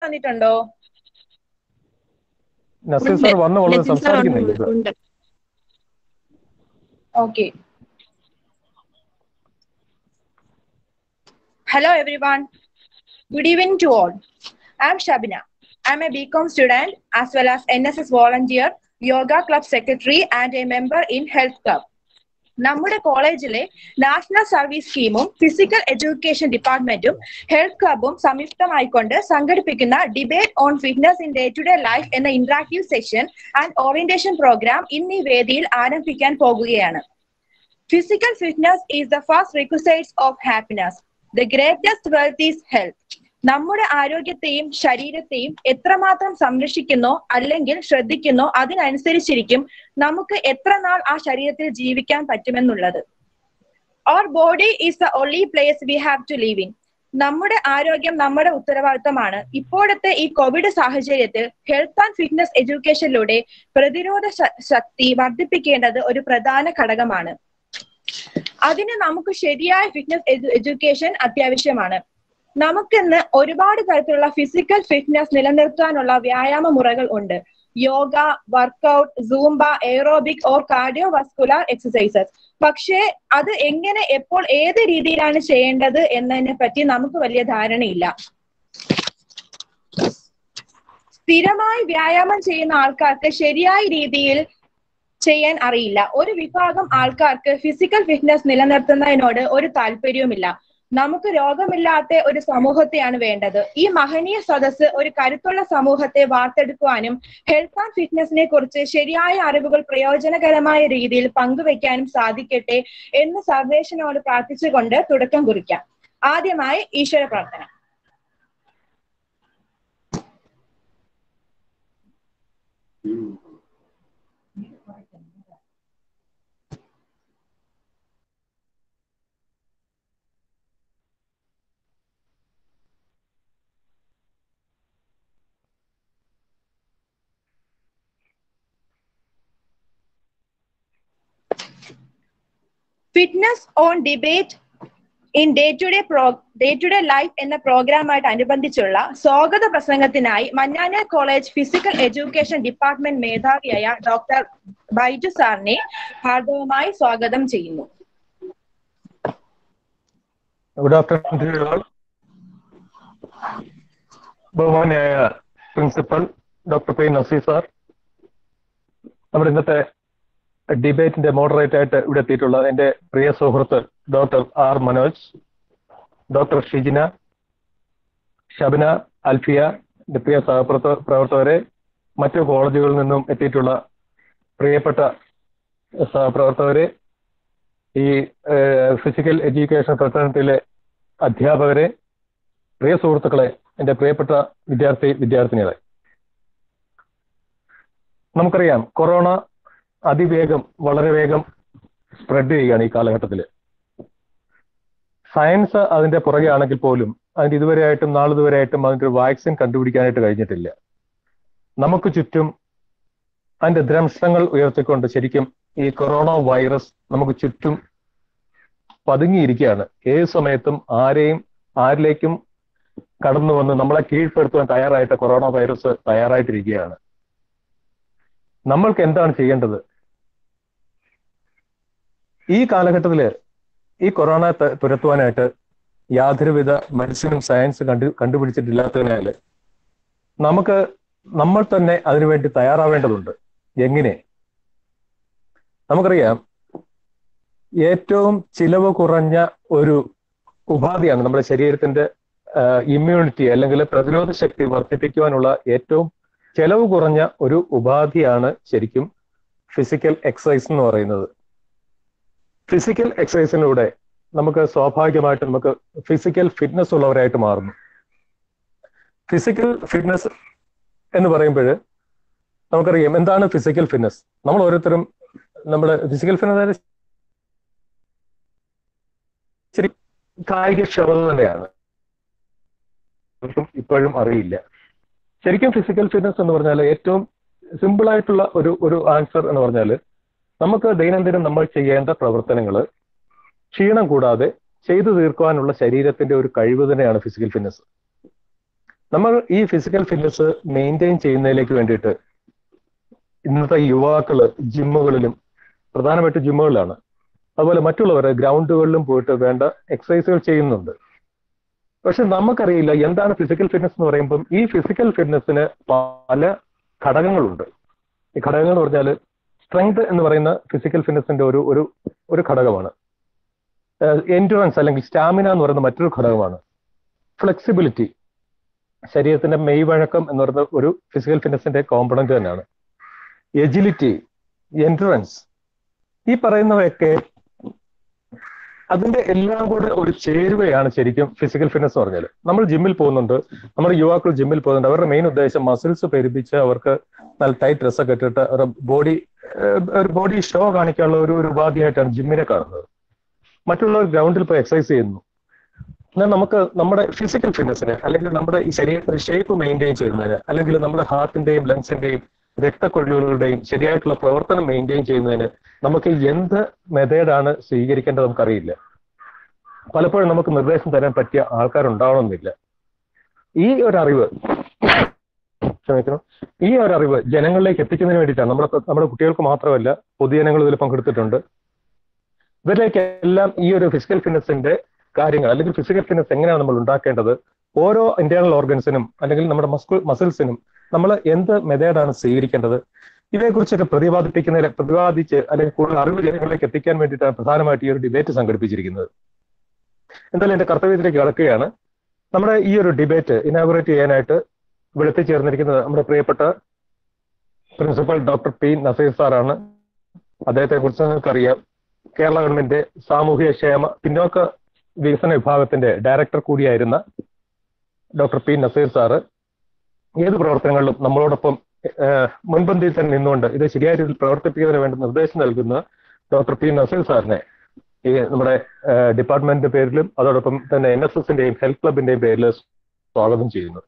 വന്നിട്ടുണ്ടോ? നസീർ സാർ വന്ന് വളരെ സംസാരിക്കുന്നില്ല. Okay. Hello everyone. Good evening to all. I am Shabina. I am a BCom student as well as NSS volunteer, yoga club secretary and a member in health club. നമ്മുടെ കോളേജിലെ national service സ്കീമും physical education ഡിപ്പാർട്ട്മെന്റും health ക്ലബും സംയുക്തമായിക്കൊണ്ട് സംഘടിപ്പിക്കുന്ന debate on fitness in day to day life എന്ന interactive session and orientation programme ഇന്ന് ഈ വേദിയിൽ ആരംഭിക്കാൻ പോകുകയാണ്. Physical fitness is the first requisite of happiness. The greatest wealth is health. നമ്മുടെ ആരോഗ്യത്തെയും ശരീരത്തെയും എത്രമാത്രം സംരക്ഷിക്കുന്നോ അല്ലെങ്കിൽ ശ്രദ്ധിക്കുന്നോ അതിനനുസരിച്ചിരിക്കും നമുക്ക് എത്ര നാൾ ആ ശരീരത്തിൽ ജീവിക്കാൻ പറ്റുമെന്നുള്ളത്. Our body is the only place we have to live in. നമ്മുടെ ആരോഗ്യം നമ്മുടെ ഉത്തരവാദിത്തമാണ്. ഇപ്പോഴത്തെ ഈ കോവിഡ് സാഹചര്യത്തിൽ ഹെൽത്ത് ആൻഡ് ഫിറ്റ്നസ് എഡ്യൂക്കേഷനിലൂടെ പ്രതിരോധ ശക്തി വർദ്ധിപ്പിക്കേണ്ടത് ഒരു പ്രധാന ഘടകമാണ്. അതിന് നമുക്ക് ശരിയായ ഫിറ്റ്നസ് എഡ്യൂക്കേഷൻ അത്യാവശ്യമാണ്. നമുക്കിന്ന് ഒരുപാട് തരത്തിലുള്ള ഫിസിക്കൽ ഫിറ്റ്നസ് നിലനിർത്താനുള്ള വ്യായാമ മുറകൾ ഉണ്ട്. Yoga, workout, zumba, aerobic or cardio vascular exercises. പക്ഷേ അത് എങ്ങനെ, എപ്പോൾ, ഏത് രീതിയിലാണ് ചെയ്യേണ്ടത് എന്നതിനെ പറ്റി നമുക്ക് വലിയ ധാരണയില്ല. സ്ഥിരമായി വ്യായാമം ചെയ്യുന്ന ആൾക്കാർക്ക് ശരിയായ രീതിയിൽ ചെയ്യാൻ അറിയില്ല. ഒരു വിഭാഗം ആൾക്കാർക്ക് ഫിസിക്കൽ ഫിറ്റ്നസ് നിലനിർത്തുന്നതിനോട് ഒരു താല്പര്യവുമില്ല. നമുക്ക് രോഗമില്ലാത്ത ഒരു സമൂഹത്തെയാണ് വേണ്ടത്. ഈ മഹനീയ സദസ്സ് ഒരു കരുത്തുള്ള സമൂഹത്തെ വാർത്തെടുക്കുവാനും ഹെൽത്ത് ആൻഡ് ഫിറ്റ്നസിനെ കുറിച്ച് ശരിയായ അറിവുകൾ പ്രയോജനകരമായ രീതിയിൽ പങ്കുവെക്കാനും സാധിക്കട്ടെ എന്ന് സർവേശ്വരനോട് പ്രാർത്ഥിച്ചുകൊണ്ട് തുടക്കം കുറിക്കാം. ആദ്യമായി ഈശ്വര പ്രാർത്ഥന. Fitness on debate in day to day life എന്ന പ്രോഗ്രാമായിട്ട് അനുബന്ധിച്ചുള്ള സ്വാഗത പ്രസംഗത്തിനായി മഞ്ഞാന കോളേജ് ഫിസിക്കൽ എഡ്യൂക്കേഷൻ ഡിപ്പാർട്ട്മെന്റ് മേധാവിയായ ഡോക്ടർ ബൈജു സാറിനെ ഹാർദവമായി സ്വാഗതം ചെയ്യുന്നു. Good afternoon. ബഹുമാനായ principal doctor P Naseer sir, നമ്മുടെ ഇന്നത്തെ ഡിബേറ്റിന്റെ മോഡറേറ്റ് ആയിട്ട് ഇവിടെ എത്തിയിട്ടുള്ള എന്റെ പ്രിയ സുഹൃത്ത് doctor R Manoj, doctor Shijina, Shabana, Alfiya, എന്റെ പ്രിയ സഹപ്രവർത്തകരെ, മറ്റു കോളേജുകളിൽ നിന്നും എത്തിയിട്ടുള്ള പ്രിയപ്പെട്ട സഹപ്രവർത്തകരെ, ഈ ഫിസിക്കൽ എഡ്യൂക്കേഷൻ പ്രസ്ഥാനത്തിലെ അധ്യാപകരെ, പ്രിയ സുഹൃത്തുക്കളെ, എന്റെ പ്രിയപ്പെട്ട വിദ്യാർത്ഥിനികളെ, നമുക്കറിയാം കൊറോണ അതിവേഗം, വളരെ വേഗം സ്പ്രെഡ് ചെയ്യുകയാണ് ഈ കാലഘട്ടത്തിൽ. സയൻസ് അതിന്റെ പുറകെ ആണെങ്കിൽ പോലും അതിന്റെ നാളിതുവരെയായിട്ടും അതിന്റെ ഒരു വാക്സിൻ കണ്ടുപിടിക്കാനായിട്ട് കഴിഞ്ഞിട്ടില്ല. നമുക്ക് ചുറ്റും അതിന്റെ ദംശനങ്ങൾ ഉയർത്തിക്കൊണ്ട് ശരിക്കും ഈ കൊറോണ വൈറസ് നമുക്ക് ചുറ്റും പതുങ്ങിയിരിക്കുകയാണ്. ഏത് സമയത്തും ആരിലേക്കും കടന്നു വന്ന് നമ്മളെ കീഴ്പ്പെടുത്തുവാൻ തയ്യാറായിട്ട് കൊറോണ വൈറസ് തയ്യാറായിട്ടിരിക്കുകയാണ്. നമ്മൾക്ക് എന്താണ് ചെയ്യേണ്ടത്? ഈ കാലഘട്ടത്തില് ഈ കൊറോണ തുരത്തുവാനായിട്ട് യാതൊരുവിധ മെഡിസിനും സയൻസും കണ്ടുപിടിച്ചിട്ടില്ലാത്തതിനാൽ നമ്മൾ തന്നെ അതിനുവേണ്ടി തയ്യാറാവേണ്ടതുണ്ട്. എങ്ങനെ? നമുക്കറിയാം, ഏറ്റവും ചിലവ് കുറഞ്ഞ ഒരു ഉപാധിയാണ് നമ്മുടെ ശരീരത്തിന്റെ ഇമ്മ്യൂണിറ്റി അല്ലെങ്കിൽ പ്രതിരോധ ശക്തി വർദ്ധിപ്പിക്കുവാനുള്ള ഏറ്റവും ചെലവ് കുറഞ്ഞ ഒരു ഉപാധിയാണ് ശരിക്കും ഫിസിക്കൽ എക്സസൈസ് എന്ന് പറയുന്നത്. ഫിസിക്കൽ എക്സസൈസിലൂടെ നമുക്ക് സ്വാഭാവികമായിട്ട് നമുക്ക് ഫിസിക്കൽ ഫിറ്റ്നസ് ഉള്ളവരായിട്ട് മാറുന്നു. ഫിസിക്കൽ ഫിറ്റ്നസ് എന്ന് പറയുമ്പോൾ നമുക്കറിയാം എന്താണ് ഫിസിക്കൽ ഫിറ്റ്നസ്. നമ്മൾ ഓരോരുത്തരും നമ്മുടെ ഫിസിക്കൽ ഫിറ്റ്നസ് ശരി കായികക്ഷമത തന്നെയാണ്. ഇപ്പോഴും അറിയില്ല. ശരിക്കും ഫിസിക്കൽ ഫിറ്റ്നസ് എന്ന് പറഞ്ഞാൽ ഏറ്റവും സിമ്പിൾ ആയിട്ടുള്ള ഒരു ആൻസർ എന്ന് പറഞ്ഞാൽ നമുക്ക് ദൈനംദിനം നമ്മൾ ചെയ്യേണ്ട പ്രവർത്തനങ്ങൾ ക്ഷീണം കൂടാതെ ചെയ്തു തീർക്കുവാനുള്ള ശരീരത്തിന്റെ ഒരു കഴിവ് തന്നെയാണ് ഫിസിക്കൽ ഫിറ്റ്നസ്. നമ്മൾ ഈ ഫിസിക്കൽ ഫിറ്റ്നസ് മെയിൻറ്റെയിൻ ചെയ്യുന്നതിലേക്ക് വേണ്ടിയിട്ട് ഇന്നത്തെ യുവാക്കള് ജിമ്മുകളിലും, പ്രധാനമായിട്ട് ജിമ്മുകളിലാണ്, അതുപോലെ മറ്റുള്ളവർ ഗ്രൗണ്ടുകളിലും പോയിട്ട് വേണ്ട എക്സസൈസുകൾ ചെയ്യുന്നുണ്ട്. പക്ഷെ നമുക്കറിയില്ല എന്താണ് ഫിസിക്കൽ ഫിറ്റ്നസ് എന്ന് പറയുമ്പം ഈ ഫിസിക്കൽ ഫിറ്റ്നസിന് പല ഘടകങ്ങളുണ്ട്. ഈ ഘടകങ്ങൾ എന്ന് പറഞ്ഞാൽ സ്ട്രെങ്ത് എന്ന് പറയുന്ന ഫിസിക്കൽ ഫിറ്റ്നസിന്റെ ഒരു ഘടകമാണ്. എൻഡുറൻസ് അല്ലെങ്കിൽ സ്റ്റാമിന എന്ന് പറയുന്ന മറ്റൊരു ഘടകമാണ്. ഫ്ലെക്സിബിലിറ്റി, ശരീരത്തിന്റെ മെയ്വഴക്കം എന്ന് പറയുന്ന ഒരു ഫിസിക്കൽ ഫിറ്റ്നസിന്റെ കോമ്പണന്റ് തന്നെയാണ്. എജിലിറ്റി, എൻഡുറൻസ്, ഈ പറയുന്നവയൊക്കെ അതിന്റെ എല്ലാം കൂടെ ഒരു ചേരുവയാണ് ശരിക്കും ഫിസിക്കൽ ഫിറ്റ്നസ് എന്ന് പറഞ്ഞാൽ. നമ്മൾ ജിമ്മിൽ പോകുന്നുണ്ട്, നമ്മുടെ യുവാക്കൾ ജിമ്മിൽ പോകുന്നുണ്ട്. അവരുടെ മെയിൻ ഉദ്ദേശം മസിൽസ് പെരുപ്പിച്ച് അവർക്ക് നല്ല ടൈറ്റ് ഡ്രസ്സൊക്കെ ഇട്ടിട്ട് അവരുടെ ബോഡി ഷോ കാണിക്കാനുള്ള ഒരു ഉപാധിയായിട്ടാണ് ജിമ്മിനെ കാണുന്നത്. മറ്റുള്ളവർ ഗ്രൗണ്ടിൽ പോയി എക്സസൈസ് ചെയ്യുന്നു. എന്നാൽ നമുക്ക് നമ്മുടെ ഫിസിക്കൽ ഫിറ്റ്നസിന്, അല്ലെങ്കിൽ നമ്മുടെ ഈ ശരീരത്തിന്റെ ഷേപ്പ് മെയിൻറ്റെയിൻ ചെയ്യുന്നതിന്, അല്ലെങ്കിൽ നമ്മുടെ ഹാർട്ടിന്റെയും ലങ്സിന്റെയും രക്തക്കൊഴലുകളുടെയും ശരിയായിട്ടുള്ള പ്രവർത്തനം മെയിൻറ്റെയിൻ ചെയ്യുന്നതിന് നമുക്ക് എന്ത് മെത്തേഡാണ് സ്വീകരിക്കേണ്ടത് നമുക്കറിയില്ല. പലപ്പോഴും നമുക്ക് നിർദ്ദേശം തരാൻ പറ്റിയ ആൾക്കാരുണ്ടാവണമെന്നില്ല. ഈ ഒരു അറിവ് ജനങ്ങളിലേക്ക് എത്തിക്കുന്നതിന് വേണ്ടിയിട്ടാണ്. നമ്മുടെ കുട്ടികൾക്ക് മാത്രമല്ല, പൊതുജനങ്ങൾ ഇതിൽ പങ്കെടുത്തിട്ടുണ്ട്. ഇവരിലേക്കെല്ലാം ഈ ഒരു ഫിസിക്കൽ ഫിറ്റ്നസിന്റെ കാര്യങ്ങൾ, അല്ലെങ്കിൽ ഫിസിക്കൽ ഫിറ്റ്നസ് എങ്ങനെയാണ് നമ്മൾ ഉണ്ടാക്കേണ്ടത്, ഓരോ ഇന്റേണൽ ഓർഗൻസിനും അല്ലെങ്കിൽ നമ്മുടെ മസിൽസിനും നമ്മൾ എന്ത് മെത്തേഡാണ് സ്വീകരിക്കേണ്ടത്, ഇതേക്കുറിച്ചൊക്കെ പ്രതിപാദിച്ച് അല്ലെങ്കിൽ കൂടുതൽ അറിവ് ജനങ്ങളിലേക്ക് എത്തിക്കാൻ വേണ്ടിയിട്ടാണ് പ്രധാനമായിട്ട് ഈ ഒരു ഡിബേറ്റ് സംഘടിപ്പിച്ചിരിക്കുന്നത്. എന്തായാലും എന്റെ കർത്തവ്യത്തിലേക്ക് കടക്കുകയാണ്. നമ്മുടെ ഈ ഒരു ഡിബേറ്റ് ഇനാഗുറേറ്റ് ചെയ്യാനായിട്ട് ഇവിടെ എത്തിച്ചേർന്നിരിക്കുന്നത് നമ്മുടെ പ്രിയപ്പെട്ട പ്രിൻസിപ്പൽ ഡോക്ടർ പി നസീർ സാറാണ്. അദ്ദേഹത്തെ കുറിച്ച് നിങ്ങൾക്കറിയാം. കേരള ഗവൺമെന്റ് സാമൂഹ്യ ക്ഷേമ പിന്നോക്ക വികസന വിഭാഗത്തിന്റെ ഡയറക്ടർ കൂടിയായിരുന്ന ഡോക്ടർ പി നസീർ സാറ് ഏത് പ്രവർത്തനങ്ങളിലും നമ്മളോടൊപ്പം മുൻപന്തിയിൽ തന്നെ നിന്നുകൊണ്ട് ഇത് ശരിയായ രീതിയിൽ പ്രവർത്തിപ്പിക്കുന്നതിന് വേണ്ട നിർദ്ദേശം നൽകുന്ന ഡോക്ടർ പി നസീർ സാറിനെ ഈ നമ്മുടെ ഡിപ്പാർട്ട്മെന്റിന്റെ പേരിലും അതോടൊപ്പം തന്നെ NSSന്റെയും ഹെൽത്ത് ക്ലബിന്റെയും പേരിൽ സ്വാഗതം ചെയ്യുന്നു.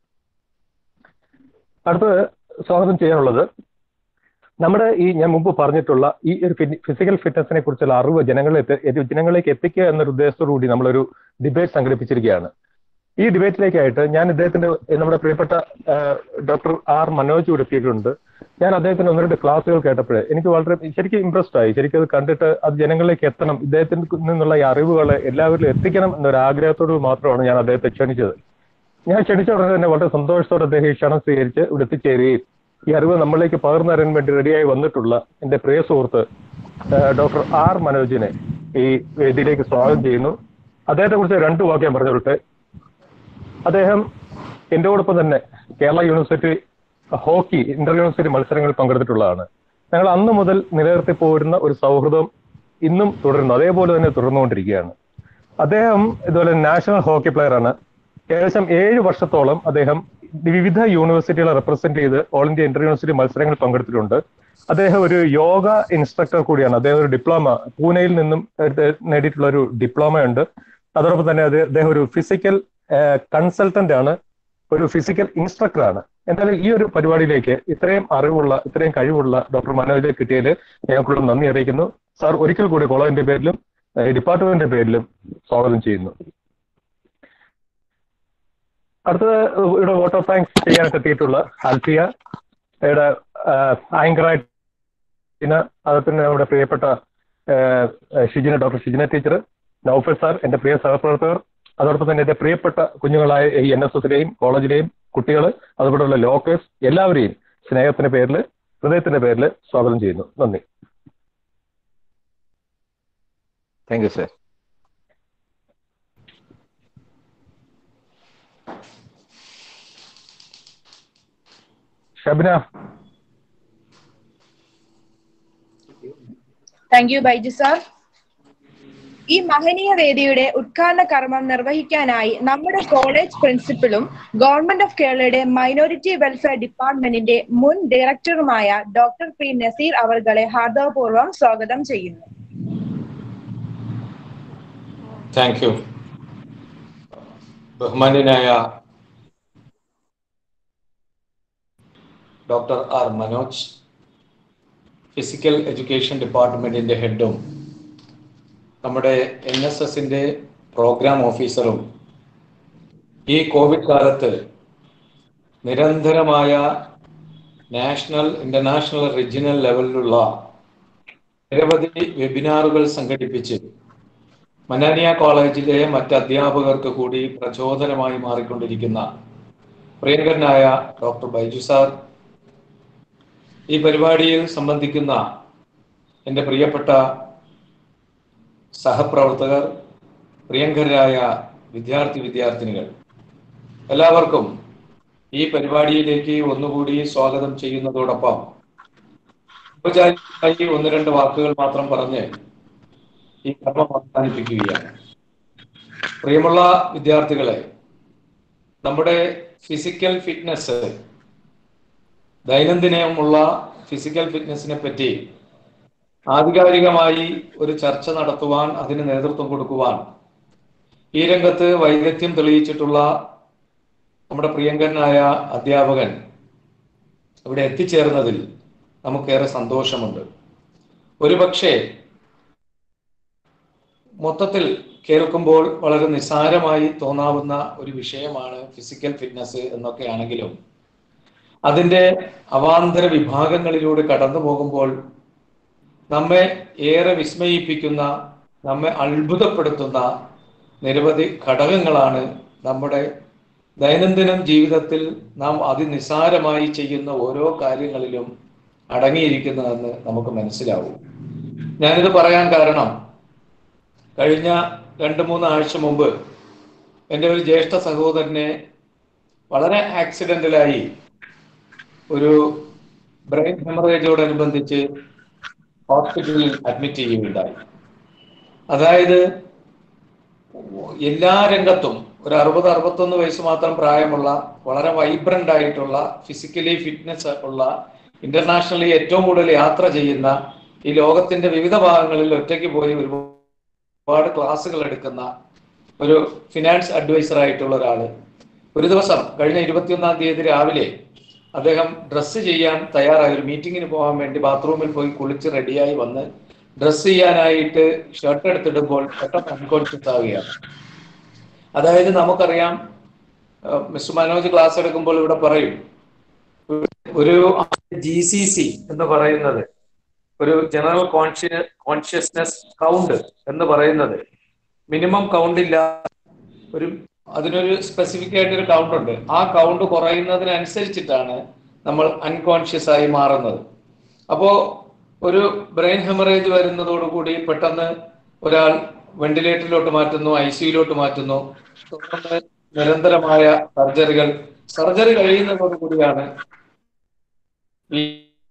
അടുത്തത് സ്വാഗതം ചെയ്യാനുള്ളത് നമ്മുടെ ഈ ഞാൻ മുമ്പ് പറഞ്ഞിട്ടുള്ള ഈ ഒരു ഫിസിക്കൽ ഫിറ്റ്നസിനെ കുറിച്ചുള്ള അറിവ് ജനങ്ങളിലേക്ക് എത്തിക്കുക എന്നൊരു ഉദ്ദേശത്തോടു കൂടി നമ്മളൊരു ഡിബേറ്റ് സംഘടിപ്പിച്ചിരിക്കുകയാണ്. ഈ ഡിബേറ്റിലേക്കായിട്ട് ഞാൻ നമ്മുടെ പ്രിയപ്പെട്ട ഡോക്ടർ ആർ മനോജ് ഇവിടെ എത്തിയിട്ടുണ്ട്. ഞാൻ അദ്ദേഹത്തിന്റെ 1-2 ക്ലാസ്സുകൾ കേട്ടപ്പോഴേ എനിക്ക് വളരെ ശരിക്കും ഇംപ്രസ്ഡ് ആയി. ശരിക്കും അത് കണ്ടിട്ട് അത് ജനങ്ങളിലേക്ക് എത്തണം, ഇദ്ദേഹത്തിൽ നിന്നുള്ള ഈ അറിവുകളെ എല്ലാവരിലും എത്തിക്കണം എന്നൊരു ആഗ്രഹത്തോട് മാത്രമാണ് ഞാൻ അദ്ദേഹത്തെ ക്ഷണിച്ചത്. ഞാൻ ക്ഷണിച്ച ഉടനെ തന്നെ വളരെ സന്തോഷത്തോടെ അദ്ദേഹം ഈ ക്ഷണം സ്വീകരിച്ച് ഇവിടെ എത്തിച്ചേരുകയും ഈ അറിവ് നമ്മളിലേക്ക് പകർന്നു തരാൻ വേണ്ടി റെഡിയായി വന്നിട്ടുള്ള എന്റെ പ്രിയ സുഹൃത്ത് ഡോക്ടർ ആർ മനോജിനെ ഈ വേദിയിലേക്ക് സ്വാഗതം ചെയ്യുന്നു. അദ്ദേഹത്തെ കുറിച്ച് 2 വാക്യം പറഞ്ഞോട്ടെ. അദ്ദേഹം എന്റെയോടൊപ്പം തന്നെ Kerala university hockey inter university മത്സരങ്ങളിൽ പങ്കെടുത്തിട്ടുള്ളതാണ്. ഞങ്ങൾ അന്ന് മുതൽ നിലനിർത്തി പോരുന്ന ഒരു സൗഹൃദം ഇന്നും തുടരുന്നു, അതേപോലെ തന്നെ തുടർന്നുകൊണ്ടിരിക്കുകയാണ്. അദ്ദേഹം ഇതുപോലെ നാഷണൽ ഹോക്കി പ്ലെയർ ആണ്. ഏകദേശം 7 വർഷത്തോളം അദ്ദേഹം വിവിധ യൂണിവേഴ്സിറ്റികളെ റെപ്രസെന്റ് ചെയ്ത് ഓൾ ഇന്ത്യ ഇന്റർ യൂണിവേഴ്സിറ്റി മത്സരങ്ങളിൽ പങ്കെടുത്തിട്ടുണ്ട്. അദ്ദേഹം ഒരു യോഗ ഇൻസ്ട്രക്ടർ കൂടിയാണ്. അദ്ദേഹം ഒരു ഡിപ്ലോമ പൂനെയിൽ നിന്നും നേടിയിട്ടുള്ള ഒരു ഡിപ്ലോമ ഉണ്ട്. അതോടൊപ്പം തന്നെ അദ്ദേഹം ഒരു ഫിസിക്കൽ കൺസൾട്ടന്റ് ആണ്, ഒരു ഫിസിക്കൽ ഇൻസ്ട്രക്ടർ ആണ്. എന്തായാലും ഈ ഒരു പരിപാടിയിലേക്ക് ഇത്രയും അറിവുള്ള, ഇത്രയും കഴിവുള്ള ഡോക്ടർ മനോജ് കിട്ടിയതിൽ ഞങ്ങൾക്കുള്ള നന്ദി അറിയിക്കുന്നു. സാർ ഒരിക്കൽ കൂടി കോളേജിന്റെ പേരിലും ഡിപ്പാർട്ട്മെന്റിന്റെ പേരിലും സ്വാഗതം ചെയ്യുന്നു. അടുത്തത് ഇവിടെ വോട്ട് ഓഫ് താങ്ക്സ് ചെയ്യാനായിട്ട് എത്തിയിട്ടുള്ള ആൽഫിയ, ഇവിടെ ആങ്കറായിട്ട് അതുപോലെ നമ്മുടെ പ്രിയപ്പെട്ട doctor Shijina teacher, Naufal sir, എന്റെ പ്രിയ സഹപ്രവർത്തകർ, അതോടൊപ്പം തന്നെ എന്റെ പ്രിയപ്പെട്ട കുഞ്ഞുങ്ങളായ ഈ NSSലെയും കോളേജിലെയും കുട്ടികൾ, അതുപോലെയുള്ള ലോക്കേഴ്സ്, എല്ലാവരെയും സ്നേഹത്തിന്റെ പേരിൽ, ഹൃദയത്തിന്റെ പേരിൽ സ്വാഗതം ചെയ്യുന്നു. നന്ദി. Thank you sir. Shabna. Thank you Baiju sir. ഈ മഹനീയ വേദിയുടെ ഉദ്ഘാടന കർമ്മം നിർവഹിക്കാനായി നമ്മുടെ കോളേജ് പ്രിൻസിപ്പലും ഗവൺമെന്റ് ഓഫ് കേരളയുടെ മൈനോറിറ്റി വെൽഫെയർ ഡിപ്പാർട്ട്മെന്റിന്റെ മുൻ ഡയറക്ടറുമായ ഡോക്ടർ പി നസീർ അവർകളെ ഹാർദവപൂർവ്വം സ്വാഗതം ചെയ്യുന്നു. Thank you. ബഹുമാന്യനായ doctor R Manoj, physical education ഡിപ്പാർട്ട്മെന്റിന്റെ ഹെഡും നമ്മുടെ NSSന്റെ പ്രോഗ്രാം ഓഫീസറും, ഈ കോവിഡ് കാലത്ത് നിരന്തരമായ നാഷണൽ, ഇന്റർനാഷണൽ, റീജിയണൽ ലെവലിലുള്ള നിരവധി വെബിനാറുകൾ സംഘടിപ്പിച്ച് മനാനിയ കോളേജിലെ മറ്റ് അധ്യാപകർക്ക് കൂടി പ്രചോദനമായി മാറിക്കൊണ്ടിരിക്കുന്ന പ്രിയങ്കരനായ ഡോക്ടർ ബൈജു സാർ, ഈ പരിപാടിയിൽ സംബന്ധിക്കുന്ന എൻ്റെ പ്രിയപ്പെട്ട സഹപ്രവർത്തകർ, പ്രിയങ്കരായ വിദ്യാർത്ഥിനികൾ, എല്ലാവർക്കും ഈ പരിപാടിയിലേക്ക് ഒന്നുകൂടി സ്വാഗതം ചെയ്യുന്നതോടൊപ്പം ഔപചാരികമായി 1-2 വാക്കുകൾ മാത്രം പറഞ്ഞ് ഈ കർമ്മം അവസാനിപ്പിക്കുകയാണ്. പ്രിയമുള്ള വിദ്യാർത്ഥികളെ, നമ്മുടെ ഫിസിക്കൽ ഫിറ്റ്നസ്, ദൈനംദിനമുള്ള ഫിസിക്കൽ ഫിറ്റ്നസിനെ പറ്റി ആധികാരികമായി ഒരു ചർച്ച നടത്തുവാൻ, അതിന് നേതൃത്വം കൊടുക്കുവാൻ ഈ രംഗത്ത് വൈദഗ്ധ്യം തെളിയിച്ചിട്ടുള്ള നമ്മുടെ പ്രിയങ്കരനായ അധ്യാപകൻ ഇവിടെ എത്തിച്ചേർന്നതിൽ നമുക്കേറെ സന്തോഷമുണ്ട്. ഒരുപക്ഷെ മൊത്തത്തിൽ കേൾക്കുമ്പോൾ വളരെ നിസ്സാരമായി തോന്നാവുന്ന ഒരു വിഷയമാണ് ഫിസിക്കൽ ഫിറ്റ്നസ് എന്നൊക്കെയാണെങ്കിലും അതിൻ്റെ അവാന്തര വിഭാഗങ്ങളിലൂടെ കടന്നു പോകുമ്പോൾ നമ്മെ ഏറെ വിസ്മയിപ്പിക്കുന്ന, നമ്മെ അത്ഭുതപ്പെടുത്തുന്ന നിരവധി ഘടകങ്ങളാണ് നമ്മുടെ ദൈനംദിന ജീവിതത്തിൽ നാം അതിനിസ്സാരമായി ചെയ്യുന്ന ഓരോ കാര്യങ്ങളിലും അടങ്ങിയിരിക്കുന്നതെന്ന് നമുക്ക് മനസ്സിലാവും. ഞാനിത് പറയാൻ കാരണം, കഴിഞ്ഞ 2-3 ആഴ്ച മുമ്പ് എൻ്റെ ഒരു ജ്യേഷ്ഠ സഹോദരനെ വളരെ ആക്സിഡന്റിലായി ഒരു ബ്രെയിൻ ഹെമറേജോടനുബന്ധിച്ച് ഹോസ്പിറ്റലിൽ അഡ്മിറ്റ് ചെയ്യുകയുണ്ടായി. അതായത് എല്ലാ രംഗത്തും ഒരു 60-61 വയസ്സ് മാത്രം പ്രായമുള്ള, വളരെ വൈബ്രന്റ് ആയിട്ടുള്ള, ഫിസിക്കലി ഫിറ്റ്നസ് ഉള്ള, ഇന്റർനാഷണലി ഏറ്റവും കൂടുതൽ യാത്ര ചെയ്യുന്ന, ഈ ലോകത്തിന്റെ വിവിധ ഭാഗങ്ങളിൽ ഒറ്റയ്ക്ക് പോയി ഒരുപാട് ക്ലാസ്സുകൾ എടുക്കുന്ന ഒരു ഫിനാൻസ് അഡ്വൈസർ ആയിട്ടുള്ള ഒരാള്, ഒരു ദിവസം കഴിഞ്ഞ 21-ാം തീയതി രാവിലെ അദ്ദേഹം ഡ്രസ്സ് ചെയ്യാൻ തയ്യാറായി, ഒരു മീറ്റിങ്ങിന് പോകാൻ വേണ്ടി ബാത്റൂമിൽ പോയി കുളിച്ച് റെഡിയായി വന്ന് ഡ്രസ്സ് ചെയ്യാനായിട്ട് ഷർട്ട് എടുത്തിടുമ്പോൾ പെട്ടെന്ന് അൺകോൺഷ്യസ് ആവുകയാണ്. അതായത് നമുക്കറിയാം, മിസ്റ്റർ മനോജ് ക്ലാസ് എടുക്കുമ്പോൾ ഇവിടെ പറയും, ഒരു GCC എന്ന് പറയുന്നത്, ഒരു ജനറൽ കോൺഷ്യസ്നെസ് കൗണ്ട് എന്ന് പറയുന്നത്, മിനിമം കൗണ്ട് ഇല്ല, അതിനൊരു സ്പെസിഫിക് ആയിട്ടൊരു കൗണ്ട് ഉണ്ട്. ആ കൗണ്ട് കുറയുന്നതിനനുസരിച്ചിട്ടാണ് നമ്മൾ അൺകോൺഷ്യസ് ആയി മാറുന്നത്. അപ്പോ ഒരു ബ്രെയിൻ ഹെമറേജ് വരുന്നതോടുകൂടി പെട്ടെന്ന് ഒരാൾ വെന്റിലേറ്ററിലോട്ട് മാറ്റുന്നു, ICUയിലോട്ട് മാറ്റുന്നു, തുടർന്ന് നിരന്തരമായ സർജറി കഴിയുന്നതോടുകൂടിയാണ് ഈ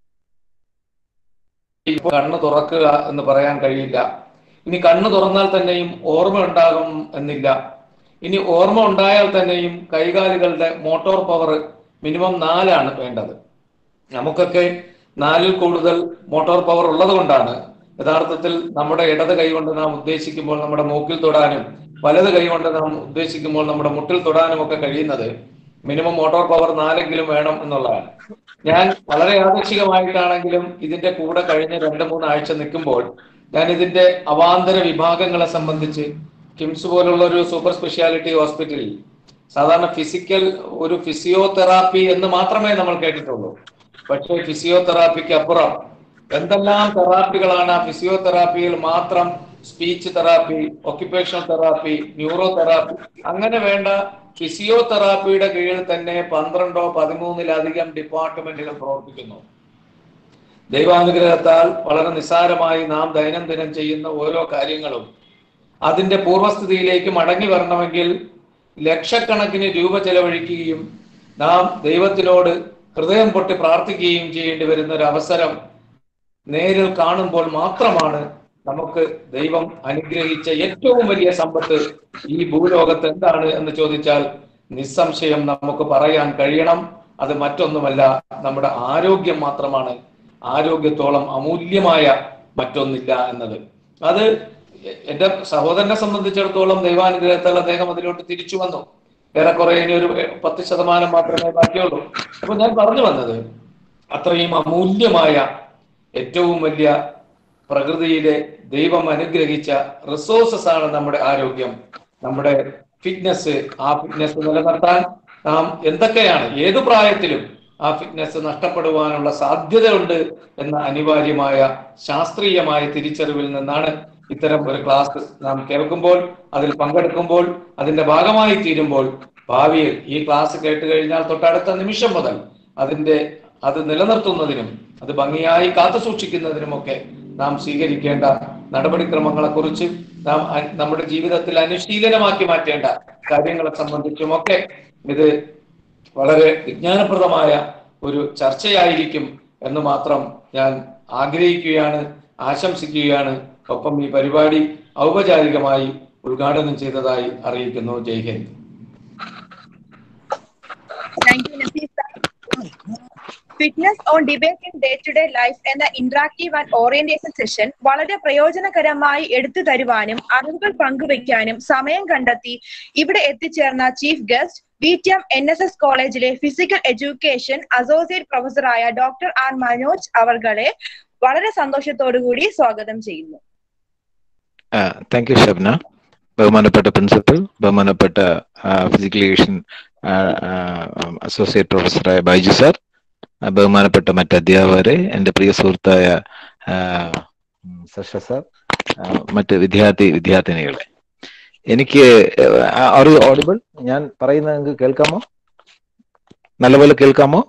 കണ്ണ് തുറക്കുക എന്ന് പറയാൻ കഴിയില്ല. ഇനി കണ്ണ് തുറന്നാൽ തന്നെയും ഓർമ്മ ഉണ്ടാകും എന്നില്ല. ഇനി ഓർമ്മ ഉണ്ടായാൽ തന്നെയും കൈകാലുകളുടെ മോട്ടോർ പവർ മിനിമം 4 വേണ്ടത്. നമുക്കൊക്കെ 4-ൽ കൂടുതൽ മോട്ടോർ പവർ ഉള്ളത് കൊണ്ടാണ് യഥാർത്ഥത്തിൽ നമ്മുടെ ഇടത് കൈ കൊണ്ട് നാം ഉദ്ദേശിക്കുമ്പോൾ നമ്മുടെ മൂക്കിൽ തൊടാനും, വലത് കൈ കൊണ്ട് നാം ഉദ്ദേശിക്കുമ്പോൾ നമ്മുടെ മുട്ടിൽ തൊടാനും ഒക്കെ കഴിയുന്നത് മിനിമം മോട്ടോർ പവർ 4 വേണം എന്നുള്ളതാണ്. ഞാൻ വളരെ യാദൃച്ഛികമായിട്ടാണെങ്കിലും ഇതിന്റെ കൂടെ കഴിഞ്ഞ 2-3 ആഴ്ച നിൽക്കുമ്പോൾ ഞാൻ ഇതിന്റെ അവാന്തര വിഭാഗങ്ങളെ സംബന്ധിച്ച് കിംസ് പോലുള്ള ഒരു സൂപ്പർ സ്പെഷ്യാലിറ്റി ഹോസ്പിറ്റലിൽ സാധാരണ ഒരു ഫിസിയോതെറാപ്പി എന്ന് മാത്രമേ നമ്മൾ കേട്ടിട്ടുള്ളൂ. പക്ഷേ ഫിസിയോതെറാപ്പിക്ക് അപ്പുറം എന്തെല്ലാം തെറാപ്പികളാണ് ആ ഫിസിയോതെറാപ്പിയിൽ മാത്രം. Speech therapy, occupational therapy, neuro therapy, അങ്ങനെ വേണ്ട ഫിസിയോതെറാപ്പിയുടെ കീഴിൽ തന്നെ 12-13 ഡിപ്പാർട്ട്മെന്റുകൾ പ്രവർത്തിക്കുന്നു. ദൈവാനുഗ്രഹത്താൽ വളരെ നിസ്സാരമായി നാം ദൈനംദിനം ചെയ്യുന്ന ഓരോ കാര്യങ്ങളും അതിന്റെ പൂർവ്വസ്ഥിതിയിലേക്ക് മടങ്ങി വരണമെങ്കിൽ ലക്ഷക്കണക്കിന് രൂപ ചെലവഴിക്കുകയും നാം ദൈവത്തിനോട് ഹൃദയം പൊട്ടി പ്രാർത്ഥിക്കുകയും ചെയ്യേണ്ടി വരുന്ന ഒരു അവസരം നേരിൽ കാണുമ്പോൾ മാത്രമാണ് നമുക്ക് ദൈവം അനുഗ്രഹിച്ച ഏറ്റവും വലിയ സമ്പത്ത് ഈ ഭൂലോകത്ത് എന്താണ് എന്ന് ചോദിച്ചാൽ നിസ്സംശയം നമുക്ക് പറയാൻ കഴിയണം. അത് മറ്റൊന്നുമല്ല, നമ്മുടെ ആരോഗ്യം മാത്രമാണ്. ആരോഗ്യത്തോളം അമൂല്യമായ മറ്റൊന്നില്ല എന്നത്. അത് എന്റെ സഹോദരനെ സംബന്ധിച്ചിടത്തോളം ദൈവാനുഗ്രഹത്താൽ അദ്ദേഹം അതിലോട്ട് തിരിച്ചു വന്നു. ഏറെക്കുറെ ഇനി ഒരു 10% മാത്രമേ ബാക്കിയുള്ളൂ. അപ്പൊ ഞാൻ പറഞ്ഞു വന്നത്, അത്രയും അമൂല്യമായ ഏറ്റവും വലിയ പ്രകൃതിയിലെ ദൈവം അനുഗ്രഹിച്ച റിസോഴ്സസ് ആണ് നമ്മുടെ ആരോഗ്യം, നമ്മുടെ ഫിറ്റ്നസ്. ആ ഫിറ്റ്നസ് നിലനിർത്താൻ നാം എന്തൊക്കെയാണ് ഏതു പ്രായത്തിലും ആ ഫിറ്റ്നസ് നഷ്ടപ്പെടുവാനുള്ള സാധ്യതയുണ്ട് എന്ന അനിവാര്യമായ ശാസ്ത്രീയമായ തിരിച്ചറിവിൽ നിന്നാണ് ഇത്തരം ഒരു ക്ലാസ് നാം കേൾക്കുമ്പോൾ, അതിൽ പങ്കെടുക്കുമ്പോൾ, അതിന്റെ ഭാഗമായി തീരുമ്പോൾ ഭാവിയിൽ ഈ ക്ലാസ് കേട്ട് കഴിഞ്ഞാൽ തൊട്ടടുത്ത നിമിഷം മുതൽ അത് നിലനിർത്തുന്നതിനും അത് ഭംഗിയായി കാത്തു സൂക്ഷിക്കുന്നതിനുമൊക്കെ നാം സ്വീകരിക്കേണ്ട നടപടിക്രമങ്ങളെക്കുറിച്ച് നാം നമ്മുടെ ജീവിതത്തിൽ അനുശീലനമാക്കി മാറ്റേണ്ട കാര്യങ്ങളെ സംബന്ധിച്ചുമൊക്കെ ഇത് വളരെ വിജ്ഞാനപ്രദമായ ഒരു ചർച്ചയായിരിക്കും എന്ന് മാത്രം ഞാൻ ആഗ്രഹിക്കുകയാണ്, ആശംസിക്കുകയാണ്. ഒപ്പം ഈ പരിപാടി ഔപചാരികമായി ഉദ്ഘാടനം ചെയ്തതായി അറിയിക്കുന്നു. Jai Hind. Fitness on debate in day to day life എന്ന ഇന്ററാക്റ്റീവ് ആൻഡ് ഓറിയന്റേഷൻ സെഷൻ വളരെ പ്രയോജനകരമായി എടുത്തു തരുവാനും അറിവുകൾ പങ്കുവയ്ക്കാനും സമയം കണ്ടെത്തി ഇവിടെ എത്തിച്ചേർന്ന ചീഫ് ഗസ്റ്റ് VTM NSS കോളേജിലെ ഫിസിക്കൽ എഡ്യൂക്കേഷൻ അസോസിയേറ്റ് പ്രൊഫസറായ ഡോക്ടർ ആർ മനോജ് അവർകളെ വളരെ സന്തോഷത്തോടുകൂടി സ്വാഗതം ചെയ്യുന്നു. Thank you Shabna. ബഹുമാനപ്പെട്ട പ്രിൻസിപ്പൽ, ബഹുമാനപ്പെട്ട ഫിസിക്കൽ എഡ്യൂക്കേഷൻ അസോസിയേറ്റ് പ്രൊഫസറായ ബൈജു സാർ, ബഹുമാനപ്പെട്ട മറ്റ് അധ്യാപകരെ, എൻ്റെ പ്രിയ സുഹൃത്തായ സഷ സാർ, മറ്റ് വിദ്യാർത്ഥിനികളെ, എനിക്ക് ഓഡിബിൾ ഞാൻ പറയുന്നത് നിങ്ങൾക്ക് കേൾക്കാമോ? നല്ലപോലെ കേൾക്കാമോ?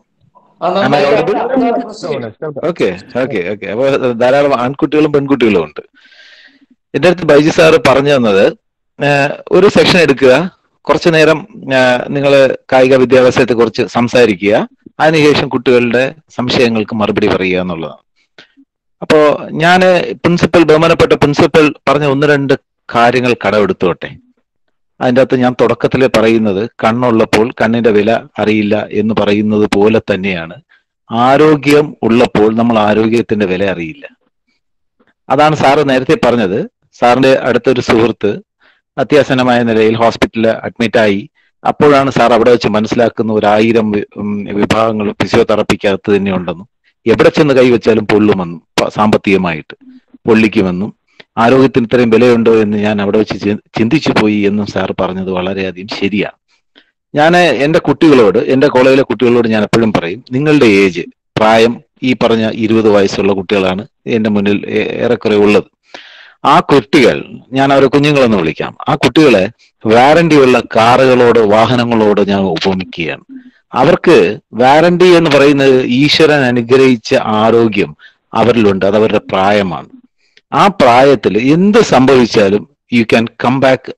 ഓക്കെ. അപ്പൊ ധാരാളം ആൺകുട്ടികളും പെൺകുട്ടികളും ഉണ്ട്. എന്റെ അടുത്ത് ബൈജു സാറ് പറഞ്ഞു തന്നത്, ഒരു സെക്ഷൻ എടുക്കുക, കുറച്ചു നേരം നിങ്ങൾ കായിക വിദ്യാഭ്യാസത്തെ കുറിച്ച് സംസാരിക്കുക, അതിനുശേഷം കുട്ടികളുടെ സംശയങ്ങൾക്ക് മറുപടി പറയുക എന്നുള്ളതാണ്. അപ്പോ ഞാൻ ബഹുമാനപ്പെട്ട പ്രിൻസിപ്പൽ പറഞ്ഞ ഒന്ന് രണ്ട് കാര്യങ്ങൾ കടമെടുത്തോട്ടെ. അതിൻ്റെ അകത്ത് ഞാൻ തുടക്കത്തിൽ പറയുന്നത്, കണ്ണുള്ളപ്പോൾ കണ്ണിന്റെ വില അറിയില്ല എന്ന് പറയുന്നത് പോലെ തന്നെയാണ് ആരോഗ്യം ഉള്ളപ്പോൾ നമ്മൾ ആരോഗ്യത്തിന്റെ വില അറിയില്ല. അതാണ് സാറ് നേരത്തെ പറഞ്ഞത്. സാറിന്റെ അടുത്തൊരു സുഹൃത്ത് അത്യാസന്നമായ നിലയിൽ ഹോസ്പിറ്റലിൽ അഡ്മിറ്റായി. അപ്പോഴാണ് സാർ അവിടെ വെച്ച് മനസ്സിലാക്കുന്ന 1000 വിഭാഗങ്ങൾ ഫിസിയോതെറാപ്പിക്കകത്ത് തന്നെ ഉണ്ടെന്നും എവിടെ ചെന്ന് കൈവച്ചാലും പൊള്ളുമെന്നും സാമ്പത്തികമായിട്ട് പൊള്ളിക്കുമെന്നും ആരോഗ്യത്തിന് ഇത്രയും വിലയുണ്ടോ എന്ന് ഞാൻ അവിടെ വെച്ച് ചിന്തിച്ചു പോയി എന്നും സാർ പറഞ്ഞത് വളരെയധികം ശരിയാണ്. ഞാൻ എൻ്റെ കുട്ടികളോട്, എൻ്റെ കോളേജിലെ കുട്ടികളോട് ഞാൻ എപ്പോഴും പറയും, നിങ്ങളുടെ പ്രായം ഈ പറഞ്ഞ 20 വയസ്സുള്ള കുട്ടികളാണ് എൻ്റെ മുന്നിൽ ഏറെക്കുറെ ഉള്ളത്. ആ കുട്ടികൾ, ഞാൻ അവരെ കുഞ്ഞുങ്ങളെന്ന് വിളിക്കാം, ആ കുട്ടികളെ വാറണ്ടിയുള്ള കാറുകളോട് വാഹനങ്ങളോട് ഞാൻ ഉപമിക്കുകയാണ്. അവർക്ക് വാറണ്ടി എന്ന് പറയുന്നത് ഈശ്വരൻ അനുഗ്രഹിച്ച ആരോഗ്യം അവരിലുണ്ട്, അത് അവരുടെ പ്രായമാണ്. ആ പ്രായത്തിൽ എന്ത് സംഭവിച്ചാലും you can come back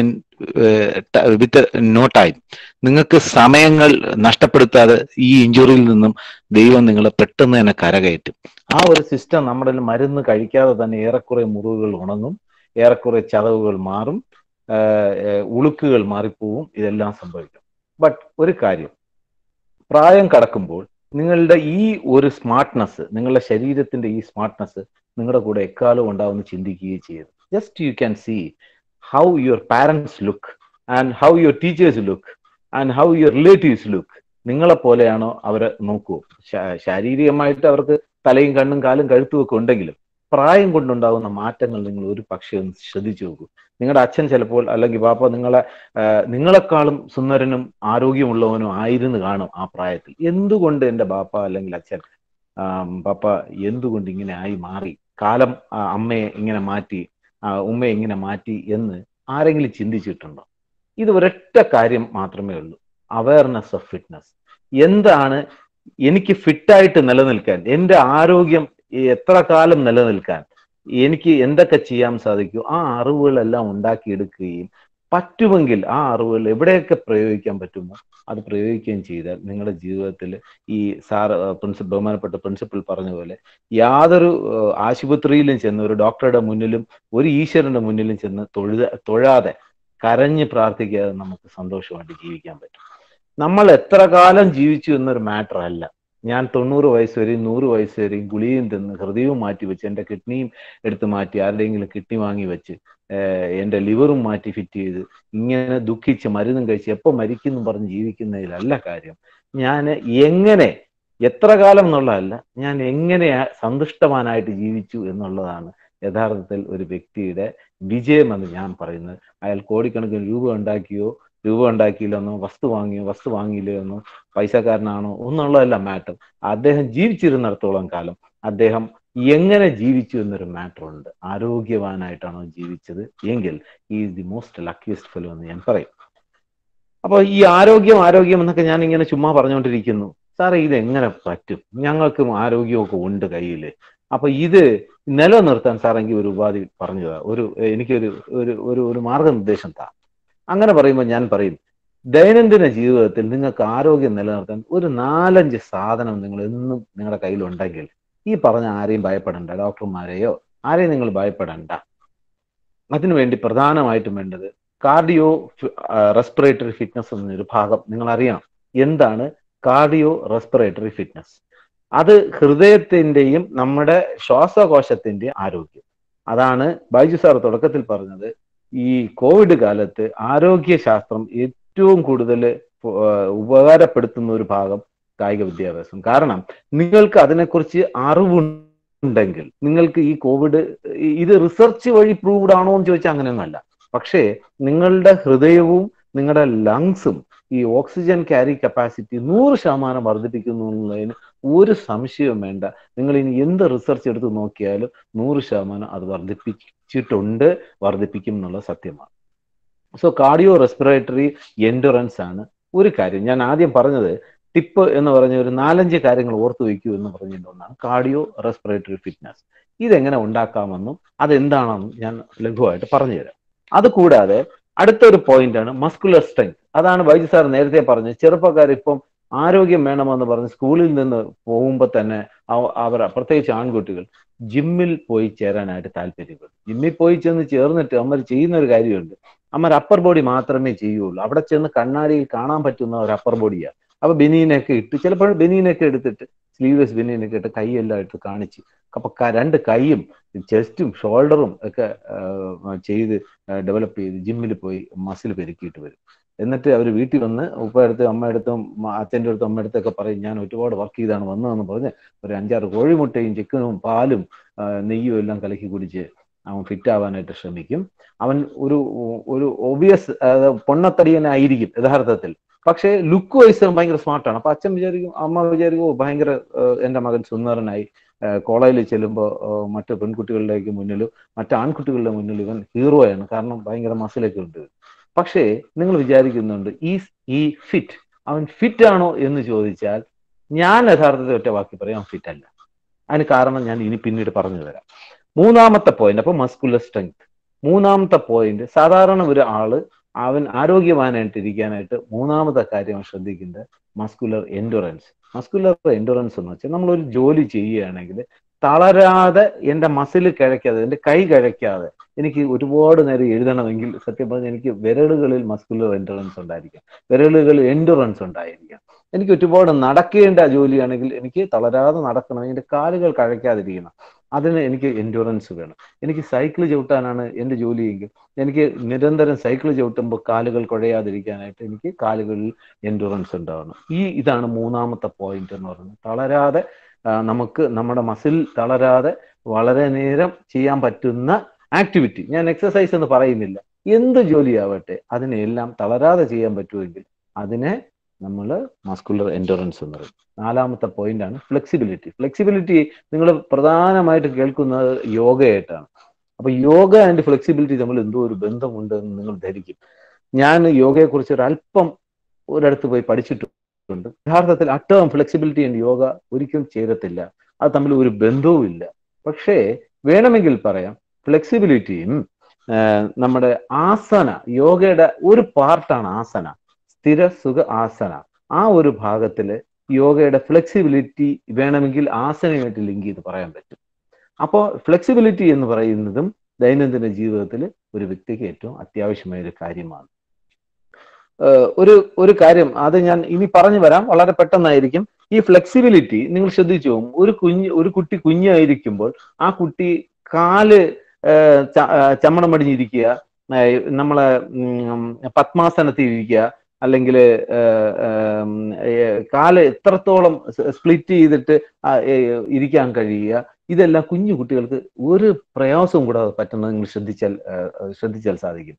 with no time. നിങ്ങൾക്ക് സമയങ്ങൾ നഷ്ടപ്പെടുത്താതെ ഈ ഇഞ്ചുറിയിൽ നിന്നും ദൈവം നിങ്ങളെ പെട്ടെന്ന് തന്നെ കരകയറ്റും. ആ ഒരു സിസ്റ്റം നമ്മുടെ മരുന്ന് കഴിക്കാതെ തന്നെ ഏറെക്കുറെ മുറിവുകൾ ഉണങ്ങും, ഏറെക്കുറെ ചതവുകൾ മാറും, ഉളുക്കുകൾ മാറിപ്പോവും, ഇതെല്ലാം സംഭവിക്കും. ബട്ട് ഒരു കാര്യം, പ്രായം കടക്കുമ്പോൾ നിങ്ങളുടെ ഈ ഒരു സ്മാർട്ട്നെസ്, നിങ്ങളുടെ ശരീരത്തിന്റെ ഈ സ്മാർട്ട്നെസ് നിങ്ങളുടെ കൂടെ എക്കാലവും ഉണ്ടാവുമെന്ന് ചിന്തിക്കുകയും ചെയ്തു. Just you can see how your parents look and how your teachers look and how your relatives look. നിങ്ങളെ പോലെയാണോ അവരെ നോക്കൂ? ശാരീരികമായിട്ട് അവർക്ക് തലയും കണ്ണും കാലും കഴുത്തും ഒക്കെ ഉണ്ടെങ്കിലും പ്രായം കൊണ്ടുണ്ടാകുന്ന മാറ്റങ്ങൾ നിങ്ങൾ ഒരു പക്ഷേ ഒന്ന് ശ്രദ്ധിച്ചു നോക്കൂ. നിങ്ങളുടെ അച്ഛൻ ചിലപ്പോൾ, അല്ലെങ്കിൽ പാപ്പ നിങ്ങളെക്കാളും സുന്ദരനും ആരോഗ്യമുള്ളവനും ആയിരുന്നു കാണും ആ പ്രായത്തിൽ. എന്തുകൊണ്ട് എൻ്റെ ബാപ്പ അല്ലെങ്കിൽ അച്ഛൻ പാപ്പ എന്തുകൊണ്ട് ഇങ്ങനെ ആയി മാറി, കാലം അമ്മയെ ഇങ്ങനെ മാറ്റി, ഉമ്മയെ ഇങ്ങനെ മാറ്റി എന്ന് ആരെങ്കിലും ചിന്തിച്ചിട്ടുണ്ടോ? ഇത് ഒരൊറ്റ കാര്യം മാത്രമേ ഉള്ളൂ, അവയർനെസ് ഓഫ് ഫിറ്റ്നസ്. എന്താണ് എനിക്ക് ഫിറ്റായിട്ട് നിലനിൽക്കാൻ, എൻ്റെ ആരോഗ്യം എത്ര കാലം നിലനിൽക്കാൻ എനിക്ക് എന്തൊക്കെ ചെയ്യാൻ സാധിക്കും, ആ അറിവുകളെല്ലാം ഉണ്ടാക്കിയെടുക്കുകയും പറ്റുമെങ്കിൽ ആ അറിവുകൾ എവിടെയൊക്കെ പ്രയോഗിക്കാൻ പറ്റുമോ അത് പ്രയോഗിക്കുകയും ചെയ്താൽ നിങ്ങളുടെ ജീവിതത്തിൽ ഈ ബഹുമാനപ്പെട്ട പ്രിൻസിപ്പൽ പറഞ്ഞ പോലെ യാതൊരു ആശുപത്രിയിലും ചെന്ന്, ഒരു ഡോക്ടറുടെ മുന്നിലും ഒരു ഈശ്വരന്റെ മുന്നിലും ചെന്ന് തൊഴാതെ കരഞ്ഞ് പ്രാർത്ഥിക്കാതെ നമുക്ക് സന്തോഷമായിട്ട് ജീവിക്കാൻ പറ്റും. നമ്മൾ എത്ര കാലം ജീവിച്ചു എന്നൊരു മാറ്റർ അല്ല. ഞാൻ 90 വയസ്സ് വരെയും 100 വയസ്സ് വരെയും ഗുളികയും തിന്ന് ഹൃദയവും മാറ്റി വെച്ച്, എൻ്റെ കിഡ്നിയും എടുത്ത് മാറ്റി, ആരുടെയെങ്കിലും കിഡ്നി വാങ്ങി വെച്ച്, എൻ്റെ ലിവറും മാറ്റി ഫിറ്റ് ചെയ്ത് ഇങ്ങനെ ദുഃഖിച്ച് മരുന്നും കഴിച്ച് എപ്പോൾ മരിക്കുന്നു പറഞ്ഞ് ജീവിക്കുന്നതിലല്ല കാര്യം. ഞാൻ എങ്ങനെ, എത്ര കാലം എന്നുള്ളതല്ല, ഞാൻ എങ്ങനെ സന്തുഷ്ടവാനായിട്ട് ജീവിച്ചു എന്നുള്ളതാണ് യഥാർത്ഥത്തിൽ ഒരു വ്യക്തിയുടെ വിജയമെന്ന് ഞാൻ പറയുന്നത്. അയാൾ കോടിക്കണക്കിന് രൂപ ഉണ്ടാക്കിയോ രൂപ ഉണ്ടാക്കിയില്ലെന്നോ വസ്തു വാങ്ങിയില്ലെന്നോ പൈസക്കാരനാണോ ഒന്നുള്ളതല്ല മാറ്റർ. അദ്ദേഹം ജീവിച്ചിരുന്നിടത്തോളം കാലം അദ്ദേഹം എങ്ങനെ ജീവിച്ചു എന്നൊരു മാറ്റർ ഉണ്ട്. ആരോഗ്യവാനായിട്ടാണോ ജീവിച്ചത് എങ്കിൽ is the most luckiest fellow എന്ന് ഞാൻ പറയും. അപ്പോൾ ഈ ആരോഗ്യം എന്നൊക്കെ ഞാൻ ഇങ്ങനെ ചുമ്മാ പറഞ്ഞുകൊണ്ടിരിക്കുന്നു. സാറേ ഇതെങ്ങനെ പറ്റും? ഞങ്ങൾക്കും ആരോഗ്യമൊക്കെ ഉണ്ട് കയ്യിൽ. അപ്പൊ ഇത് നിലനിർത്താൻ സാറെങ്കിൽ ഒരു ഉപാധി പറഞ്ഞു താ, എനിക്കൊരു ഒരു മാർഗനിർദ്ദേശം താ. അങ്ങനെ പറയുമ്പോൾ ഞാൻ പറയും, ദൈനംദിന ജീവിതത്തിൽ നിങ്ങൾക്ക് ആരോഗ്യം നിലനിർത്താൻ ഒരു 4-5 സാധനം നിങ്ങൾ എന്നും നിങ്ങളുടെ കയ്യിലുണ്ടെങ്കിൽ ഈ പറഞ്ഞ ആരെയും ഭയപ്പെടണ്ട, ഡോക്ടർമാരെയോ ആരെയും നിങ്ങൾ ഭയപ്പെടണ്ട. അതിനുവേണ്ടി പ്രധാനമായിട്ടും വേണ്ടത് കാർഡിയോ റെസ്പിറേറ്ററി ഫിറ്റ്നസ് എന്നൊരു ഭാഗം നിങ്ങൾ അറിയണം. എന്താണ് കാർഡിയോ റെസ്പിറേറ്ററി ഫിറ്റ്നസ്? അത് ഹൃദയത്തിന്റെയും നമ്മുടെ ശ്വാസകോശത്തിന്റെയും ആരോഗ്യം. അതാണ് ബൈജു സാർ തുടക്കത്തിൽ പറഞ്ഞത്. ഈ കോവിഡ് കാലത്ത് ആരോഗ്യശാസ്ത്രം ഏറ്റവും കൂടുതൽ ഉപകാരപ്പെടുത്തുന്ന ഒരു ഭാഗം കായിക വിദ്യാഭ്യാസം. കാരണം നിങ്ങൾക്ക് അതിനെക്കുറിച്ച് അറിവുണ്ടെങ്കിൽ നിങ്ങൾക്ക് ഈ കോവിഡ് ഇത് റിസർച്ച് വഴി പ്രൂവ്ഡ് ആണോ എന്ന് ചോദിച്ചാൽ അങ്ങനെയൊന്നുമല്ല. പക്ഷേ നിങ്ങളുടെ ഹൃദയവും നിങ്ങളുടെ ലങ്സും ഈ ഓക്സിജൻ ക്യാരി കപ്പാസിറ്റി 100% വർദ്ധിപ്പിക്കുന്നു എന്നുള്ളതിന് ഒരു സംശയവും വേണ്ട. നിങ്ങൾ ഇനി എന്ത് റിസർച്ച് എടുത്ത് നോക്കിയാലും 100% അത് വർദ്ധിപ്പിക്കും എന്നുള്ളത് സത്യമാണ്. സോ കാർഡിയോ റെസ്പിറേറ്ററി എൻഡുറൻസ് ആണ് ഒരു കാര്യം. ഞാൻ ആദ്യം പറഞ്ഞത് ടിപ്പ് എന്ന് പറഞ്ഞ ഒരു 4-5 കാര്യങ്ങൾ ഓർത്തു വയ്ക്കൂ എന്ന് പറഞ്ഞിട്ടുണ്ടാണ് കാർഡിയോ റെസ്പിറേറ്ററി ഫിറ്റ്നസ്. ഇതെങ്ങനെ ഉണ്ടാക്കാമെന്നും അതെന്താണെന്നും ഞാൻ ലഘുവായിട്ട് പറഞ്ഞുതരാം. അതുകൂടാതെ അടുത്തൊരു പോയിന്റാണ് മസ്കുലർ സ്ട്രെങ്ത്. അതാണ് ബൈജു സാർ നേരത്തെ പറഞ്ഞത്. ചെറുപ്പക്കാർ ഇപ്പം ആരോഗ്യം വേണമെന്ന് പറഞ്ഞ് സ്കൂളിൽ നിന്ന് പോകുമ്പോൾ തന്നെ അവർ പ്രത്യേകിച്ച് ആൺകുട്ടികൾ ജിമ്മിൽ പോയി ചേരാനായിട്ട് താല്പര്യപ്പെടും. ജിമ്മിൽ പോയി ചെന്ന് ചേർന്നിട്ട് അമ്മ ചെയ്യുന്ന ഒരു കാര്യമുണ്ട്. അമ്മ അപ്പർ ബോഡി മാത്രമേ ചെയ്യുള്ളൂ. അവിടെ ചെന്ന് കണ്ണാടിയിൽ കാണാൻ പറ്റുന്ന ഒരു അപ്പർ ബോഡിയാണ്. അപ്പൊ ബനിയനൊക്കെ ഇട്ട്, ചിലപ്പോൾ ബനിയനൊക്കെ എടുത്തിട്ട് സ്ലീവ്ലെസ് ബനിയനൊക്കെ ഇട്ട് കൈയെല്ലാം ഇട്ട് കാണിച്ച്, അപ്പൊ 2 കൈയും ചെസ്റ്റും ഷോൾഡറും ഒക്കെ ചെയ്ത് ഡെവലപ്പ് ചെയ്ത് ജിമ്മിൽ പോയി മസിൽ പെരുക്കിയിട്ട് വരും. എന്നിട്ട് അവർ വീട്ടിൽ വന്ന് ഉപ്പയടുത്തും അമ്മയടുത്തും അച്ഛൻ്റെ അടുത്തും അമ്മയടുത്തൊക്കെ പറയും, ഞാൻ ഒരുപാട് വർക്ക് ചെയ്താണ് വന്നതെന്ന് പറഞ്ഞ് ഒരു 5-6 കോഴിമുട്ടയും ചിക്കനും പാലും നെയ്യും എല്ലാം കലക്കി കുടിച്ച് അവൻ ഫിറ്റ് ആവാനായിട്ട് ശ്രമിക്കും. അവൻ ഒരു ഒബിയസ് പൊണ്ണത്തടിയനായിരിക്കും യഥാർത്ഥത്തിൽ, പക്ഷേ ലുക്ക് വൈസ് ഭയങ്കര സ്മാർട്ടാണ്. അപ്പൊ അച്ഛൻ വിചാരിക്കും, അമ്മ വിചാരിക്കും, ഭയങ്കര എൻ്റെ മകൻ സുന്ദരനായി. കോളേജിൽ ചെല്ലുമ്പോൾ മറ്റു പെൺകുട്ടികളുടെ മുന്നിലും മറ്റു ആൺകുട്ടികളുടെ മുന്നിലും ഇവൻ ഹീറോയാണ്, കാരണം ഭയങ്കര മസിലൊക്കെ ഉണ്ട്. പക്ഷേ നിങ്ങൾ വിചാരിക്കുന്നുണ്ട് ഈ ഫിറ്റ്, അവൻ ഫിറ്റ് ആണോ എന്ന് ചോദിച്ചാൽ ഞാൻ യഥാർത്ഥത്തിൽ ഒറ്റ വാക്കി പറയും, അവൻ ഫിറ്റ് അല്ല. അതിന് കാരണം ഞാൻ ഇനി പിന്നീട് പറഞ്ഞു തരാം. 3ാമത്തെ പോയിന്റ്, അപ്പൊ മസ്കുലർ സ്ട്രെങ്ത്. 3ാമത്തെ പോയിന്റ്, സാധാരണ ഒരു ആള് അവൻ ആരോഗ്യവാനായിട്ടിരിക്കാനായിട്ട് 3ാമത്തെ കാര്യം ശ്രദ്ധിക്കേണ്ടത് മസ്കുലർ എൻഡുറൻസ്. മസ്കുലർ എൻഡുറൻസ് എന്ന് വെച്ചാൽ നമ്മളൊരു ജോലി ചെയ്യുകയാണെങ്കിൽ തളരാതെ എൻ്റെ മസിൽ കിഴയ്ക്കാതെ, എൻ്റെ കൈ കിഴയ്ക്കാതെ എനിക്ക് ഒരുപാട് നേരം എഴുതണമെങ്കിൽ സത്യം പറഞ്ഞാൽ എനിക്ക് വിരലുകളിൽ മസ്കുലർ എൻഡുറൻസ് ഉണ്ടായിരിക്കാം, വിരലുകളിൽ എൻഡുറൻസ് ഉണ്ടായിരിക്കാം. എനിക്ക് ഒരുപാട് നടക്കേണ്ട ജോലിയാണെങ്കിൽ എനിക്ക് തളരാതെ നടക്കണം, എൻ്റെ കാലുകൾ കഴയ്ക്കാതിരിക്കണം, അതിന് എനിക്ക് എൻഡുറൻസ് വേണം. എനിക്ക് സൈക്കിൾ ചവിട്ടാനാണ് എൻ്റെ ജോലിയെങ്കിൽ എനിക്ക് നിരന്തരം സൈക്കിൾ ചവിട്ടുമ്പോൾ കാലുകൾ കുഴയാതിരിക്കാനായിട്ട് എനിക്ക് കാലുകളിൽ എൻഡുറൻസ് ഉണ്ടാവണം. ഇതാണ് 3ാമത്തെ പോയിന്റ് എന്ന് പറയുന്നത്. തളരാതെ നമുക്ക് നമ്മുടെ മസിൽ തളരാതെ വളരെ നേരം ചെയ്യാൻ പറ്റുന്ന ആക്ടിവിറ്റി. ഞാൻ എക്സസൈസ് എന്ന് പറയുന്നില്ല, എന്ത് ജോലിയാവട്ടെ അതിനെല്ലാം തളരാതെ ചെയ്യാൻ പറ്റുമെങ്കിൽ അതിനെ നമ്മൾ മസ്കുലർ എൻഡുറൻസ് എന്ന് പറയും. 4ാമത്തെ പോയിന്റ് ആണ് ഫ്ലെക്സിബിലിറ്റി. ഫ്ലെക്സിബിലിറ്റി നിങ്ങൾ പ്രധാനമായിട്ട് കേൾക്കുന്നത് യോഗയായിട്ടാണ്. അപ്പൊ യോഗ ആൻഡ് ഫ്ലെക്സിബിലിറ്റി തമ്മിൽ എന്തോ ഒരു ബന്ധമുണ്ട് എന്ന് നിങ്ങൾ ധരിക്കും. ഞാൻ യോഗയെക്കുറിച്ച് ഒരിടത്ത് പോയി പഠിച്ചിട്ടുണ്ട്. യഥാർത്ഥത്തിൽ ആ ടേം ഫ്ലെക്സിബിലിറ്റി ആൻഡ് യോഗ ഒരിക്കലും ചേരത്തില്ല, അത് തമ്മിൽ ഒരു ബന്ധവും ഇല്ല. പക്ഷേ വേണമെങ്കിൽ പറയാം, ഫ്ലെക്സിബിലിറ്റിയും നമ്മുടെ ആസന, യോഗയുടെ ഒരു പാർട്ടാണ് ആസന, സ്ഥിര സുഖ ആസന. ആ ഒരു ഭാഗത്തില് യോഗയുടെ ഫ്ലെക്സിബിലിറ്റി വേണമെങ്കിൽ ആസനയുമായിട്ട് ലിങ്ക് ചെയ്ത് പറയാൻ പറ്റും. അപ്പോൾ ഫ്ലെക്സിബിലിറ്റി എന്ന് പറയുന്നതും ദൈനംദിന ജീവിതത്തിൽ ഒരു വ്യക്തിക്ക് ഏറ്റവും അത്യാവശ്യമായ ഒരു കാര്യമാണ്. ഒരു കാര്യം അത് ഞാൻ ഇനി പറഞ്ഞു വരാം, വളരെ പെട്ടെന്നായിരിക്കും. ഈ ഫ്ലെക്സിബിലിറ്റി നിങ്ങൾ ശ്രദ്ധിച്ചു പോകും. ഒരു കുട്ടി കുഞ്ഞായിരിക്കുമ്പോൾ ആ കുട്ടി കാല് ചമ്മണം പടിഞ്ഞിരിക്കുക, നമ്മളെ പത്മാസനത്തിൽ ഇരിക്കുക, അല്ലെങ്കിൽ കാല് എത്രത്തോളം സ്പ്ലിറ്റ് ചെയ്തിട്ട് ഇരിക്കാൻ കഴിയുക, ഇതെല്ലാം കുഞ്ഞു കുട്ടികൾക്ക് ഒരു പ്രയാസവും കൂടാതെ പറ്റുന്നത് നിങ്ങൾ ശ്രദ്ധിച്ചാൽ സാധിക്കും.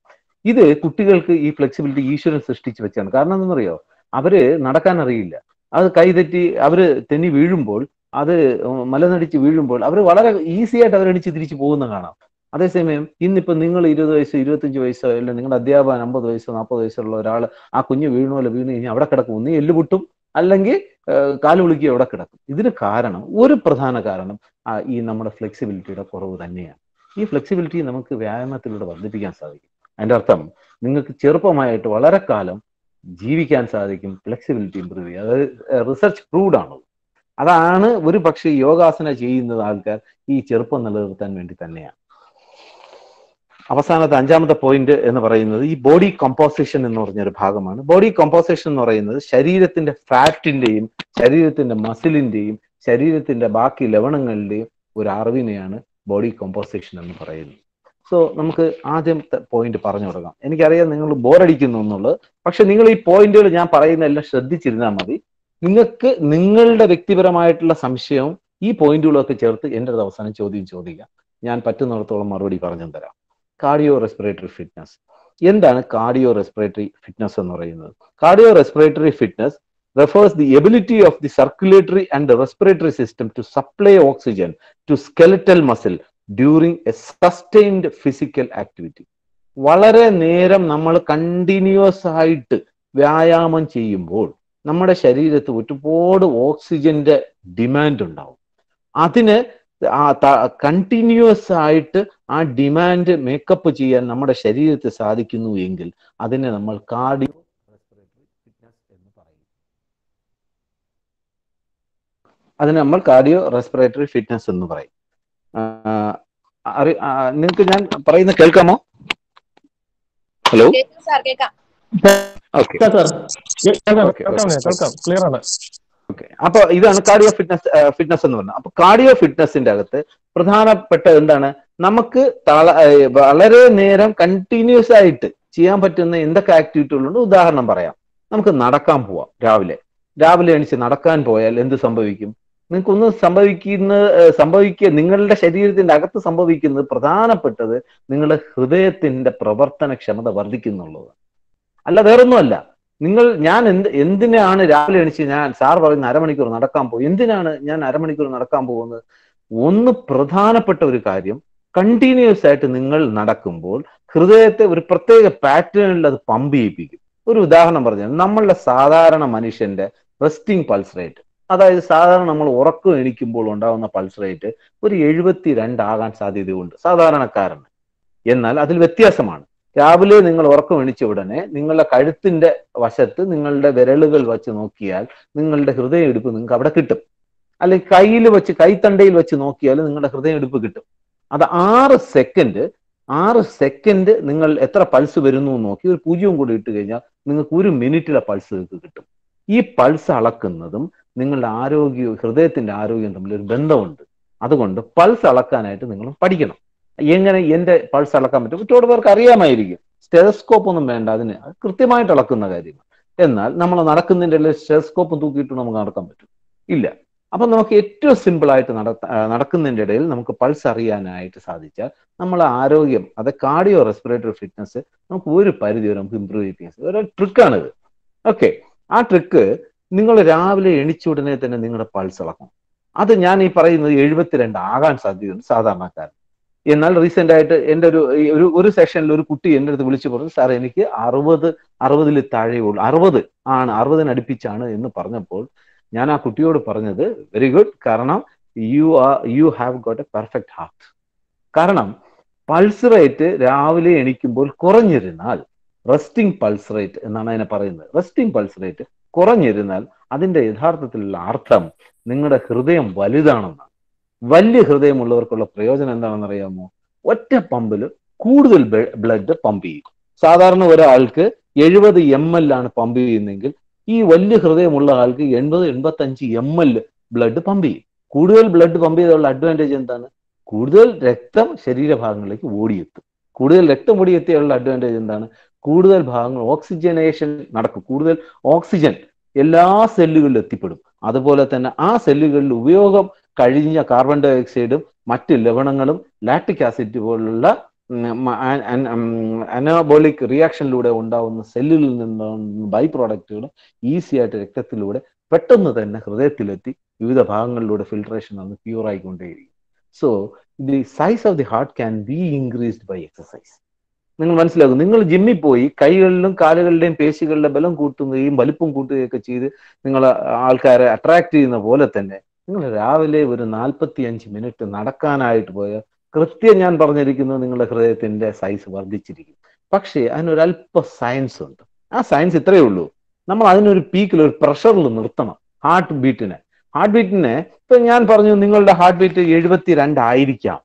ഇത് കുട്ടികൾക്ക് ഈ ഫ്ലെക്സിബിലിറ്റി ഈശ്വരൻ സൃഷ്ടിച്ചു വെച്ചാണ്. കാരണം എന്താണെന്നറിയോ, അവര് നടക്കാൻ അറിയില്ല. അത് കൈതെറ്റി അവര് തെന്നി വീഴുമ്പോൾ, അത് മലനടിച്ച് വീഴുമ്പോൾ അവർ വളരെ ഈസി ആയിട്ട് അവരടിച്ച് തിരിച്ചു പോകുന്ന കാണാം. അതേസമയം ഇന്നിപ്പോ നിങ്ങൾ 20 വയസ്സ് 25 വയസ്സോ അല്ലെങ്കിൽ നിങ്ങളുടെ അധ്യാപകൻ 50 വയസ്സോ 40 വയസ്സുള്ള ഒരാൾ ആ കുഞ്ഞ് വീഴുന്ന പോലെ വീണ് കഴിഞ്ഞാൽ അവിടെ കിടക്കും, ഒന്നീ എല്ല് പൊട്ടും അല്ലെങ്കിൽ കാല് വിളിക്കുക അവിടെ കിടക്കും. ഇതിന് കാരണം, ഒരു പ്രധാന കാരണം ഈ നമ്മുടെ ഫ്ലെക്സിബിലിറ്റിയുടെ കുറവ് തന്നെയാണ്. ഈ ഫ്ലെക്സിബിലിറ്റി നമുക്ക് വ്യായാമത്തിലൂടെ വർദ്ധിപ്പിക്കാൻ സാധിക്കും. അതിന്റെ അർത്ഥം നിങ്ങൾക്ക് ചെറുപ്പമായിട്ട് വളരെ കാലം ജീവിക്കാൻ സാധിക്കും ഫ്ലെക്സിബിലിറ്റി ഇമ്പ്രൂവ് ചെയ്യുക. അതായത് റിസർച്ച് പ്രൂവ്ഡ് ആണ്. അതാണ് ഒരു പക്ഷേ യോഗാസന ചെയ്യുന്നത് ആൾക്കാർ ഈ ചെറുപ്പം നിലനിർത്താൻ വേണ്ടി തന്നെയാണ്. അവസാനത്തെ 5ാമത്തെ പോയിന്റ് എന്ന് പറയുന്നത് ഈ ബോഡി കമ്പോസിഷൻ എന്ന് പറഞ്ഞൊരു ഭാഗമാണ്. ബോഡി കമ്പോസിഷൻ എന്ന് പറയുന്നത് ശരീരത്തിന്റെ ഫാറ്റിന്റെയും ശരീരത്തിന്റെ മസിലിന്റെയും ശരീരത്തിന്റെ ബാക്കി ലവണങ്ങളുടെയും ഒരു അറിവിനെയാണ് ബോഡി കമ്പോസിഷൻ എന്ന് പറയുന്നത്. സോ നമുക്ക് ആദ്യത്തെ പോയിന്റ് പറഞ്ഞു തുടങ്ങാം. എനിക്കറിയാം നിങ്ങൾ ബോറടിക്കുന്നു എന്നുള്ളത്, പക്ഷെ നിങ്ങൾ ഈ പോയിന്റുകൾ ഞാൻ പറയുന്ന എല്ലാം ശ്രദ്ധിച്ചിരുന്നാൽ മതി. നിങ്ങൾക്ക് നിങ്ങളുടെ വ്യക്തിപരമായിട്ടുള്ള സംശയവും ഈ പോയിന്റുകളൊക്കെ ചേർത്ത് എൻ്റെ അടുത്ത് അവസാനം ചോദ്യം ചോദിക്കാം. ഞാൻ പറ്റുന്നിടത്തോളം മറുപടി പറഞ്ഞു തരാം. Cardio respiratory fitness. എന്താണ് കാർഡിയോ റെസ്പിറേറ്ററി ഫിറ്റ്നസ് എന്ന് പറയുന്നത്? Cardio respiratory fitness refers the ability of the circulatory and the respiratory system to supply oxygen to skeletal muscle during a sustained physical activity. വളരെ നേരം നമ്മൾ കണ്ടിന്യൂസ് ആയിട്ട് വ്യായാമം ചെയ്യുമ്പോൾ നമ്മുടെ ശരീരത്ത് ഒരുപാട് ഓക്സിജന്റെ ഡിമാൻഡ് ഉണ്ടാവും. അതിന് കണ്ടിന്യൂസ് ആയിട്ട് ആ ഡിമാൻഡ് മേക്കപ്പ് ചെയ്യാൻ നമ്മുടെ ശരീരത്തിന് സാധിക്കുന്നു എങ്കിൽ അതിനെ നമ്മൾ കാർഡിയോ റെസ്പിറേറ്ററി ഫിറ്റ്നസ് എന്ന് പറയും. അതിനെ നമ്മൾ കാർഡിയോ റെസ്പിറേറ്ററി ഫിറ്റ്നസ് എന്ന് പറയും. നിങ്ങൾക്ക് ഞാൻ പറയുന്നത് കേൾക്കാമോ? Hello, okay. അപ്പൊ ഇതാണ് കാർഡിയോ ഫിറ്റ്നസ് എന്ന് പറഞ്ഞത്. അപ്പൊ കാർഡിയോ ഫിറ്റ്നസിന്റെ അകത്ത് പ്രധാനപ്പെട്ട എന്താണ്, നമുക്ക് വളരെ നേരം കണ്ടിന്യൂസ് ആയിട്ട് ചെയ്യാൻ പറ്റുന്ന എന്തൊക്കെ ആക്ടിവിറ്റികളുണ്ട്. ഉദാഹരണം പറയാം. നമുക്ക് നടക്കാൻ പോവാം. രാവിലെ എണീച്ച് നടക്കാൻ പോയാൽ എന്ത് സംഭവിക്കും? നിങ്ങൾക്കൊന്നും സംഭവിക്കുക നിങ്ങളുടെ ശരീരത്തിന്റെ അകത്ത് സംഭവിക്കുന്നത് പ്രധാനപ്പെട്ടത് നിങ്ങളുടെ ഹൃദയത്തിന്റെ പ്രവർത്തനക്ഷമത വർദ്ധിക്കുന്നുള്ളത്, അല്ല വേറൊന്നുമല്ല. ഞാൻ എന്തിനാണ് രാവിലെ എണീച്ച് ഞാൻ സാർ പറയുന്ന അരമണിക്കൂർ നടക്കാൻ പോകും? എന്തിനാണ് ഞാൻ അരമണിക്കൂർ നടക്കാൻ പോകുന്നത്? ഒന്ന് പ്രധാനപ്പെട്ട ഒരു കാര്യം, കണ്ടിന്യൂസ് ആയിട്ട് നിങ്ങൾ നടക്കുമ്പോൾ ഹൃദയത്തെ ഒരു പ്രത്യേക പാറ്റേണിൽ അത് പമ്പ് ചെയ്യിപ്പിക്കും. ഒരു ഉദാഹരണം പറഞ്ഞാൽ നമ്മളുടെ സാധാരണ മനുഷ്യന്റെ റെസ്റ്റിംഗ് പൾസ് റേറ്റ്, അതായത് സാധാരണ നമ്മൾ ഉറക്കം എണീക്കുമ്പോൾ ഉണ്ടാകുന്ന പൾസ് റേറ്റ് ഒരു 72 ആകാൻ സാധ്യതയുണ്ട് സാധാരണക്കാരന്. എന്നാൽ അതിൽ വ്യത്യാസമാണ്. രാവിലെ നിങ്ങൾ ഉറക്കം എണീച്ച ഉടനെ നിങ്ങളുടെ കഴുത്തിന്റെ വശത്ത് നിങ്ങളുടെ വിരലുകൾ വെച്ച് നോക്കിയാൽ നിങ്ങളുടെ ഹൃദയമിടിപ്പ് നിങ്ങൾക്ക് അവിടെ കിട്ടും. അല്ലെങ്കിൽ കൈത്തണ്ടയിൽ വെച്ച് നോക്കിയാൽ നിങ്ങളുടെ ഹൃദയമിടിപ്പ് കിട്ടും. അത് 6 സെക്കൻഡ് നിങ്ങൾ എത്ര പൾസ് വരുന്നു നോക്കി ഒരു 0 കൂടി ഇട്ട് കഴിഞ്ഞാൽ നിങ്ങൾക്ക് 1 മിനിറ്റിലെ പൾസ് നിങ്ങൾക്ക് കിട്ടും. ഈ പൾസ് അളക്കുന്നതും നിങ്ങളുടെ ആരോഗ്യവും ഹൃദയത്തിന്റെ ആരോഗ്യവും തമ്മിൽ ഒരു ബന്ധമുണ്ട്. അതുകൊണ്ട് പൾസ് അളക്കാനായിട്ട് നിങ്ങൾ പഠിക്കണം. എങ്ങനെ എന്റെ പൾസ് അളക്കാൻ പറ്റും? ഒരുപാട് പേർക്ക് അറിയാമായിരിക്കും. സ്റ്റെതസ്കോപ്പ് ഒന്നും വേണ്ട, അതിന് കൃത്യമായിട്ട് അളക്കുന്ന കാര്യമാണ്. എന്നാൽ നമ്മൾ നടക്കുന്നതിൻ്റെ ഇടയിൽ സ്റ്റെതസ്കോപ്പ് തൂക്കിയിട്ട് നമുക്ക് നടക്കാൻ പറ്റും? ഇല്ല. അപ്പൊ നമുക്ക് ഏറ്റവും സിമ്പിൾ ആയിട്ട് നടക്കുന്നതിൻ്റെ ഇടയിൽ നമുക്ക് പൾസ് അറിയാനായിട്ട് സാധിച്ചാൽ നമ്മളെ ആരോഗ്യം, അത് കാർഡിയോ റെസ്പിറേറ്ററി ഫിറ്റ്നസ് നമുക്ക് ഒരു പരിധി വരെ നമുക്ക് ഇമ്പ്രൂവ് ചെയ്യാൻ ഒരു ട്രിക്കാണിത്. ഓക്കെ, ആ ട്രിക്ക് നിങ്ങൾ രാവിലെ എണീച്ച ഉടനെ തന്നെ നിങ്ങളുടെ പൾസ് അളക്കണം. അത് ഞാൻ ഈ പറയുന്നത് 72 ആകാൻ സാധ്യതയുണ്ട് സാധാരണക്കാരൻ. എന്നാൽ റീസെന്റ് ആയിട്ട് എൻ്റെ ഒരു സെഷനിൽ ഒരു കുട്ടി എൻ്റെ അടുത്ത് വിളിച്ചു പറഞ്ഞു, സാർ എനിക്ക് 60 താഴെയുള്ളൂ, 60 അടുപ്പിച്ചാണ് എന്ന് പറഞ്ഞപ്പോൾ ഞാൻ ആ കുട്ടിയോട് പറഞ്ഞത്, വെരി ഗുഡ്, കാരണം you have got a perfect heart. കാരണം പൾസ് റേറ്റ് രാവിലെ എണീക്കുമ്പോൾ കുറഞ്ഞിരുന്നാൽ, റെസ്റ്റിംഗ് പൾസ് റേറ്റ് എന്നാണ് അതിനെ പറയുന്നത്, റെസ്റ്റിംഗ് പൾസ് റേറ്റ് കുറഞ്ഞിരുന്നാൽ അതിന്റെ യഥാർത്ഥത്തിലുള്ള അർത്ഥം നിങ്ങളുടെ ഹൃദയം വലുതാണെന്നാണ്. വലിയ ഹൃദയമുള്ളവർക്കുള്ള പ്രയോജനം എന്താണെന്ന് അറിയാമോ? ഒറ്റ പമ്പിൽ കൂടുതൽ ബ്ലഡ് പമ്പ് ചെയ്യും. സാധാരണ ഒരാൾക്ക് 70 ml ആണ് പമ്പ് ചെയ്യുന്നതെങ്കിൽ ഈ വലിയ ഹൃദയമുള്ള ആൾക്ക് 80-85 ml ബ്ലഡ് പമ്പ് ചെയ്യും. കൂടുതൽ ബ്ലഡ് പമ്പ് ചെയ്തുള്ള അഡ്വാൻറ്റേജ് എന്താണ്? കൂടുതൽ രക്തം ശരീരഭാഗങ്ങളിലേക്ക് ഓടിയെത്തും. കൂടുതൽ രക്തം ഓടിയെത്തിയുള്ള അഡ്വാൻറ്റേജ് എന്താണ്? കൂടുതൽ ഭാഗങ്ങൾ ഓക്സിജനേഷൻ നടക്കും. കൂടുതൽ ഓക്സിജൻ എല്ലാ സെല്ലുകളിലും എത്തിപ്പെടും. അതുപോലെ തന്നെ ആ സെല്ലുകളിൽ ഉപയോഗം കഴിഞ്ഞ കാർബൺ ഡൈ ഓക്സൈഡും മറ്റ് ലവണങ്ങളും ലാക്റ്റിക് ആസിഡ് പോലുള്ള അനബോളിക് റിയാക്ഷനിലൂടെ ഉണ്ടാവുന്ന സെല്ലിൽ നിന്നുണ്ടാവുന്ന ബൈ പ്രോഡക്റ്റുകൾ ഈസി ആയിട്ട് രക്തത്തിലൂടെ പെട്ടെന്ന് തന്നെ ഹൃദയത്തിലെത്തി വിവിധ ഭാഗങ്ങളിലൂടെ ഫിൽട്രേഷൻ വന്ന് പ്യൂർ ആയിക്കൊണ്ടേയിരിക്കും. So the size of the heart can be increased by exercise. നിങ്ങൾ മനസ്സിലാക്കും, നിങ്ങൾ ജിമ്മിൽ പോയി കൈകളിലും കാലുകളുടെയും പേശികളുടെ ബലം കൂട്ടുകയും വലിപ്പം കൂട്ടുകയൊക്കെ ചെയ്ത് നിങ്ങൾ ആൾക്കാരെ അട്രാക്ട് ചെയ്യുന്ന പോലെ തന്നെ നിങ്ങൾ രാവിലെ ഒരു 45 മിനിറ്റ് നടക്കാനായിട്ട് പോയാൽ കൃത്യം ഞാൻ പറഞ്ഞിരിക്കുന്നത് നിങ്ങളുടെ ഹൃദയത്തിന്റെ സൈസ് വർദ്ധിച്ചിരിക്കും. പക്ഷേ അതിനൊരല്പ സയൻസ് ഉണ്ട്. ആ സയൻസ് ഇത്രയേ ഉള്ളൂ, നമ്മൾ അതിനൊരു പീക്കിൽ ഒരു പ്രഷറിൽ നിർത്തണം ഹാർട്ട് ബീറ്റിനെ. ഇപ്പൊ ഞാൻ പറഞ്ഞു നിങ്ങളുടെ ഹാർട്ട് ബീറ്റ് 72 ആയിരിക്കാം.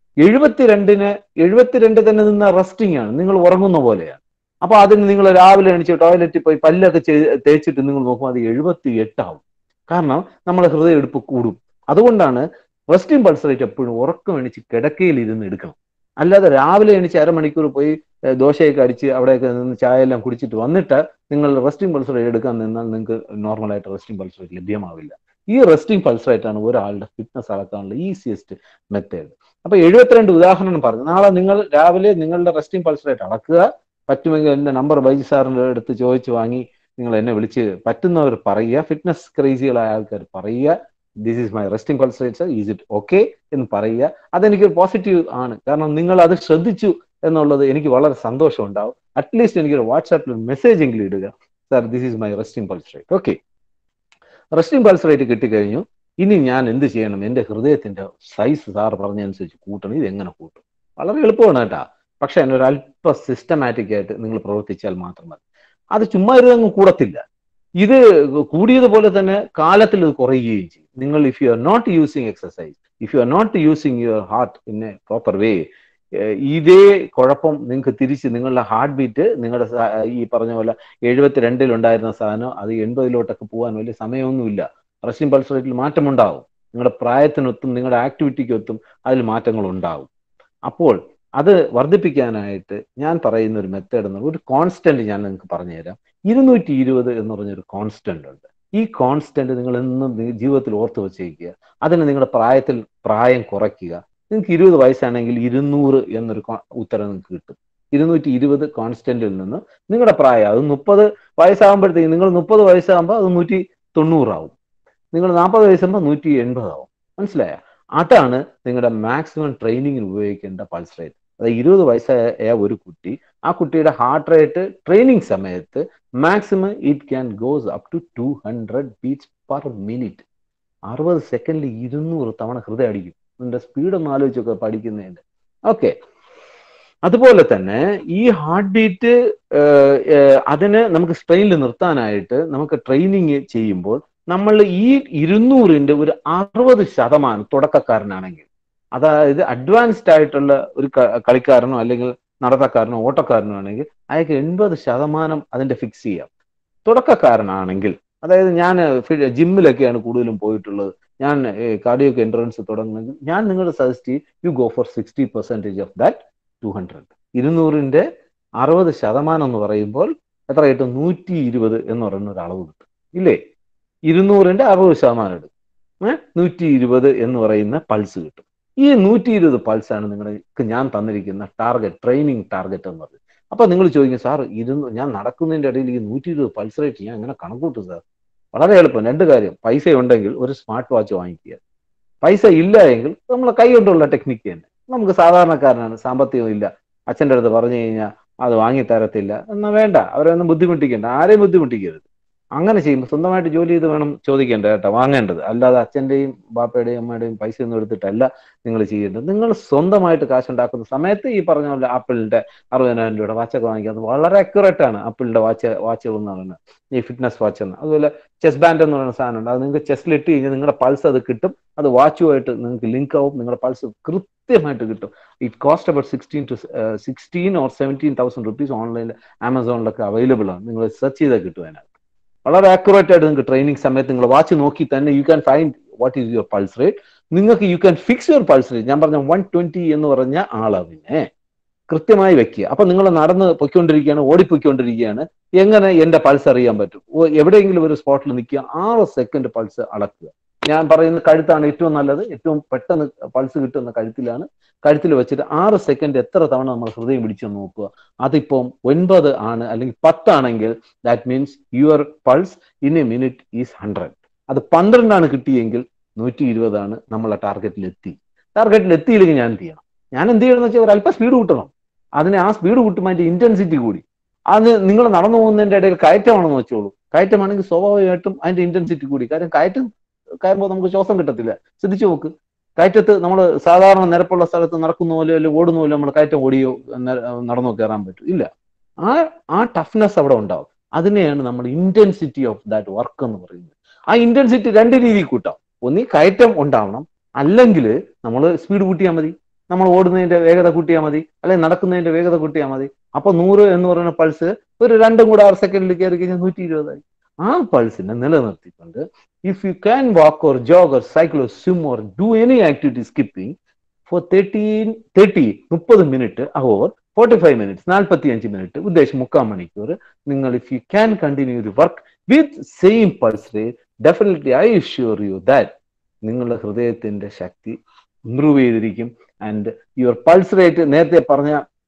72 തന്നെ നിന്ന് റെസ്റ്റിംഗ് ആണ്, നിങ്ങൾ ഉറങ്ങുന്ന പോലെയാണ്. അപ്പൊ അതിന് നിങ്ങൾ രാവിലെ എണീച്ച് ടോയ്ലറ്റിൽ പോയി പല്ലൊക്കെ തേച്ചിട്ട് നിങ്ങൾ നോക്കും അത് 78 ആവും. കാരണം നമ്മളെ ഹൃദയമെടുപ്പ് കൂടും. അതുകൊണ്ടാണ് റെസ്റ്റിംഗ് പൾസ് റേറ്റ് എപ്പോഴും ഉറക്കം എണീച്ച് കിടക്കയിൽ ഇരുന്ന് എടുക്കണം. അല്ലാതെ രാവിലെ എണീച്ച് അരമണിക്കൂർ പോയി ദോശയൊക്കെ അടിച്ച് അവിടെയൊക്കെ നിന്ന് ചായ എല്ലാം കുടിച്ചിട്ട് വന്നിട്ട് നിങ്ങൾ റെസ്റ്റിംഗ് പൾസ് റേറ്റ് എടുക്കാൻ നിന്നാൽ നിങ്ങൾക്ക് നോർമലായിട്ട് റെസ്റ്റിംഗ് പൾസ് റേറ്റ് ലഭ്യമാവില്ല. ഈ റെസ്റ്റിംഗ് പൾസ് റേറ്റ് ആണ് ഒരാളുടെ ഫിറ്റ്നസ് അളക്കാനുള്ള ഈസിയസ്റ്റ് മെത്തേഡ്. അപ്പൊ 72 ഉദാഹരണം പറഞ്ഞു. നാളെ നിങ്ങൾ രാവിലെ നിങ്ങളുടെ റെസ്റ്റിംഗ് പൾസ് റേറ്റ് അളക്കുക. പറ്റുമെങ്കിൽ എന്റെ നമ്പർ ബൈജി സാറിന്റെ അടുത്ത് ചോദിച്ചു വാങ്ങി നിങ്ങൾ എന്നെ വിളിച്ച് പറ്റുന്നവർ പറയുക, ഫിറ്റ്നസ് ക്രേസികളായ ആൾക്കാർ പറയുക, this is my resting pulse rate sir, is it okay എന്ന് പറയുക. അതെനിക്കൊരു പോസിറ്റീവ് ആണ്. കാരണം നിങ്ങൾ അത് ശ്രദ്ധിച്ചു എന്നുള്ളത് എനിക്ക് വളരെ സന്തോഷം ഉണ്ടാവും. അറ്റ്ലീസ്റ്റ് എനിക്കൊരു വാട്സാപ്പിൽ മെസ്സേജ് എങ്കിലും ഇടുക, sir this is my resting pulse rate. Okay, resting pulse rate കിട്ടിക്കഴിഞ്ഞു. ഇനി ഞാൻ എന്ത് ചെയ്യണം? എൻ്റെ ഹൃദയത്തിന്റെ സൈസ് സാർ പറഞ്ഞതനുസരിച്ച് കൂട്ടണം. ഇത് എങ്ങനെ കൂട്ടും? വളരെ എളുപ്പമാണ് കേട്ടാ. പക്ഷെ അതിനൊരല്പ സിസ്റ്റമാറ്റിക് ആയിട്ട് നിങ്ങൾ പ്രവർത്തിച്ചാൽ മാത്രം മതി. അത് ചുമ്മാ ഇരുന്നങ്ങ് കൂടത്തില്ല. ഇത് കൂടിയതുപോലെ തന്നെ കാലത്തിൽ ഇത് കുറയുകയും ചെയ്യും. നിങ്ങൾ if you are not using exercise, if you are not using your heart in a proper way, ഇതേ കുഴപ്പം നിങ്ങൾക്ക് തിരിച്ച് നിങ്ങളുടെ ഹാർട്ട് ബീറ്റ് നിങ്ങളുടെ ഈ പറഞ്ഞ പോലെ 72 ഉണ്ടായിരുന്ന സാധനം അത് 80 പോകാൻ വലിയ സമയമൊന്നുമില്ല. റെസ്റ്റിംഗ് പൾസ് റേറ്റിൽ മാറ്റമുണ്ടാവും. നിങ്ങളുടെ പ്രായത്തിനൊത്തും നിങ്ങളുടെ ആക്ടിവിറ്റിക്കൊത്തും അതിൽ മാറ്റങ്ങൾ ഉണ്ടാവും. അപ്പോൾ അത് വർദ്ധിപ്പിക്കാനായിട്ട് ഞാൻ പറയുന്ന ഒരു മെത്തേഡ് എന്ന് ഒരു കോൺസ്റ്റന്റ് ഞാൻ നിങ്ങൾക്ക് പറഞ്ഞുതരാം. 220 എന്ന് പറഞ്ഞൊരു കോൺസ്റ്റന്റ് ഉണ്ട്. ഈ കോൺസ്റ്റന്റ് നിങ്ങൾ എന്നും ജീവിതത്തിൽ ഓർത്ത് വെച്ചേക്കുക. അതിന് നിങ്ങളുടെ പ്രായം കുറയ്ക്കുക. നിങ്ങൾക്ക് 20 വയസ്സാണെങ്കിൽ 200 എന്നൊരു ഉത്തരം നിങ്ങൾക്ക് കിട്ടും. 220 കോൺസ്റ്റന്റിൽ നിന്ന് നിങ്ങളുടെ പ്രായം അത് 30 വയസ്സാകുമ്പോഴത്തേക്ക് നിങ്ങൾ 30 വയസ്സാകുമ്പോൾ അത് 190 ആവും. നിങ്ങൾ 40 വയസ്സാകുമ്പോൾ 180 ആവും. മനസ്സിലായ? അതാണ് നിങ്ങളുടെ മാക്സിമം ട്രെയിനിങ്ങിന് ഉപയോഗിക്കേണ്ട പൾസ് റേറ്റ്. അതായത് 20 വയസ്സായ ഒരു കുട്ടി, ആ കുട്ടിയുടെ ഹാർട്ട് റേറ്റ് ട്രെയിനിങ് സമയത്ത് maximum it can goes up to 200 beats per minute. 60 സെക്കൻഡിൽ 200 തവണ ഹൃദയം അടിക്കും. അതിന്റെ സ്പീഡ് ഒന്ന് ആലോചിച്ചൊക്കെ പഠിക്കുന്നതിന്റെ. ഓക്കെ, അതുപോലെ തന്നെ ഈ ഹാർട്ട് ബീറ്റ് അതിനെ നമുക്ക് സ്ട്രെയിനിൽ നിർത്താനായിട്ട് നമുക്ക് ട്രെയിനിങ് ചെയ്യുമ്പോൾ നമ്മൾ ഈ 200ന്റെ ഒരു 60% തുടക്കക്കാരനാണെങ്കിൽ, അതായത് അഡ്വാൻസ്ഡ് ആയിട്ടുള്ള ഒരു കളിക്കാരനോ അല്ലെങ്കിൽ നടത്തക്കാരനോ ഓട്ടക്കാരനോ ആണെങ്കിൽ അയാൾക്ക് 80% അതിന്റെ ഫിക്സ് ചെയ്യാം. തുടക്കക്കാരനാണെങ്കിൽ, അതായത് ഞാൻ ജിമ്മിലൊക്കെയാണ് കൂടുതലും പോയിട്ടുള്ളത്, ഞാൻ കാർഡിയോക്ക് എൻട്രൻസ് തുടങ്ങുന്നെങ്കിൽ ഞാൻ നിങ്ങളുടെ suggest you go for 60% of that 200. 200ന്റെ 60% എന്ന് പറയുമ്പോൾ എത്ര കിട്ടും? 120 എന്ന് പറയുന്ന ഒരു അളവ് കിട്ടും ഇല്ലേ? 200ന്റെ 60% എടുക്കും, 120 എന്ന് പറയുന്ന പൾസ് കിട്ടും. ഈ 120 പൾസാണ് നിങ്ങൾക്ക് ഞാൻ തന്നിരിക്കുന്ന ടാർഗറ്റ്, ട്രെയിനിങ് ടാർഗറ്റ് എന്നത്. അപ്പൊ നിങ്ങൾ ചോദിക്കും, സാർ ഞാൻ നടക്കുന്നതിന്റെ ഇടയിൽ ഈ 120 പൾസ് റേറ്റ് ഞാൻ എങ്ങനെ കണക്കൂട്ടും സാർ? വളരെ എളുപ്പം. 2 കാര്യം. പൈസ ഉണ്ടെങ്കിൽ ഒരു സ്മാർട്ട് വാച്ച് വാങ്ങിക്കുക. പൈസ ഇല്ല എങ്കിൽ നമ്മളെ കൈ കൊണ്ടുള്ള ടെക്നിക്ക് തന്നെ. നമുക്ക് സാധാരണക്കാരനാണ്, സാമ്പത്തികം ഇല്ല, അച്ഛൻ്റെ അടുത്ത് പറഞ്ഞു കഴിഞ്ഞാൽ അത് വാങ്ങിത്തരത്തില്ല എന്നാ വേണ്ട, അവരൊന്നും ബുദ്ധിമുട്ടിക്കണ്ട, ആരെയും ബുദ്ധിമുട്ടിക്കരുത്. അങ്ങനെ ചെയ്യുമ്പോൾ സ്വന്തമായിട്ട് ജോലി ചെയ്ത് വേണം ചോദിക്കേണ്ടത് കേട്ടോ, വാങ്ങേണ്ടത്. അല്ലാതെ അച്ഛൻ്റെയും ബാപ്പയുടെയും അമ്മയുടെയും പൈസ ഒന്നും എടുത്തിട്ടല്ല നിങ്ങൾ ചെയ്യേണ്ടത്. നിങ്ങൾ സ്വന്തമായിട്ട് കാശുണ്ടാക്കുന്ന സമയത്ത് ഈ പറഞ്ഞ പോലെ ആപ്പിളിന്റെ 60,000 രൂപയുടെ വാച്ചൊക്കെ വാങ്ങിക്കുന്നത് വളരെ അക്യുറേറ്റ് ആണ്. ആപ്പിളിന്റെ വാച്ചുകൾ എന്ന് പറയുന്നത് ഈ ഫിറ്റ്നസ് വാച്ച് എന്ന്. അതുപോലെ ചെസ് ബാൻഡ് എന്ന് പറയുന്ന സാധനം ഉണ്ട്. അത് നിങ്ങൾക്ക് ചെസ്സിലിട്ട് കഴിഞ്ഞാൽ നിങ്ങളുടെ പൾസ് അത് കിട്ടും. അത് വാച്ചുമായിട്ട് നിങ്ങൾക്ക് ലിങ്ക് ആവും. നിങ്ങളുടെ പൾസ് കൃത്യമായിട്ട് കിട്ടും. It cost about 16 or 17,000 rupees ഓൺലൈനിൽ ആമസോണിലൊക്കെ അവൈലബിൾ ആണ്. നിങ്ങൾ സെർച്ച് ചെയ്താൽ കിട്ടും. അതിനകത്ത് വളരെ ആക്യുറേറ്റ് ആയിട്ട് നിങ്ങൾക്ക് ട്രെയിനിങ് സമയത്ത് നിങ്ങൾ വാച്ച് നോക്കി തന്നെ you can find what is your pulse rate. നിങ്ങൾക്ക് you can fix your pulse rate. ഞാൻ പറഞ്ഞ 120 എന്ന് പറഞ്ഞ അളവിനെ കൃത്യമായി വെക്കുക. അപ്പൊ നിങ്ങൾ നടന്ന് പൊയ്ക്കൊണ്ടിരിക്കുകയാണ്, ഓടിപ്പൊയ്ക്കൊണ്ടിരിക്കുകയാണ്, എങ്ങനെ എന്റെ പൾസ് അറിയാൻ പറ്റും? എവിടെയെങ്കിലും ഒരു സ്പോട്ടിൽ നിൽക്കുക, 6 സെക്കൻഡ് പൾസ് അളക്കുക. ഞാൻ പറയുന്ന കഴുത്താണ് ഏറ്റവും നല്ലത്. ഏറ്റവും പെട്ടെന്ന് പൾസ് കിട്ടുന്ന കഴുത്തിലാണ്. കഴുത്തിൽ വെച്ചിട്ട് 6 സെക്കൻഡ് എത്ര തവണ നമ്മൾ ഹൃദയം പിടിച്ചു നോക്കുക. അതിപ്പം 9 ആണ് അല്ലെങ്കിൽ 10 ആണെങ്കിൽ that means your pulse in a minute is 100. അത് 12 കിട്ടിയെങ്കിൽ 120 ആണ് നമ്മളെ ടാർഗറ്റിൽ എത്തിയില്ലെങ്കിൽ ഞാൻ എന്ത് ചെയ്യണം? ഞാൻ എന്ത് ചെയ്യണമെന്ന് വെച്ചാൽ ഒരു അല്പം സ്പീഡ് കൂട്ടണം. അതിന് ആ സ്പീഡ് കൂട്ടുമ്പോൾ അതിന്റെ ഇന്റൻസിറ്റി കൂടി. അത് നിങ്ങൾ നടന്നു പോകുന്നതിന്റെ ഇടയിൽ കയറ്റമാണെന്ന് വെച്ചോളൂ. കയറ്റമാണെങ്കിൽ സ്വാഭാവികമായിട്ടും അതിന്റെ ഇന്റൻസിറ്റി കൂടി. കാര്യം കയറുമ്പോൾ നമുക്ക് ശ്വാസം കിട്ടത്തില്ല. ശ്രദ്ധിച്ചു നോക്ക്. കയറ്റത്ത് നമ്മൾ സാധാരണ നിരപ്പുള്ള സ്ഥലത്ത് നടക്കുന്ന പോലെ അല്ലെങ്കിൽ ഓടുന്ന പോലെ നമ്മൾ കയറ്റം ഓടിയോ നടന്നോ കയറാൻ പറ്റും? ഇല്ല. ആ ടഫ്നെസ് അവിടെ ഉണ്ടാവും. അതിനെയാണ് നമ്മൾ ഇന്റൻസിറ്റി ഓഫ് ദാറ്റ് വർക്ക് എന്ന് പറയുന്നത്. ആ ഇന്റൻസിറ്റി 2 രീതിയിൽ കൂട്ടാം. ഒന്നീ കയറ്റം ഉണ്ടാവണം, അല്ലെങ്കിൽ നമ്മൾ സ്പീഡ് കൂട്ടിയാൽ മതി. നമ്മൾ ഓടുന്നതിന്റെ വേഗത കൂട്ടിയാൽ മതി, അല്ലെങ്കിൽ നടക്കുന്നതിന്റെ വേഗത കൂട്ടിയാൽ മതി. അപ്പൊ 100 എന്ന് പറയുന്ന പൾസ് ഒരു 2 കൂടെ 6 സെക്കൻഡിൽ കയറി കഴിഞ്ഞാൽ 120 ആയി. ആ പൾസിനെ നിലനിർത്തിക്കൊണ്ട് if you can walk or jog or cycle or swim or do any activity skipping for 30 minute or 45 minutes 45 minute, ഉദ്ദേശം 3/4 മണിക്കൂർ നിങ്ങൾ if you can continue the work with same pulse rate, definitely I assure you that നിങ്ങളുടെ ഹൃദയത്തിന്റെ ശക്തി improve ചെയ്തിരിക്കും. And your pulse rate നേരത്തെ പറഞ്ഞ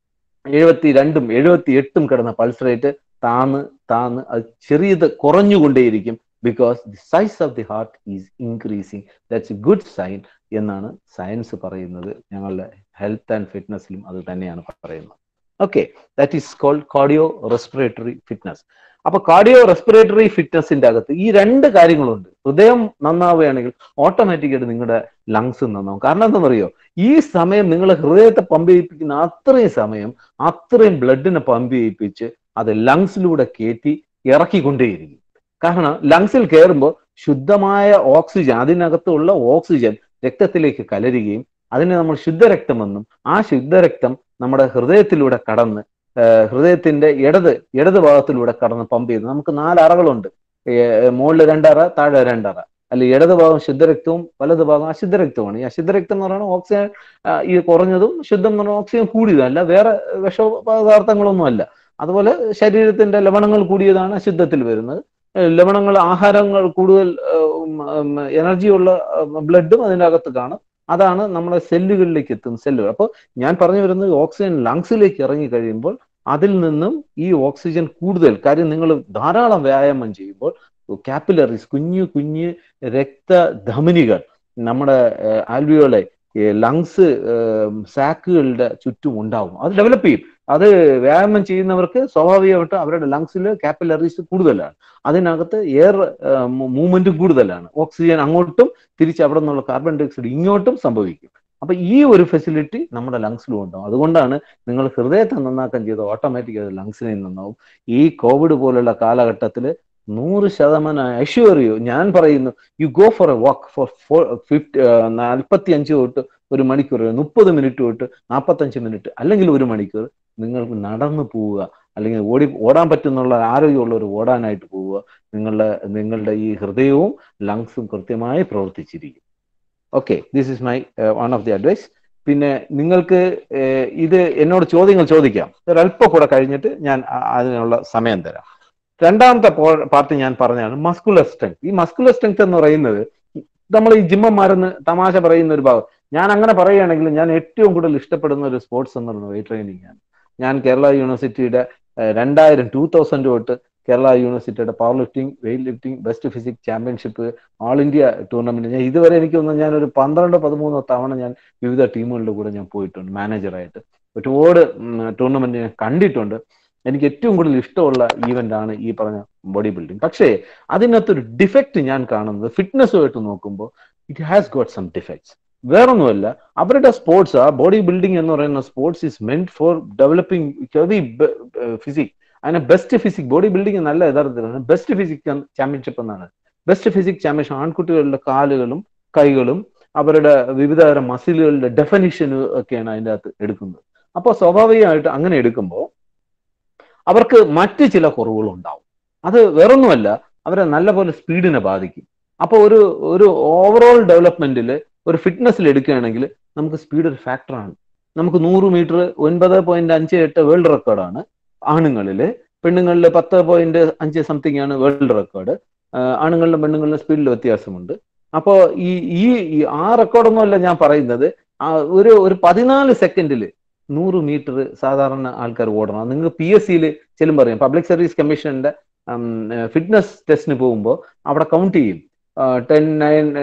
72ഉം 78ഉം കിടന്ന പൾസ് റേറ്റ് താന്ന് അത് ചെറിയത് കുറഞ്ഞുകൊണ്ടേയിരിക്കും. Because the size of the heart is increasing. That's a good sign എന്നാണ് സയൻസ് പറയുന്നത്. ഞങ്ങളുടെ ഹെൽത്ത് ആൻഡ് ഫിറ്റ്നസിലും അത് തന്നെയാണ് പറയുന്നത്. Okay, that is called cardio respiratory fitness. അപ്പൊ കാർഡിയോ റെസ്പിറേറ്ററി ഫിറ്റ്നസിന്റെ അകത്ത് ഈ 2 കാര്യങ്ങളുണ്ട്. ഹൃദയം നന്നാവുകയാണെങ്കിൽ ഓട്ടോമാറ്റിക്കായിട്ട് നിങ്ങളുടെ ലങ്സ് നന്നാവും. കാരണം എന്താണെന്നറിയോ? ഈ സമയം നിങ്ങൾ ഹൃദയത്തെ പമ്പ് ചെയ്യിപ്പിക്കുന്ന അത്രയും സമയം അത്രയും ബ്ലഡിനെ പമ്പ് ചെയ്യിപ്പിച്ച് അത് ലങ്സിലൂടെ കയറ്റി ഇറക്കിക്കൊണ്ടേയിരിക്കും. കാരണം ലങ്സിൽ കയറുമ്പോൾ ശുദ്ധമായ ഓക്സിജൻ, അതിനകത്തുള്ള ഓക്സിജൻ രക്തത്തിലേക്ക് കലരുകയും അതിനെ നമ്മൾ ശുദ്ധരക്തമെന്നും, ആ ശുദ്ധരക്തം നമ്മുടെ ഹൃദയത്തിലൂടെ കടന്ന് ഹൃദയത്തിന്റെ ഇടത് ഭാഗത്തിലൂടെ കടന്ന് പമ്പ് ചെയ്ത് നമുക്ക് 4 അറകളുണ്ട്. മുകളിൽ 2 അറ, താഴെ 2 അറ. അല്ലെ ഇടത് ഭാഗം ശുദ്ധരക്തവും വലത് ഭാഗം അശുദ്ധരക്തവുമാണ്. ഈ അശുദ്ധരക്തം എന്ന് പറയുന്നത് ഓക്സിജൻ ഈ കുറഞ്ഞതും, ശുദ്ധം എന്ന് പറഞ്ഞാൽ ഓക്സിജൻ കൂടിയതും അല്ല, വേറെ വിഷപദാർത്ഥങ്ങളൊന്നും അല്ല. അതുപോലെ ശരീരത്തിന്റെ ലവണങ്ങൾ കൂടിയതാണ് അശുദ്ധത്തിൽ വരുന്നത്. ലവണങ്ങൾ, ആഹാരങ്ങൾ കൂടുതൽ എനർജിയുള്ള ബ്ലഡും അതിൻ്റെ അകത്ത് കാണും. അതാണ് നമ്മളെ സെല്ലുകളിലേക്ക് എത്തുന്ന സെല്ലുകൾ. അപ്പോൾ ഞാൻ പറഞ്ഞു വരുന്നത് ഓക്സിജൻ ലങ്സിലേക്ക് ഇറങ്ങി കഴിയുമ്പോൾ അതിൽ നിന്നും ഈ ഓക്സിജൻ കൂടുതൽ, കാര്യം നിങ്ങൾ ധാരാളം വ്യായാമം ചെയ്യുമ്പോൾ കാപ്പിലറീസ്, കുഞ്ഞു രക്തധമനികൾ നമ്മുടെ ആൽവിയോളെ ലങ്സ് സാക്കുകളുടെ ചുറ്റും ഉണ്ടാവും. അത് ഡെവലപ്പ് ചെയ്യും. അത് വ്യായാമം ചെയ്യുന്നവർക്ക് സ്വാഭാവികമായിട്ടും അവരുടെ ലങ്സിൽ കാപ്പിലറീസ് കൂടുതലാണ്. അതിനകത്ത് എയർ മൂവ്മെന്റും കൂടുതലാണ്. ഓക്സിജൻ അങ്ങോട്ടും തിരിച്ച് അവിടെ നിന്നുള്ള കാർബൺ ഡൈ ഓക്സൈഡ് ഇങ്ങോട്ടും സംഭവിക്കും. അപ്പൊ ഈ ഒരു ഫെസിലിറ്റി നമ്മുടെ ലങ്സിലും ഉണ്ടാവും. അതുകൊണ്ടാണ് നിങ്ങൾ ഹൃദയത്തെ നന്നാക്കാൻ ചെയ്ത് ഓട്ടോമാറ്റിക് അത് ലങ്സിനെ നന്നാവും. ഈ കോവിഡ് പോലുള്ള കാലഘട്ടത്തിൽ 100% അഷ്യൂർ യു, ഞാൻ പറയുന്നു, you go for a walk for 45 തൊട്ട് 1 മണിക്കൂർ, 30 മിനിറ്റ് തൊട്ട് 45 മിനിറ്റ്, അല്ലെങ്കിൽ 1 മണിക്കൂർ നിങ്ങൾക്ക് നടന്നു പോവുക, അല്ലെങ്കിൽ ഓടാൻ പറ്റുന്നുള്ള ആരോഗ്യമുള്ളവർ ഓടാനായിട്ട് പോവുക. നിങ്ങളുടെ ഈ ഹൃദയവും ലങ്സും കൃത്യമായി പ്രവർത്തിച്ചിരിക്കും. Okay, this is my one of the advice. പിന്നെ നിങ്ങൾക്ക് ഇത് എന്നോട് ചോദ്യങ്ങൾ ചോദിക്കാം. ഒരല്പം കൂടെ കഴിഞ്ഞിട്ട് ഞാൻ അതിനുള്ള സമയം തരാം. രണ്ടാമത്തെ പാർട്ട് ഞാൻ പറഞ്ഞാണ് മസ്കുലർ സ്ട്രെങ്ത്. ഈ മസ്കുലർ സ്ട്രെങ്ത് എന്ന് പറയുന്നത് നമ്മൾ ഈ ജിമ്മന്മാരെന്ന് തമാശ പറയുന്ന ഒരു ഭാഗം. ഞാൻ അങ്ങനെ പറയുകയാണെങ്കിൽ ഞാൻ ഏറ്റവും കൂടുതൽ ഇഷ്ടപ്പെടുന്ന ഒരു സ്പോർട്സ് എന്ന് പറയുന്നത് വെയിറ്റ് ട്രെയിനിങ് ആണ്. ഞാൻ കേരള യൂണിവേഴ്സിറ്റിയുടെ 2000 തൊട്ട് കേരള യൂണിവേഴ്സിറ്റിയുടെ power lifting, weight lifting, best physique championship, all India tournament, ഞാൻ ഇതുവരെ എനിക്ക് തോന്നുന്നു ഞാനൊരു 12-13 തവണ ഞാൻ വിവിധ ടീമുകളുടെ കൂടെ ഞാൻ പോയിട്ടുണ്ട് മാനേജറായിട്ട്. ഒരുപാട് ടൂർണമെന്റ് ഞാൻ കണ്ടിട്ടുണ്ട്. എനിക്ക് ഏറ്റവും കൂടുതൽ ഇഷ്ടമുള്ള ഈവന്റ് ആണ് ഈ പറഞ്ഞ ബോഡി ബിൽഡിംഗ്. പക്ഷേ അതിനകത്തൊരു ഡിഫക്റ്റ് ഞാൻ കാണുന്നത് ഫിറ്റ്നസ്സുമായിട്ട് നോക്കുമ്പോൾ it has got some defects. വേറൊന്നുമല്ല, അവരുടെ സ്പോർട്സ്, ആ ബോഡി ബിൽഡിംഗ് എന്ന് പറയുന്ന sports is meant for developing physique. അതിനെ ബെസ്റ്റ് ഫിസിക് ബോഡി ബിൽഡിംഗ് നല്ല യഥാർത്ഥത്തിലാണ് ബെസ്റ്റ് ഫിസിക് ചാമ്പ്യൻഷിപ്പ് എന്നാണ്. ബെസ്റ്റ് ഫിസിക് ചാമ്പ്യൻഷിപ്പ് ആൺകുട്ടികളുടെ കാലുകളും കൈകളും അവരുടെ വിവിധതരം മസിലുകളുടെ ഡെഫിനിഷന് ഒക്കെയാണ് അതിൻ്റെ അകത്ത് എടുക്കുന്നത്. അപ്പോൾ സ്വാഭാവികമായിട്ട് അങ്ങനെ എടുക്കുമ്പോൾ അവർക്ക് മറ്റ് ചില കുറവുകൾ ഉണ്ടാവും. അത് വേറൊന്നുമല്ല, അവരെ നല്ലപോലെ സ്പീഡിനെ ബാധിക്കും. അപ്പോൾ ഒരു ഓവറോൾ ഡെവലപ്മെന്റിൽ ഒരു ഫിറ്റ്നസ്സിൽ എടുക്കുകയാണെങ്കിൽ നമുക്ക് സ്പീഡ് ഒരു ഫാക്ടറാണ്. നമുക്ക് 100 മീറ്റർ 9.58 വേൾഡ് റെക്കോർഡാണ് ആണുങ്ങളിൽ. പെണ്ണുങ്ങളിൽ 10.5 സംതിങ് ആണ് വേൾഡ് റെക്കോർഡ്. ആണുങ്ങളിലും പെണ്ണുങ്ങളിലും സ്പീഡിൽ വ്യത്യാസമുണ്ട്. അപ്പോൾ ഈ ആ റെക്കോർഡൊന്നുമല്ല ഞാൻ പറയുന്നത്. ഒരു 14 സെക്കൻഡിൽ 100 മീറ്റർ സാധാരണ ആൾക്കാർ ഓടണം. നിങ്ങൾ PSC ചെല്ലും പറയും, പബ്ലിക് സർവീസ് കമ്മീഷന്റെ ഫിറ്റ്നസ് ടെസ്റ്റിന് പോകുമ്പോൾ അവിടെ കൗണ്ട് ചെയ്യും, 10, 9,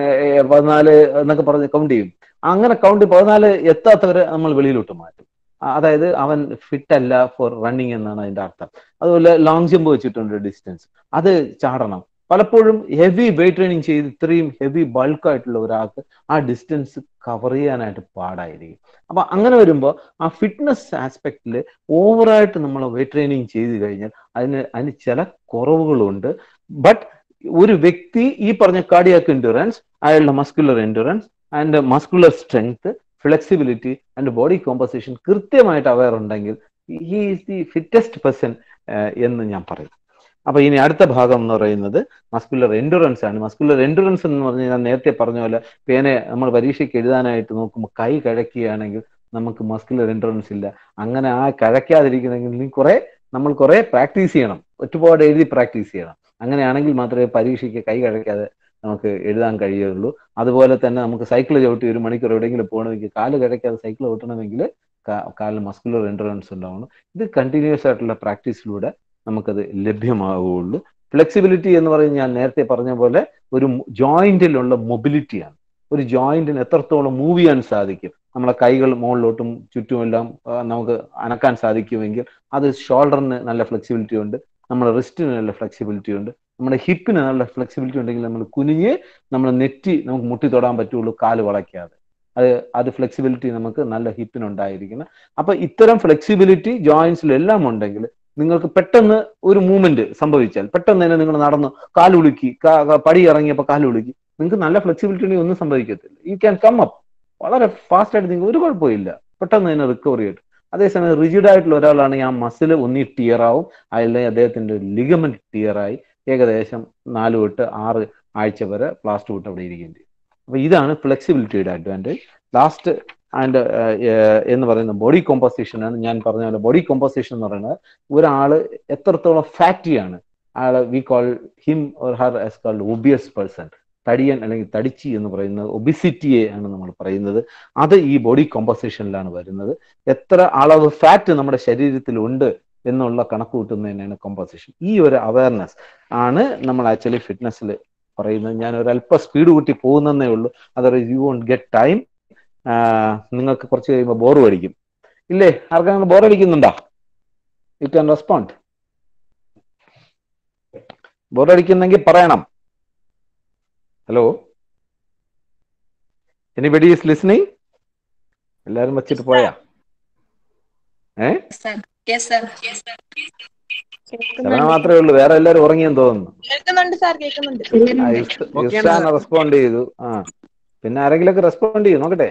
14 എന്നൊക്കെ പറഞ്ഞ് കൗണ്ട് ചെയ്യും. അങ്ങനെ കൗണ്ട് 14 എത്താത്തവരെ നമ്മൾ വെളിയിലോട്ട് മാറ്റും. അതായത് അവൻ ഫിറ്റ് അല്ല ഫോർ റണ്ണിങ് എന്നാണ് അതിന്റെ അർത്ഥം. അതുപോലെ ലോങ് ജമ്പ് വെച്ചിട്ടുണ്ട് ഡിസ്റ്റൻസ്, അത് ചാടണം. പലപ്പോഴും ഹെവി വെയിറ്റ് ട്രെയിനിങ് ചെയ്ത് ഇത്രയും ഹെവി ബൾക്കായിട്ടുള്ള ഒരാൾക്ക് ആ ഡിസ്റ്റൻസ് കവർ ചെയ്യാനായിട്ട് പാടായിരിക്കും. അപ്പൊ അങ്ങനെ വരുമ്പോൾ ആ ഫിറ്റ്നസ് ആസ്പെക്റ്റിൽ ഓവറായിട്ട് നമ്മൾ വെയിറ്റ് ട്രെയിനിങ് ചെയ്ത് കഴിഞ്ഞാൽ അതിന് ചില കുറവുകളുണ്ട്. ബട്ട് ഒരു വ്യക്തി ഈ പറഞ്ഞ കാർഡിയാക് എൻഡ്യൂറൻസ്, അയാളുടെ muscular endurance and muscular strength, flexibility and body composition കൃത്യമായിട്ട് അവയർ ഉണ്ടെങ്കിൽ he is the fittest person എന്ന് ഞാൻ പറയും. അപ്പൊ ഇനി അടുത്ത ഭാഗം എന്ന് പറയുന്നത് മസ്കുലർ എൻഡുറൻസ് ആണ്. മസ്കുലർ എൻഡുറൻസ് എന്ന് പറഞ്ഞാൽ ഞാൻ നേരത്തെ പറഞ്ഞ പോലെ പേനെ നമ്മൾ പരീക്ഷയ്ക്ക് എഴുതാനായിട്ട് നോക്കുമ്പോൾ കൈ കഴക്കുകയാണെങ്കിൽ നമുക്ക് മസ്കുലർ എൻഡുറൻസ് ഇല്ല. അങ്ങനെ ആ കഴക്കാതിരിക്കണമെങ്കിൽ നമ്മൾ കുറെ പ്രാക്ടീസ് ചെയ്യണം, ഒരുപാട് എഴുതി പ്രാക്ടീസ് ചെയ്യണം. അങ്ങനെയാണെങ്കിൽ മാത്രമേ പരീക്ഷയ്ക്ക് കൈ കഴക്കാതെ നമുക്ക് എഴുതാൻ കഴിയുള്ളൂ. അതുപോലെ തന്നെ നമുക്ക് സൈക്കിൾ ചവിട്ടി 1 മണിക്കൂർ എവിടെയെങ്കിലും പോകണമെങ്കിൽ കാല് കഴക്കാതെ സൈക്കിൾ ഓട്ടണമെങ്കിൽ കാലിന് മസ്കുലർ എൻഡുറൻസ് ഉണ്ടാവണം. ഇത് കണ്ടിന്യൂസ് ആയിട്ടുള്ള പ്രാക്ടീസിലൂടെ നമുക്കത് ലഭ്യമാവുകയുള്ളൂ. ഫ്ലെക്സിബിലിറ്റി എന്ന് പറയുന്നത് ഞാൻ നേരത്തെ പറഞ്ഞ പോലെ ഒരു ജോയിന്റിലുള്ള മൊബിലിറ്റിയാണ്. ഒരു ജോയിന്റിന് എത്രത്തോളം മൂവ് ചെയ്യാൻ സാധിക്കും, നമ്മളെ കൈകൾ മുകളിലോട്ടും ചുറ്റുമെല്ലാം നമുക്ക് അനക്കാൻ സാധിക്കുമെങ്കിൽ അത് ഷോൾഡറിന് നല്ല ഫ്ലെക്സിബിലിറ്റി ഉണ്ട്, നമ്മുടെ റിസ്റ്റിന് നല്ല ഫ്ലെക്സിബിലിറ്റി ഉണ്ട്, നമ്മുടെ ഹിപ്പിന് നല്ല ഫ്ലെക്സിബിലിറ്റി ഉണ്ടെങ്കിൽ നമ്മൾ കുനിഞ്ഞ് നമ്മുടെ നെറ്റി നമുക്ക് മുട്ടി തൊടാൻ പറ്റുള്ളൂ, കാല് വളയ്ക്കാതെ. അത് ഫ്ലെക്സിബിലിറ്റി നമുക്ക് നല്ല ഹിപ്പിനുണ്ടായിരിക്കണം. അപ്പൊ ഇത്തരം ഫ്ലെക്സിബിലിറ്റി ജോയിന്റ്സിലെല്ലാം ഉണ്ടെങ്കിൽ നിങ്ങൾക്ക് പെട്ടെന്ന് ഒരു മൂവ്മെന്റ് സംഭവിച്ചാൽ പെട്ടെന്ന് തന്നെ നിങ്ങൾ നടന്ന് കാലുളുക്കി, പടി ഇറങ്ങിയപ്പോൾ കാലുളുക്കി, നിങ്ങൾക്ക് നല്ല ഫ്ലെക്സിബിലിറ്റി ഉണ്ടെങ്കിൽ ഒന്നും സംഭവിക്കത്തില്ല. യു ക്യാൻ കം അപ്പ് വളരെ ഫാസ്റ്റ് ആയിട്ട്, നിങ്ങൾക്ക് ഒരു കുഴപ്പമില്ല, പെട്ടെന്ന് തന്നെ റിക്കവറി ആയിട്ട്. അതേസമയം റിജിഡ് ആയിട്ടുള്ള ഒരാളാണെങ്കിൽ ആ മസിൽ ഒന്നി ടിയർ ആവും, അല്ലെങ്കിൽ അദ്ദേഹത്തിന്റെ ലിഗമെന്റ് ടിയറായി ഏകദേശം 4 തൊട്ട് 6 ആഴ്ച വരെ പ്ലാസ്റ്റർ വിട്ട് അവിടെ ഇരിക്കേണ്ടി വരും. അപ്പൊ ഇതാണ് ഫ്ലെക്സിബിലിറ്റിയുടെ അഡ്വാൻറ്റേജ്. ലാസ്റ്റ് ആൻഡ് എന്ന് പറയുന്ന ബോഡി കോമ്പോസിഷൻ ആണ്. ഞാൻ പറഞ്ഞ പോലെ ബോഡി കോമ്പോസിഷൻ എന്ന് പറയുന്നത് ഒരാള് എത്രത്തോളം ഫാറ്റിയാണ്, അയാളെ we call him or her as called obese person. തടിയൻ അല്ലെങ്കിൽ തടിച്ചി എന്ന് പറയുന്നത് ഒബിസിറ്റിയെ ആണ് നമ്മൾ പറയുന്നത്. അത് ഈ ബോഡി കോമ്പോസിഷനിലാണ് വരുന്നത്. എത്ര അളവ് ഫാറ്റ് നമ്മുടെ ശരീരത്തിലുണ്ട് എന്നുള്ള കണക്ക് കൂട്ടുന്നതിനാണ് കോമ്പോസിഷൻ. ഈ ഒരു അവയർനെസ് ആണ് നമ്മൾ ആക്ച്വലി ഫിറ്റ്നസ്സിൽ പറയുന്നത്. ഞാൻ ഒരു അല്പം സ്പീഡ് കൂട്ടി പോകുന്നതേ ഉള്ളൂ, otherwise you won't get time. നിങ്ങൾക്ക് കുറച്ച് കഴിയുമ്പോൾ ബോർ അടിക്കും ഇല്ലേ? ആർക്കാണ് ബോർ അടിക്കുന്നുണ്ടോ? You can respond. ബോർ അടിക്കുന്നെങ്കിൽ പറയണം. Hello, anybody is listening? എല്ലാരും വെച്ചിട്ട് പോയാ? ശരണ മാത്രമേ ഉള്ളൂ, വേറെ എല്ലാരും ഉറങ്ങിയെന്ന് തോന്നുന്നു. റെസ്പോണ്ട് ചെയ്തു. പിന്നെ ആരെങ്കിലൊക്കെ റെസ്പോണ്ട് ചെയ്യും, നോക്കട്ടെ.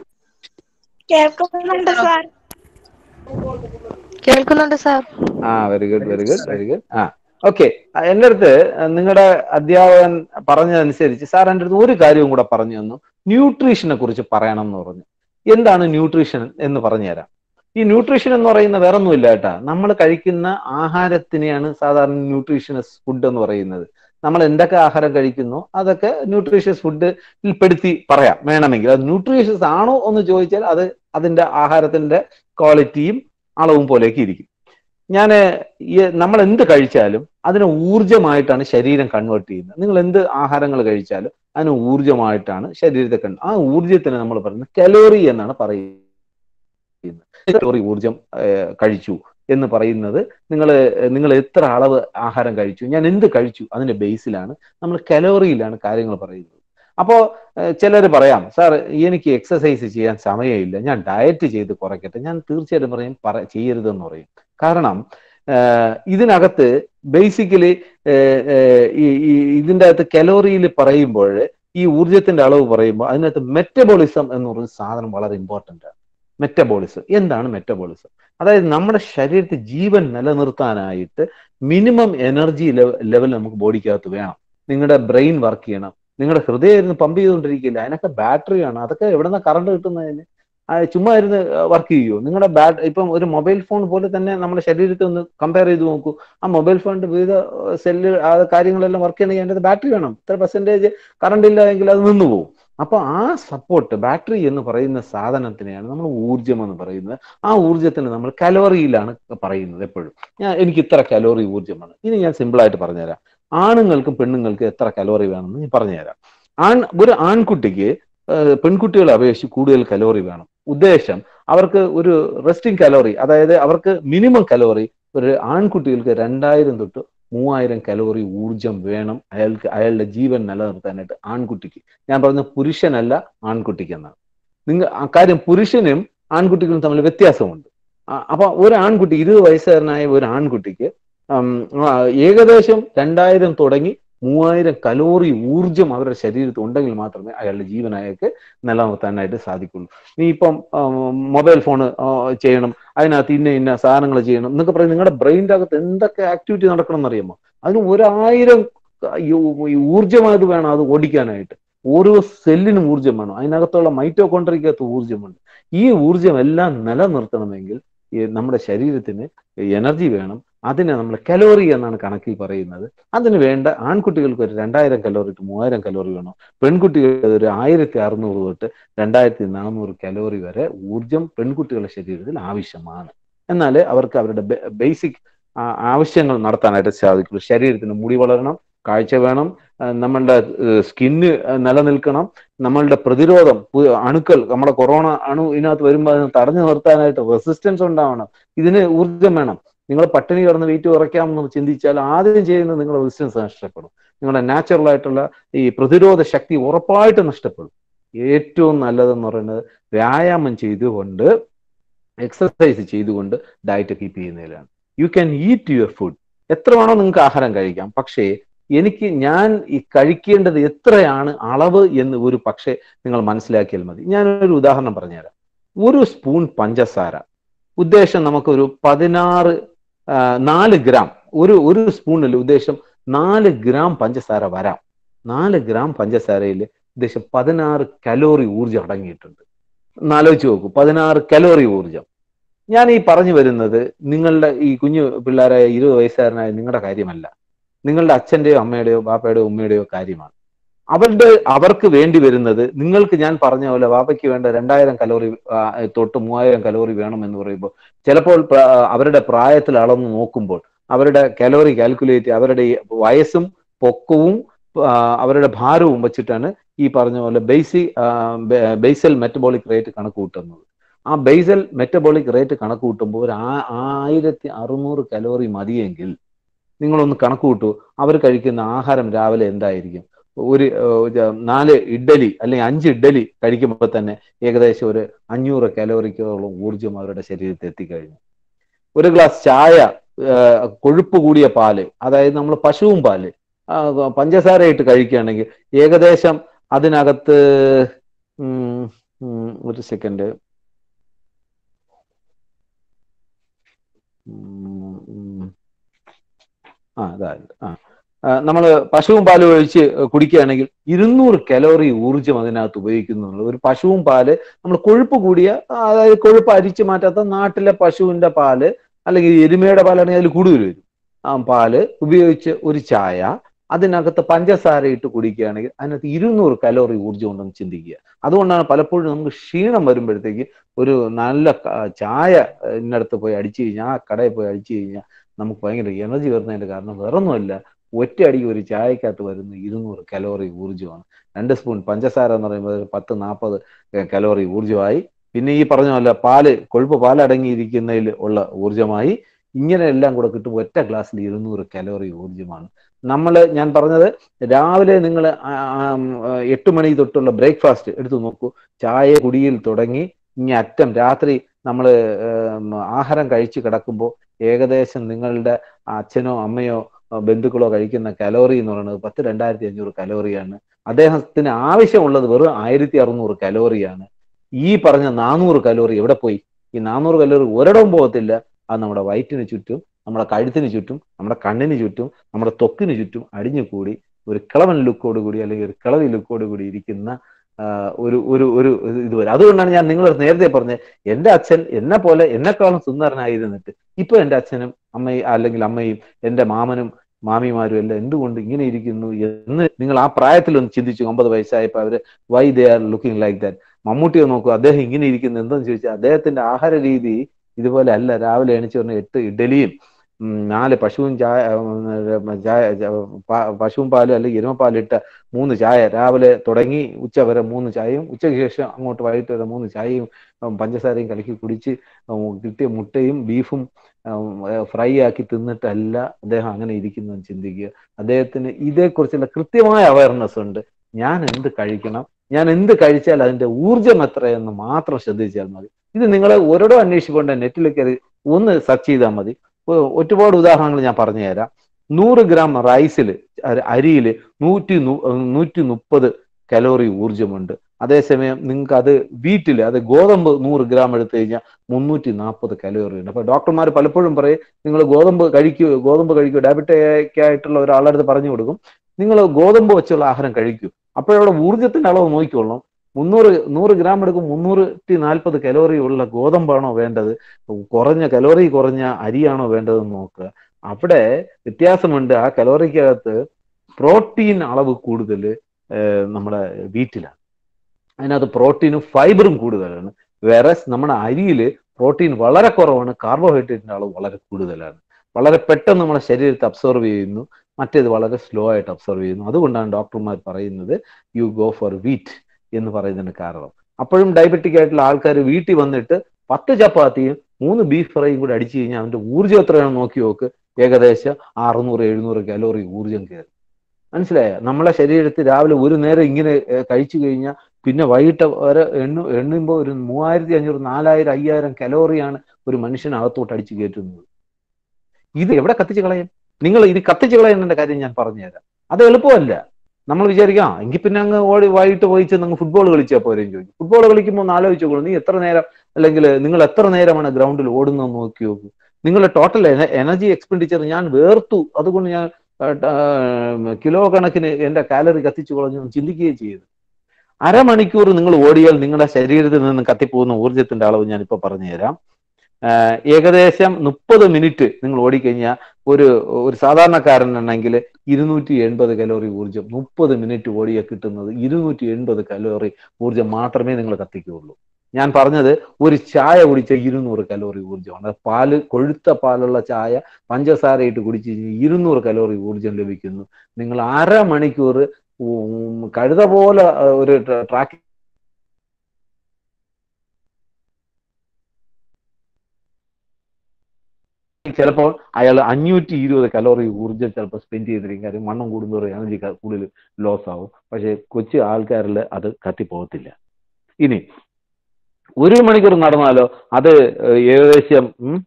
കേൾക്കുന്നുണ്ട് sir. Very good very good very good. Okay, എൻ്റെ അടുത്ത് നിങ്ങളുടെ അധ്യാപകൻ പറഞ്ഞതനുസരിച്ച് സാർ എൻ്റെ അടുത്ത് ഒരു കാര്യവും കൂടെ പറഞ്ഞു തന്നു. ന്യൂട്രീഷനെ കുറിച്ച് പറയണം എന്ന് പറഞ്ഞു. എന്താണ് ന്യൂട്രീഷൻ എന്ന് പറഞ്ഞുതരാം. ഈ ന്യൂട്രീഷൻ എന്ന് പറയുന്ന വേറെ ഒന്നുമില്ല കേട്ടാ, നമ്മൾ കഴിക്കുന്ന ആഹാരത്തിനെയാണ് സാധാരണ ന്യൂട്രീഷ്യനസ് ഫുഡ് എന്ന് പറയുന്നത്. നമ്മൾ എന്തൊക്കെ ആഹാരം കഴിക്കുന്നു അതൊക്കെ ന്യൂട്രീഷ്യസ് ഫുഡിൽ പെടുത്തി പറയാം വേണമെങ്കിൽ. അത് ന്യൂട്രീഷ്യസ് ആണോ എന്ന് ചോദിച്ചാൽ അത് അതിന്റെ ആഹാരത്തിന്റെ ക്വാളിറ്റിയും അളവും പോലെയൊക്കെ ഇരിക്കും. നമ്മൾ എന്ത് കഴിച്ചാലും അതിനെ ഊർജമായിട്ടാണ് ശരീരം കൺവേർട്ട് ചെയ്യുന്നത്. നിങ്ങൾ എന്ത് ആഹാരങ്ങൾ കഴിച്ചാലും അതിന് ഊർജമായിട്ടാണ് ശരീരത്തെ ആ ഊർജത്തിന് നമ്മൾ പറയുന്നത് കലോറി എന്നാണ് പറയുന്നത്. കലോറി ഊർജം കഴിച്ചു എന്ന് പറയുന്നത് നിങ്ങൾ എത്ര അളവ് ആഹാരം കഴിച്ചു, ഞാൻ എന്ത് കഴിച്ചു, അതിന്റെ ബേസിലാണ് നമ്മൾ കലോറിയിലാണ് കാര്യങ്ങൾ പറയുന്നത്. അപ്പോ ചിലർ പറയാം, സാർ എനിക്ക് എക്സസൈസ് ചെയ്യാൻ സമയമില്ല, ഞാൻ ഡയറ്റ് ചെയ്ത് കുറയ്ക്കട്ടെ. ഞാൻ തീർച്ചയായിട്ടും പറയും ചെയ്യരുതെന്ന് പറയും. കാരണം ഇതിനകത്ത് ബേസിക്കലി ഇതിൻ്റെ അകത്ത് കലോറിയിൽ പറയുമ്പോൾ, ഈ ഊർജത്തിന്റെ അളവ് പറയുമ്പോൾ അതിനകത്ത് മെറ്റബോളിസം എന്ന് പറയുന്ന സാധനം വളരെ ഇമ്പോർട്ടൻ്റ് ആണ്. മെറ്റബോളിസം എന്താണ്? മെറ്റബോളിസം അതായത് നമ്മുടെ ശരീരത്തിൽ ജീവൻ നിലനിർത്താനായിട്ട് മിനിമം എനർജി ലെവൽ നമുക്ക് ബോഡിക്കകത്ത് വേണം. നിങ്ങളുടെ ബ്രെയിൻ വർക്ക് ചെയ്യണം, നിങ്ങളുടെ ഹൃദയം പമ്പ് ചെയ്തുകൊണ്ടിരിക്കില്ല, അതിനൊക്കെ ബാറ്ററിയാണ്. അതൊക്കെ എവിടെ നിന്നാണ് കറണ്ട് കിട്ടുന്നതിന്? ചുമ്മാ ഇരുന്ന് വർക്ക് ചെയ്യുമോ? നിങ്ങളുടെ ഇപ്പം ഒരു മൊബൈൽ ഫോൺ പോലെ തന്നെ നമ്മുടെ ശരീരത്തെ ഒന്ന് കമ്പയർ ചെയ്ത് നോക്കൂ. ആ മൊബൈൽ ഫോണിന്റെ വിവിധ സെല്ല് കാര്യങ്ങളെല്ലാം വർക്ക് ചെയ്യണമെങ്കിൽ അതിൻ്റെ ബാറ്ററി വേണം. ഇത്ര പെർസെൻറ്റേജ് കറണ്ട് ഇല്ല എങ്കിൽ അത് നിന്ന് പോകും. അപ്പൊ ആ സപ്പോർട്ട് ബാറ്ററി എന്ന് പറയുന്ന സാധനത്തിനെയാണ് നമ്മൾ ഊർജം എന്ന് പറയുന്നത്. ആ ഊർജത്തിന് നമ്മൾ കലോറിയിലാണ് പറയുന്നത് എപ്പോഴും. എനിക്ക് ഇത്ര കലോറി ഊർജ്ജമാണ്. ഇനി ഞാൻ സിമ്പിളായിട്ട് പറഞ്ഞുതരാം. ആണുങ്ങൾക്കും പെണ്ണുങ്ങൾക്കും എത്ര കലോറി വേണമെന്ന് ഞാൻ പറഞ്ഞുതരാം. ഒരു ആൺകുട്ടിക്ക് പെൺകുട്ടികളെ അപേക്ഷിച്ച് കൂടുതൽ കലോറി വേണം. ഉദ്ദേശം അവർക്ക് ഒരു റെസ്റ്റിംഗ് കലോറി, അതായത് അവർക്ക് മിനിമം കലോറി ഒരു ആൺകുട്ടികൾക്ക് 2000 തൊട്ട് 3000 കലോറി ഊർജം വേണം അയാളുടെ ജീവൻ നിലനിർത്താനായിട്ട് ആൺകുട്ടിക്ക്. ഞാൻ പറഞ്ഞ പുരുഷനല്ല, ആൺകുട്ടിക്ക് എന്നാണ്. കാര്യം പുരുഷനും ആൺകുട്ടികളും തമ്മിൽ വ്യത്യാസമുണ്ട്. അപ്പൊ ഒരു ആൺകുട്ടി 20 വയസ്സുകാരനായ ഒരു ആൺകുട്ടിക്ക് ഏകദേശം 2000 തുടങ്ങി 3000 കലോറി ഊർജം അവരുടെ ശരീരത്തിൽ ഉണ്ടെങ്കിൽ മാത്രമേ അയാളുടെ ജീവൻ അയാൾക്ക് നിലനിർത്താനായിട്ട് സാധിക്കുള്ളൂ. നീ ഇപ്പം മൊബൈൽ ഫോൺ ചെയ്യണം, അതിനകത്ത് ഇന്ന സാധനങ്ങൾ ചെയ്യണം എന്നൊക്കെ പറയും. നിങ്ങളുടെ ബ്രെയിൻ്റെ അകത്ത് എന്തൊക്കെ ആക്ടിവിറ്റി നടക്കണം എന്നറിയാമോ? അതിന് 1000 ഊർജമായത് വേണം അത് ഓടിക്കാനായിട്ട്. ഓരോ സെല്ലിനും ഊർജം വേണം. അതിനകത്തുള്ള മൈറ്റോകോൺട്രിയക്കകത്ത് ഊർജമുണ്ട്. ഈ ഊർജം എല്ലാം നിലനിർത്തണമെങ്കിൽ നമ്മുടെ ശരീരത്തിന് എനർജി വേണം. അതിനെ നമ്മൾ കലോറി എന്നാണ് കണക്കിൽ പറയുന്നത്. അതിന് വേണ്ട ആൺകുട്ടികൾക്ക് ഒരു 2000 കലോറി ടു 3000 കലോറി വേണം. പെൺകുട്ടികൾക്ക് ഒരു 1600 തൊട്ട് 2400 കലോറി വരെ ഊർജം പെൺകുട്ടികളുടെ ശരീരത്തിൽ ആവശ്യമാണ്. എന്നാൽ അവർക്ക് അവരുടെ ബേസിക് ആവശ്യങ്ങൾ നടത്താനായിട്ട് സാധിക്കുള്ളൂ. ശരീരത്തിന് മുടി വളരണം, കാഴ്ച വേണം, നമ്മളുടെ സ്കിന്ന് നിലനിൽക്കണം, നമ്മളുടെ പ്രതിരോധം, അണുക്കൾ, നമ്മുടെ കൊറോണ അണു ഇതിനകത്ത് വരുമ്പോൾ അതിന് തടഞ്ഞു നിർത്താനായിട്ട് റെസിസ്റ്റൻസ് ഉണ്ടാവണം. ഇതിന് ഊർജം വേണം. നിങ്ങൾ പട്ടിണി കിടന്ന് വെയിറ്റ് കുറയ്ക്കാമെന്ന് ചിന്തിച്ചാൽ ആദ്യം ചെയ്യുന്നത് നിങ്ങളുടെ റെസിസ്റ്റൻസ് നഷ്ടപ്പെടും. നിങ്ങളുടെ നാച്ചുറൽ ആയിട്ടുള്ള ഈ പ്രതിരോധ ശക്തി ഉറപ്പായിട്ട് നഷ്ടപ്പെടും. ഏറ്റവും നല്ലതെന്ന് പറയുന്നത് വ്യായാമം ചെയ്തുകൊണ്ട്, എക്സസൈസ് ചെയ്തുകൊണ്ട് ഡയറ്റ് കീപ്പ് ചെയ്യുന്നതിലാണ്. You can eat your food. എത്ര വേണോ നിങ്ങൾക്ക് ആഹാരം കഴിക്കാം. പക്ഷേ ഞാൻ ഈ കഴിക്കേണ്ടത് എത്രയാണ് അളവ് എന്ന് ഒരു പക്ഷേ നിങ്ങൾ മനസ്സിലാക്കിയാൽ മതി. ഞാനൊരു ഉദാഹരണം പറഞ്ഞുതരാം. ഒരു സ്പൂൺ പഞ്ചസാര, ഉദ്ദേശം നമുക്കൊരു 4 ഗ്രാം, ഒരു സ്പൂണിൽ ഉദ്ദേശം 4 ഗ്രാം പഞ്ചസാര വരാം. 4 ഗ്രാം പഞ്ചസാരയിൽ ഉദ്ദേശം 16 കലോറി ഊർജം അടങ്ങിയിട്ടുണ്ട്. ആലോചിച്ച് നോക്കൂ, 16 കലോറി ഊർജം. ഞാൻ ഈ പറഞ്ഞു വരുന്നത് നിങ്ങളുടെ ഈ കുഞ്ഞു പിള്ളേരായ 20 വയസ്സുകാരനായ നിങ്ങളുടെ കാര്യമല്ല, നിങ്ങളുടെ അച്ഛൻ്റെയോ അമ്മയുടെയോ ബാപ്പയുടെയോ ഉമ്മയുടെയോ കാര്യമാണ്. അവർക്ക് വേണ്ടി വരുന്നത് നിങ്ങൾക്ക് ഞാൻ പറഞ്ഞ പോലെ വാപ്പയ്ക്ക് വേണ്ട 2000 കലോറി തൊട്ട് 3000 കലോറി വേണം എന്ന് പറയുമ്പോൾ ചിലപ്പോൾ അവരുടെ പ്രായത്തിൽ അളന്ന് നോക്കുമ്പോൾ അവരുടെ കലോറി കാൽക്കുലേറ്റ് അവരുടെ വയസ്സും പൊക്കവും അവരുടെ ഭാരവും വെച്ചിട്ടാണ് ഈ പറഞ്ഞ പോലെ ബേസൽ മെറ്റബോളിക് റേറ്റ് കണക്ക് കൂട്ടുന്നത്. ആ ബേസൽ മെറ്റബോളിക് റേറ്റ് കണക്ക് കൂട്ടുമ്പോൾ ഒരു 1600 കലോറി മതിയെങ്കിൽ നിങ്ങളൊന്ന് കണക്ക് കൂട്ടൂ. അവർ കഴിക്കുന്ന ആഹാരം രാവിലെ എന്തായിരിക്കും? ഒരു 4 ഇഡ്ഡലി അല്ലെങ്കിൽ 5 ഇഡ്ഡലി കഴിക്കുമ്പോൾ തന്നെ ഏകദേശം ഒരു 500 കലോറിക്കോളം ഊർജം അവരുടെ ശരീരത്തിൽ എത്തിക്കഴിഞ്ഞു. ഒരു ഗ്ലാസ് ചായ, കൊഴുപ്പ് കൂടിയ പാല്, അതായത് നമ്മൾ പശുവും പാല് പഞ്ചസാര ഇട്ട് കഴിക്കുകയാണെങ്കിൽ ഏകദേശം അതിനകത്ത് ഒരു സെക്കൻഡ്, നമ്മൾ പശുവും പാലും ഒഴിച്ച് കുടിക്കുകയാണെങ്കിൽ 200 കലോറി ഊർജം അതിനകത്ത് ഉപയോഗിക്കുന്നുള്ളൂ. ഒരു പശുവും പാല് നമ്മൾ കൊഴുപ്പ് കൂടിയ, അതായത് കൊഴുപ്പ് അരിച്ചു മാറ്റാത്ത നാട്ടിലെ പശുവിന്റെ പാല് അല്ലെങ്കിൽ എരുമയുടെ പാലാണെങ്കിൽ അതിൽ കൂടുതൽ വരും. ആ പാല് ഉപയോഗിച്ച് ഒരു ചായ, അതിനകത്ത് പഞ്ചസാര ഇട്ട് കുടിക്കുകയാണെങ്കിൽ അതിനകത്ത് 200 കലോറി ഊർജം ഉണ്ടെന്ന് ചിന്തിക്കുക. അതുകൊണ്ടാണ് പലപ്പോഴും നമുക്ക് ക്ഷീണം വരുമ്പോഴത്തേക്ക് ഒരു നല്ല ചായ ഇന്നടത്ത് പോയി അടിച്ചു കഴിഞ്ഞാൽ, ആ കടയിൽ പോയി അടിച്ചു കഴിഞ്ഞാൽ നമുക്ക് ഭയങ്കര എനർജി വരുന്നതിന്റെ കാരണം വേറൊന്നുമല്ല, ഒറ്റയടിക്ക് ഒരു ചായക്കകത്ത് വരുന്ന 200 കലോറി ഊർജമാണ്. 2 സ്പൂൺ പഞ്ചസാര എന്ന് പറയുമ്പോൾ 10-40 കലോറി ഊർജമായി. പിന്നെ ഈ പറഞ്ഞ പോലെ കൊഴുപ്പ് പാലടങ്ങിയിരിക്കുന്നതിൽ ഉള്ള ഊർജമായി. ഇങ്ങനെയെല്ലാം കൂടെ കിട്ടുമ്പോൾ ഒറ്റ ഗ്ലാസ്സിൽ 200 കലോറി ഊർജമാണ്. ഞാൻ പറഞ്ഞത് രാവിലെ നിങ്ങൾ 8 മണി തൊട്ടുള്ള ബ്രേക്ക്ഫാസ്റ്റ് എടുത്തു നോക്കൂ. ചായ കുടിയിൽ തുടങ്ങി ഇനി അറ്റം രാത്രി നമ്മൾ ആഹാരം കഴിച്ച് കിടക്കുമ്പോൾ ഏകദേശം നിങ്ങളുടെ അച്ഛനോ അമ്മയോ ബന്ധുക്കളോ കഴിക്കുന്ന കലോറി എന്ന് പറയുന്നത് 22,500 കലോറിയാണ്. അദ്ദേഹത്തിന് ആവശ്യമുള്ളത് വെറും 1600 കലോറിയാണ്. ഈ പറഞ്ഞ 400 കലോറി എവിടെ പോയി? ഈ 400 കലോറി ഒരിടവും പോകത്തില്ല. അത് നമ്മുടെ വയറ്റിന് ചുറ്റും, നമ്മുടെ കഴുത്തിന് ചുറ്റും, നമ്മുടെ കണ്ണിന് ചുറ്റും, നമ്മുടെ ത്വക്കിന് ചുറ്റും അടിഞ്ഞുകൂടി ഒരു കിളവൻ ലുക്കോട് കൂടി അല്ലെങ്കിൽ ഒരു കിളവി ലുക്കോട് കൂടി ഇരിക്കുന്ന ഒരു ഒരു ഒരു ഇത് വരും. അതുകൊണ്ടാണ് ഞാൻ നിങ്ങൾ നേരത്തെ പറഞ്ഞത്, എൻ്റെ അച്ഛൻ എന്നെ പോലെ എന്നെക്കാളും സുന്ദരനായിരുന്നിട്ട് ഇപ്പൊ എൻ്റെ അച്ഛനും അമ്മയും അല്ലെങ്കിൽ അമ്മയും എൻ്റെ മാമനും മാമിമാരും എല്ലാം എന്തുകൊണ്ട് ഇങ്ങനെ ഇരിക്കുന്നു എന്ന് നിങ്ങൾ ആ പ്രായത്തിലൊന്ന് ചിന്തിച്ചു. 50 വയസ്സായപ്പോ അവര് why they are looking like that. മമ്മൂട്ടിയെ നോക്കൂ, അദ്ദേഹം ഇങ്ങനെ ഇരിക്കുന്നു എന്തെന്ന് ചോദിച്ചാൽ അദ്ദേഹത്തിന്റെ ആഹാര രീതി ഇതുപോലെ അല്ല. രാവിലെ എണീച്ച് പറഞ്ഞ 8 ഇഡലിയും 4 പശുവും പശുവും പാലും അല്ലെങ്കിൽ എരുമപ്പാലിട്ട 3 ചായ രാവിലെ തുടങ്ങി ഉച്ച വരെ 3 ചായയും, ഉച്ചയ്ക്ക് ശേഷം അങ്ങോട്ട് വൈകിട്ട് വരെ 3 ചായയും പഞ്ചസാരയും കലക്കി കുടിച്ച് കിട്ടിയ മുട്ടയും ബീഫും ഫ്രൈ ആക്കി തിന്നിട്ടല്ല അദ്ദേഹം അങ്ങനെ ഇരിക്കുന്നതെന്ന് ചിന്തിക്കുക. അദ്ദേഹത്തിന് ഇതേക്കുറിച്ചുള്ള കൃത്യമായ അവയർനെസ് ഉണ്ട്. ഞാൻ എന്ത് കഴിക്കണം, ഞാൻ എന്ത് കഴിച്ചാൽ അതിന്റെ ഊർജം എത്രയെന്ന് മാത്രം ശ്രദ്ധിച്ചാൽ മതി. ഇത് നിങ്ങളെ ഒരിടം അന്വേഷിച്ചുകൊണ്ട് നെറ്റിലേക്ക് ഒന്ന് സെർച്ച് ചെയ്താൽ മതി. ഒരുപാട് ഉദാഹരണങ്ങൾ ഞാൻ പറഞ്ഞു തരാം. 100 ഗ്രാം റൈസിൽ അരിയിൽ 130 കലോറി ഊർജമുണ്ട്. അതേസമയം നിങ്ങൾക്ക് അത് വീട്ടിൽ അത് ഗോതമ്പ് 100 ഗ്രാം എടുത്തു കഴിഞ്ഞാൽ 340 കലോറി ഉണ്ട്. അപ്പൊ ഡോക്ടർമാർ പലപ്പോഴും പറയും നിങ്ങൾ ഗോതമ്പ് കഴിക്കൂ. ഡയബറ്റിക് ആയിട്ടുള്ള ഒരാളടുത്ത് പറഞ്ഞു കൊടുക്കും, നിങ്ങൾ ഗോതമ്പ് വെച്ചുള്ള ആഹാരം കഴിക്കൂ. അപ്പോഴവിടെ ഊർജത്തിന്റെ അളവ് നോക്കിക്കൊള്ളണം. 100 ഗ്രാം എടുക്കും 340 കലോറി ഉള്ള ഗോതമ്പാണോ വേണ്ടത്, കലോറി കുറഞ്ഞ അരിയാണോ വേണ്ടതെന്ന് നോക്കുക. അവിടെ വ്യത്യാസമുണ്ട്. ആ കലോറിക്കകത്ത് പ്രോട്ടീൻ അളവ് കൂടുതൽ നമ്മുടെ വീറ്റിലാണ്. അതിനകത്ത് പ്രോട്ടീനും ഫൈബറും കൂടുതലാണ്. വേറെ നമ്മുടെ അരിയിൽ പ്രോട്ടീൻ വളരെ കുറവാണ്, കാർബോഹൈഡ്രേറ്റിന്റെ അളവ് വളരെ കൂടുതലാണ്. വളരെ പെട്ടെന്ന് നമ്മുടെ ശരീരത്തെ അബ്സോർവ് ചെയ്യുന്നു, മറ്റേത് വളരെ സ്ലോ ആയിട്ട് അബ്സോർവ് ചെയ്യുന്നു. അതുകൊണ്ടാണ് ഡോക്ടർമാർ പറയുന്നത് യു ഗോ ഫോർ വീറ്റ് എന്ന് പറയുന്നതിന് കാരണം. അപ്പോഴും ഡയബറ്റിക് ആയിട്ടുള്ള ആൾക്കാർ വീട്ടിൽ വന്നിട്ട് 10 ചപ്പാത്തിയും 3 ബീഫ് ഫ്രൈയും കൂടി അടിച്ചു കഴിഞ്ഞാൽ അവന്റെ ഊർജ്ജം എത്രയാണെന്ന് നോക്കി നോക്ക്. ഏകദേശം 600-700 കലോറി ഊർജ്ജം കയറി. മനസ്സിലായ? നമ്മളെ ശരീരത്തിൽ രാവിലെ ഒരു നേരം ഇങ്ങനെ കഴിച്ചു കഴിഞ്ഞാൽ പിന്നെ വൈകിട്ട് വരെ എണ്ണുമ്പോൾ ഒരു 3500-4000-5000 കലോറിയാണ് ഒരു മനുഷ്യനകത്തോട്ട് അടിച്ചു കയറ്റുന്നത്. ഇത് എവിടെ കത്തിച്ച് കളയാൻ? നിങ്ങൾ ഇത് കത്തിച്ച് കളയുന്നതിന്റെ കാര്യം ഞാൻ പറഞ്ഞുതരാം. അത് എളുപ്പമല്ല. നമ്മൾ വിചാരിക്കാം എങ്കിൽ പിന്നെ അങ്ങ് വൈകിട്ട് പോയി ചെന്ന് ഫുട്ബോൾ കളിച്ചാൽ പോരെയും ചോദിക്കും. ഫുട്ബോൾ കളിക്കുമ്പോൾ ഒന്ന് ആലോചിച്ചോളൂ, നീ എത്ര നേരം അല്ലെങ്കിൽ നിങ്ങൾ എത്ര നേരമാണ് ഗ്രൗണ്ടിൽ ഓടുന്നതെന്ന് നോക്കി നോക്കൂ. നിങ്ങളുടെ ടോട്ടൽ എനർജി എക്സ്പെൻഡിച്ചർ ഞാൻ വേർത്തു, അതുകൊണ്ട് ഞാൻ കിലോ കണക്കിന് എൻ്റെ കാലറി കത്തിച്ചു കളഞ്ഞു ചിന്തിക്കുകയും ചെയ്തു. അരമണിക്കൂർ നിങ്ങൾ ഓടിയാൽ നിങ്ങളുടെ ശരീരത്തിൽ നിന്ന് കത്തിപ്പോകുന്ന ഊർജത്തിന്റെ അളവ് ഞാനിപ്പോൾ പറഞ്ഞുതരാം. ഏകദേശം 30 മിനിറ്റ് നിങ്ങൾ ഓടിക്കഴിഞ്ഞാൽ ഒരു സാധാരണക്കാരനാണെങ്കിൽ 280 കലോറി ഊർജം. 30 മിനിറ്റ് ഓടിയാൽ കിട്ടുന്നത് 280 കലോറി ഊർജം മാത്രമേ നിങ്ങൾ കത്തിക്കുകയുള്ളൂ. ഞാൻ പറഞ്ഞത് ഒരു ചായ കുടിച്ച 200 കലോറി ഊർജ്ജമാണ്. കൊഴുത്ത പാലുള്ള ചായ പഞ്ചസാര ഇട്ട് കുടിച്ചു കഴിഞ്ഞാൽ 200 കലോറി ഊർജം ലഭിക്കുന്നു. നിങ്ങൾ അരമണിക്കൂർ കഴുത പോലെ ഒരു ട്രാക്ക് ചിലപ്പോൾ അയാൾ 520 കലോറി ഊർജ്ജം ചിലപ്പോൾ സ്പെൻഡ് ചെയ്തിരിക്കും. കാര്യം വണ്ണം കൂടുന്നവർ എനർജി കൂടുതൽ ലോസ് ആവും. പക്ഷെ കൊച്ചു ആൾക്കാരിൽ അത് കത്തിപ്പോകത്തില്ല. ഇനി 1 മണിക്കൂർ നടന്നാലോ അത് ഏകദേശം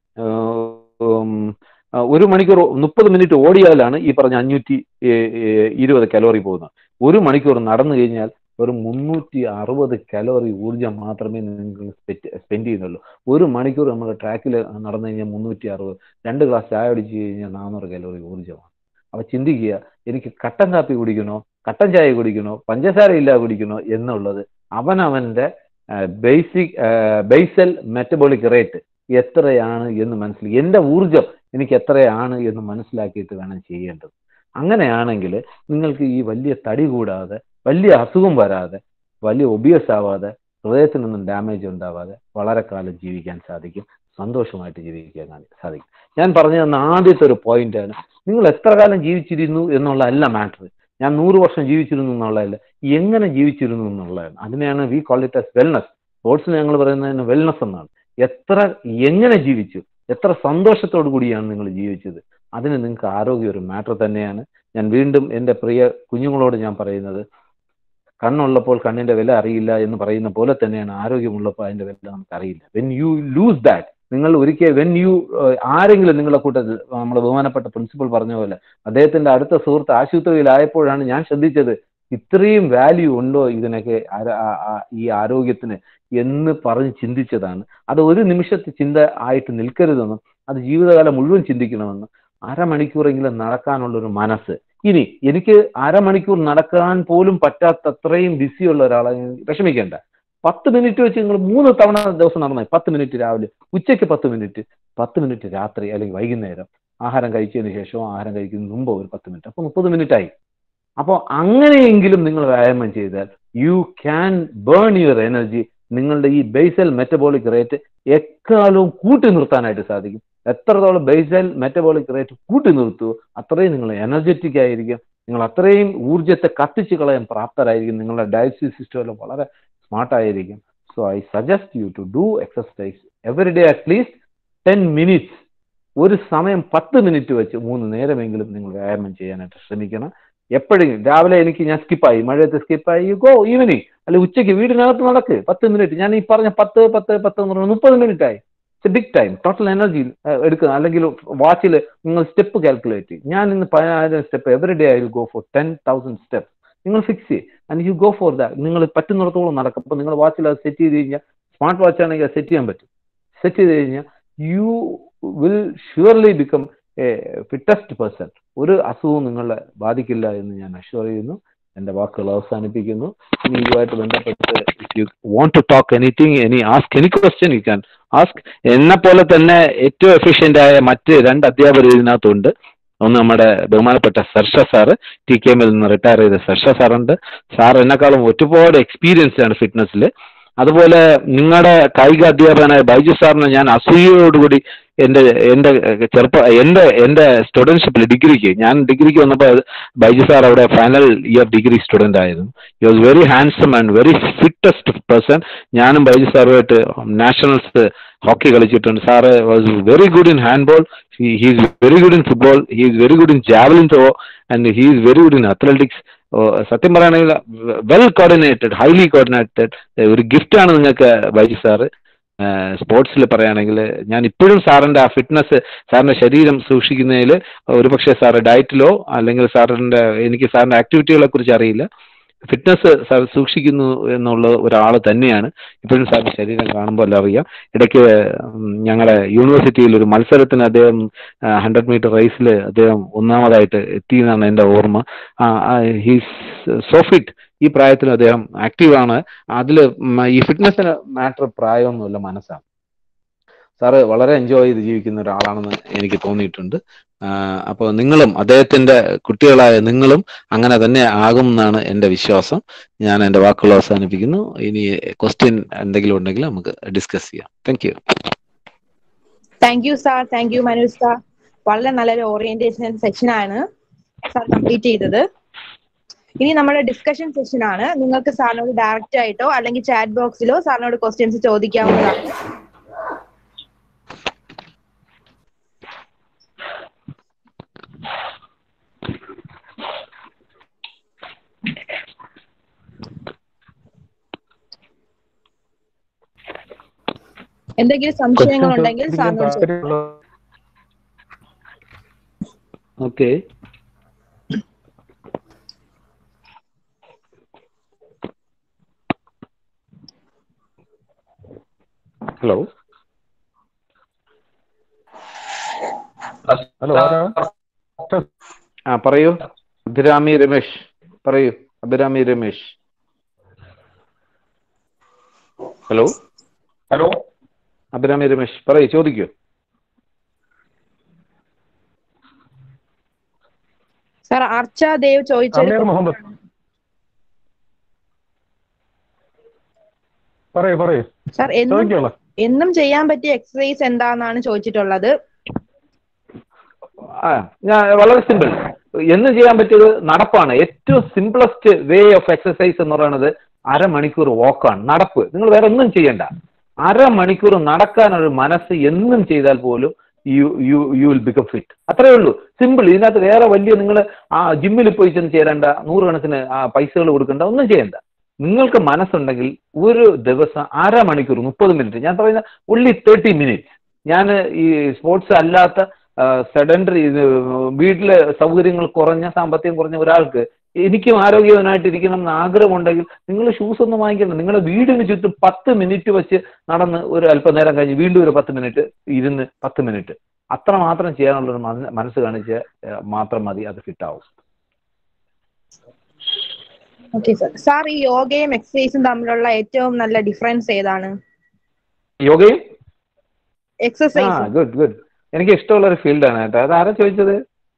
1 മണിക്കൂർ 30 മിനിറ്റ് ഓടിയാലാണ് ഈ പറഞ്ഞ 520 കലോറി പോകുന്നത്. 1 മണിക്കൂർ നടന്നു കഴിഞ്ഞാൽ ഒരു 360 കലോറി ഊർജം മാത്രമേ നിങ്ങൾ സ്പെൻഡ് ചെയ്യുന്നുള്ളൂ. 1 മണിക്കൂർ നമ്മൾ ട്രാക്കിൽ നടന്നു കഴിഞ്ഞാൽ 360, 2 ഗ്ലാസ് ചായ അടിച്ചു കഴിഞ്ഞാൽ 400 കലോറി ഊർജ്ജമാണ്. അപ്പൊ ചിന്തിക്കുക, എനിക്ക് കട്ടൻ കാപ്പി കുടിക്കണോ, കട്ടൻ ചായ കുടിക്കണോ, പഞ്ചസാര ഇല്ല കുടിക്കണോ എന്നുള്ളത് അവനവന്റെ ബേസൽ മെറ്റബോളിക് റേറ്റ് എത്രയാണ് എന്ന് മനസ്സിലാക്കി, എൻ്റെ ഊർജം എനിക്ക് എത്രയാണ് എന്ന് മനസ്സിലാക്കിയിട്ട് വേണം ചെയ്യേണ്ടത്. അങ്ങനെയാണെങ്കിൽ നിങ്ങൾക്ക് ഈ വലിയ തടി കൂടാതെ, വലിയ അസുഖം വരാതെ, വലിയ ഒബിയസ് ആവാതെ, ഹൃദയത്തിനൊന്നും ഡാമേജ് ഉണ്ടാവാതെ വളരെ കാലം ജീവിക്കാൻ സാധിക്കും, സന്തോഷമായിട്ട് ജീവിക്കാൻ സാധിക്കും. ഞാൻ പറഞ്ഞു തന്ന ആദ്യത്തെ ഒരു പോയിന്റാണ്, നിങ്ങൾ എത്ര കാലം ജീവിച്ചിരുന്നു എന്നുള്ളതല്ല മാറ്റർ. ഞാൻ 100 വർഷം ജീവിച്ചിരുന്നു എന്നുള്ളതല്ല, എങ്ങനെ ജീവിച്ചിരുന്നു എന്നുള്ളതാണ്. അതിനെയാണ് we call it as wellness. സ്പോർട്സിന് ഞങ്ങൾ പറയുന്നതിന് വെൽനസ് എന്നാണ്. എങ്ങനെ ജീവിച്ചു, എത്ര സന്തോഷത്തോടു കൂടിയാണ് നിങ്ങൾ ജീവിച്ചത്, അതിന് നിങ്ങൾക്ക് ആരോഗ്യം ഒരു മാറ്റർ തന്നെയാണ്. ഞാൻ വീണ്ടും എൻ്റെ പ്രിയ കുഞ്ഞുങ്ങളോട് ഞാൻ പറയുന്നത്, കണ്ണുള്ളപ്പോൾ കണ്ണിന്റെ വില അറിയില്ല എന്ന് പറയുന്ന പോലെ തന്നെയാണ് ആരോഗ്യമുള്ളപ്പോൾ അതിന്റെ വില നമുക്ക് അറിയില്ല. വെൻ യു ലൂസ് ദാറ്റ്, നിങ്ങൾ ആരെങ്കിലും നിങ്ങളുടെ കൂട്ടത്തിൽ, നമ്മുടെ ബഹുമാനപ്പെട്ട പ്രിൻസിപ്പൽ പറഞ്ഞ പോലെ അദ്ദേഹത്തിന്റെ അടുത്ത സുഹൃത്ത് ആശുപത്രിയിലായപ്പോഴാണ് ഞാൻ ശ്രദ്ധിച്ചത്, ഇത്രയും വാല്യൂ ഉണ്ടോ ഇതിനൊക്കെ ഈ ആരോഗ്യത്തിന് എന്ന് പറഞ്ഞ് ചിന്തിച്ചതാണ്. അത് ഒരു നിമിഷത്തെ ചിന്ത ആയിട്ട് നിൽക്കരുതെന്നും അത് ജീവിതകാലം മുഴുവൻ ചിന്തിക്കണമെന്നും, അരമണിക്കൂറെങ്കിലും നടക്കാനുള്ളൊരു മനസ്സ്, ഇനി എനിക്ക് അരമണിക്കൂർ നടക്കാൻ പോലും പറ്റാത്തത്രയും ബിസിയുള്ള ഒരാളെ വിഷമിക്കേണ്ട. 10 മിനിറ്റ് വെച്ച് നിങ്ങൾ 3 തവണ ദിവസം നടന്നാൽ 10 മിനിറ്റ് രാവിലെ, ഉച്ചയ്ക്ക് 10 മിനിറ്റ് രാത്രി അല്ലെങ്കിൽ വൈകുന്നേരം, ആഹാരം കഴിച്ചതിന് ശേഷമോ ആഹാരം കഴിക്കുന്നതിന് മുമ്പോ ഒരു 10 മിനിറ്റ്, അപ്പോൾ 30 മിനിറ്റ് ആയി. അപ്പോൾ അങ്ങനെയെങ്കിലും നിങ്ങൾ വ്യായാമം ചെയ്താൽ you can burn your energy. നിങ്ങളുടെ ഈ ബേസൽ മെറ്റബോളിക് റേറ്റ് എക്കാലവും കൂട്ടി നിർത്താനായിട്ട് സാധിക്കും. എത്രത്തോളം ബേസൽ മെറ്റബോളിക് റേറ്റ് കൂട്ടി നിർത്തുമോ അത്രയും നിങ്ങൾ എനർജറ്റിക് ആയിരിക്കും, നിങ്ങൾ അത്രയും ഊർജ്ജത്തെ കത്തിച്ച് കളയാൻ പ്രാപ്തരായിരിക്കും, നിങ്ങളുടെ ഡയജസ്റ്റീവ് സിസ്റ്റം എല്ലാം വളരെ സ്മാർട്ടായിരിക്കും. So I suggest you to do exercise every day at least 10 minutes. ഒരു സമയം 10 മിനിറ്റ് വെച്ച് 3 നേരമെങ്കിലും നിങ്ങൾ വ്യായാമം ചെയ്യാനായിട്ട് ശ്രമിക്കണം. എപ്പോഴെങ്കിലും രാവിലെ ഞാൻ സ്കിപ്പായി, മഴയത്ത് സ്കിപ്പായി, യു ഗോ ഈവനിങ്, അല്ലെങ്കിൽ ഉച്ചയ്ക്ക് വീടിനകത്ത് നടക്ക് 10 മിനിറ്റ്. ഞാൻ ഈ പറഞ്ഞ 10 എന്ന് പറഞ്ഞാൽ 30 മിനിറ്റ് ആയി. It's a big time. Total energy എടുക്കുക. അല്ലെങ്കിൽ വാച്ചിൽ നിങ്ങൾ സ്റ്റെപ്പ് കാൽക്കുലേറ്റ് ചെയ്യും. ഞാൻ ഇന്ന് 10,000 step every day I will go for 10,000 step. നിങ്ങൾ ഫിക്സ് ചെയ്യും and you go for that. നിങ്ങൾ പറ്റുന്നിടത്തോളം നടക്കും. അപ്പോൾ നിങ്ങൾ വാച്ചിൽ അത് സെറ്റ് ചെയ്ത് കഴിഞ്ഞാൽ, സ്മാർട്ട് വാച്ച് ആണെങ്കിൽ അത് സെറ്റ് ചെയ്യാൻ പറ്റും. സെറ്റ് ചെയ്ത് കഴിഞ്ഞാൽ you will surely become a fittest person. ഒരു അസുഖവും നിങ്ങളെ ബാധിക്കില്ല എന്ന് ഞാൻ അഷ്വർ ചെയ്യുന്നു. എന്റെ വാക്കുകൾ അവസാനിപ്പിക്കുന്നു. ഇനി ഇതുമായിട്ട് ബന്ധപ്പെട്ട് if you want to talk anything, ask any question you can ask. എന്നെ പോലെ തന്നെ ഏറ്റവും എഫിഷ്യന്റ് ആയ മറ്റ് 2 അധ്യാപകർ ഇതിനകത്തുണ്ട്. ഒന്ന് നമ്മുടെ ബഹുമാനപ്പെട്ട സർഷ സാറ്, TKM നിന്ന് റിട്ടയർ ചെയ്ത സർഷ സാറുണ്ട്. സാർ എന്നെക്കാളും ഒരുപാട് എക്സ്പീരിയൻസ്ഡ് ആണ് ഫിറ്റ്നസ്സിൽ. അതുപോലെ നിങ്ങളുടെ കായിക അധ്യാപകനായ ബൈജു സാറിനെ ഞാൻ അസൂയയോടുകൂടി എന്റെ സ്റ്റുഡൻഷിപ്പിൽ ഞാൻ ഡിഗ്രിക്ക് വന്നപ്പോൾ ബൈജു സാർ അവിടെ ഫൈനൽ ഇയർ ഡിഗ്രി സ്റ്റുഡന്റ് ആയിരുന്നു. He was very handsome and very fittest person. ഞാനും ബൈജു സാറുമായിട്ട് നാഷണൽസ് ഹോക്കി കളിച്ചിട്ടുണ്ട്. Sir was very good in handball, he is very good in football, he is very good in javelin throw and he is very good in athletics. സത്യം പറയുകയാണെങ്കിൽ well coordinated, highly coordinated ഒരു ഗിഫ്റ്റാണ് നിങ്ങൾക്ക് Baiju sir. സ്പോർട്സിൽ പറയുകയാണെങ്കിൽ ഞാൻ ഇപ്പോഴും സാറിന്റെ ആ ഫിറ്റ്നസ്, സാറിന്റെ ശരീരം സൂക്ഷിക്കുന്നതിൽ ഒരുപക്ഷെ സാറ് ഡയറ്റിലോ അല്ലെങ്കിൽ എനിക്ക് സാറിന്റെ ആക്ടിവിറ്റികളെ കുറിച്ച് അറിയില്ല, ഫിറ്റ്നസ് സാർ സൂക്ഷിക്കുന്നു എന്നുള്ള ഒരാൾ തന്നെയാണ്. ഇപ്പോഴും സാറിന്റെ ശരീരം കാണുമ്പോൾ എല്ലാം അറിയാം. ഇടയ്ക്ക് ഞങ്ങളുടെ യൂണിവേഴ്സിറ്റിയിൽ ഒരു മത്സരത്തിന് അദ്ദേഹം 100 മീറ്റർ റേസിൽ അദ്ദേഹം 1ാമതായിട്ട് എത്തിയെന്നാണ് എൻ്റെ ഓർമ്മ. He's so fit. ഈ പ്രായത്തിൽ അദ്ദേഹം ആക്റ്റീവാണ്. അതിൽ ഈ ഫിറ്റ്നസിന് മാറ്റർ പ്രായമൊന്നുമില്ല, മനസ്സാണ്. സാറ് വളരെ എൻജോയ് ചെയ്ത് ജീവിക്കുന്ന ഒരാളാണെന്ന് എനിക്ക് തോന്നിയിട്ടുണ്ട്. അപ്പോൾ നിങ്ങളും, അദ്ദേഹത്തിന്റെ കുട്ടികളായ നിങ്ങളും അങ്ങനെ തന്നെ ആകും എന്നാണ് എൻ്റെ വിശ്വാസം. ഞാൻ എൻ്റെ വാക്കുകൾ അവസാനിപ്പിക്കുന്നു. ഇനി ക്വസ്റ്റ്യൻ എന്തെങ്കിലും ഉണ്ടെങ്കിൽ നമുക്ക് ഡിസ്കസ് ചെയ്യാം. Thank you. Thank you sir. Thank you Manoj sir. വളരെ നല്ലൊരു ഓറിയന്റേഷൻ സെക്ഷനാണ് സാർ കംപ്ലീറ്റ് ചെയ്തത്. ഇനി നമ്മുടെ ഡിസ്കഷൻ സെഷൻ ആണ്. നിങ്ങൾക്ക് സാറിനോട് ഡയറക്റ്റ് ആയിട്ടോ അല്ലെങ്കിൽ ചാറ്റ് ബോക്സിലോ സാറിനോട് ക്വസ്റ്റ്യൻസ് ചോദിക്കാവുന്നതാണ്. എന്തെങ്കിലും സംശയങ്ങൾ ഉണ്ടെങ്കിൽ സാറിനോട് ചോദിക്കാം. ഓക്കെ. ഹലോ പറയൂ. അഭിരാമി രമേശ് പറയൂ. അഭിരാമി രമേശ്. ഹലോ അഭിരാമി രമേശ് പറയൂ, ചോദിക്കൂ. സാർ അർച്ച ദേവ് ചോദിച്ചത് സാർ എന്നും ചെയ്യാൻ പറ്റിയ എക്സസൈസ് എന്താണെന്നാണ് ചോദിച്ചിട്ടുള്ളത്. ഞാൻ വളരെ സിമ്പിൾ, എന്നും ചെയ്യാൻ പറ്റിയത് നടപ്പാണ്. ഏറ്റവും സിംപിളസ്റ്റ് വേ ഓഫ് എക്സസൈസ് എന്ന് പറയുന്നത് അരമണിക്കൂർ വാക്കാണ്, നടപ്പ്. നിങ്ങൾ വേറെ ഒന്നും ചെയ്യണ്ട. അരമണിക്കൂർ നടക്കാനൊരു മനസ്സ് എന്നും ചെയ്താൽ പോലും യു വിൽ ബിക്കം ഫിറ്റ്. അത്രേ ഉള്ളൂ, സിമ്പിൾ. ഇതിനകത്ത് വേറെ വലിയ നിങ്ങൾ ആ ജിമ്മിൽ പോയി ചെന്ന് ചേരേണ്ട, 100 കണക്കിന് പൈസകൾ കൊടുക്കേണ്ട, ഒന്നും ചെയ്യണ്ട. നിങ്ങൾക്ക് മനസ്സുണ്ടെങ്കിൽ ഒരു ദിവസം അരമണിക്കൂർ 30 മിനിറ്റ്, ഞാൻ പറയുന്ന only 30 മിനിറ്റ്സ്. ഞാൻ ഈ സ്പോർട്സ് അല്ലാത്ത സെഡൻഡറി വീട്ടിലെ സൗകര്യങ്ങൾ കുറഞ്ഞ, സാമ്പത്തികം കുറഞ്ഞ ഒരാൾക്ക് എനിക്കും ആരോഗ്യവാനായിട്ടിരിക്കണം എന്ന് ആഗ്രഹമുണ്ടെങ്കിൽ നിങ്ങൾ ഷൂസ് ഒന്നും വാങ്ങിക്കണം. നിങ്ങളുടെ വീടിന് ചുറ്റും 10 മിനിറ്റ് വെച്ച് നടന്ന് ഒരു അല്പനേരം കഴിഞ്ഞ് വീണ്ടും ഒരു 10 മിനിറ്റ് ഇരുന്ന് 10 മിനിറ്റ് അത്ര മാത്രം ചെയ്യാനുള്ളൊരു മനസ്സ് കാണിച്ച് മാത്രം മതി, അത് ഫിറ്റ് ആവും. Okay sir. സാർ, ഈ യോഗയും എക്സസൈസും തമ്മിലുള്ള ഏറ്റവും നല്ല ഡിഫറൻസ് ഏതാണ്? യോഗയും എക്സസൈസും. Good good. എനിക്ക് ഇഷ്ടമുള്ള ഒരു ഫീൽഡാണ് കേട്ടോ. അത് ആരാ ചോദിച്ചത്?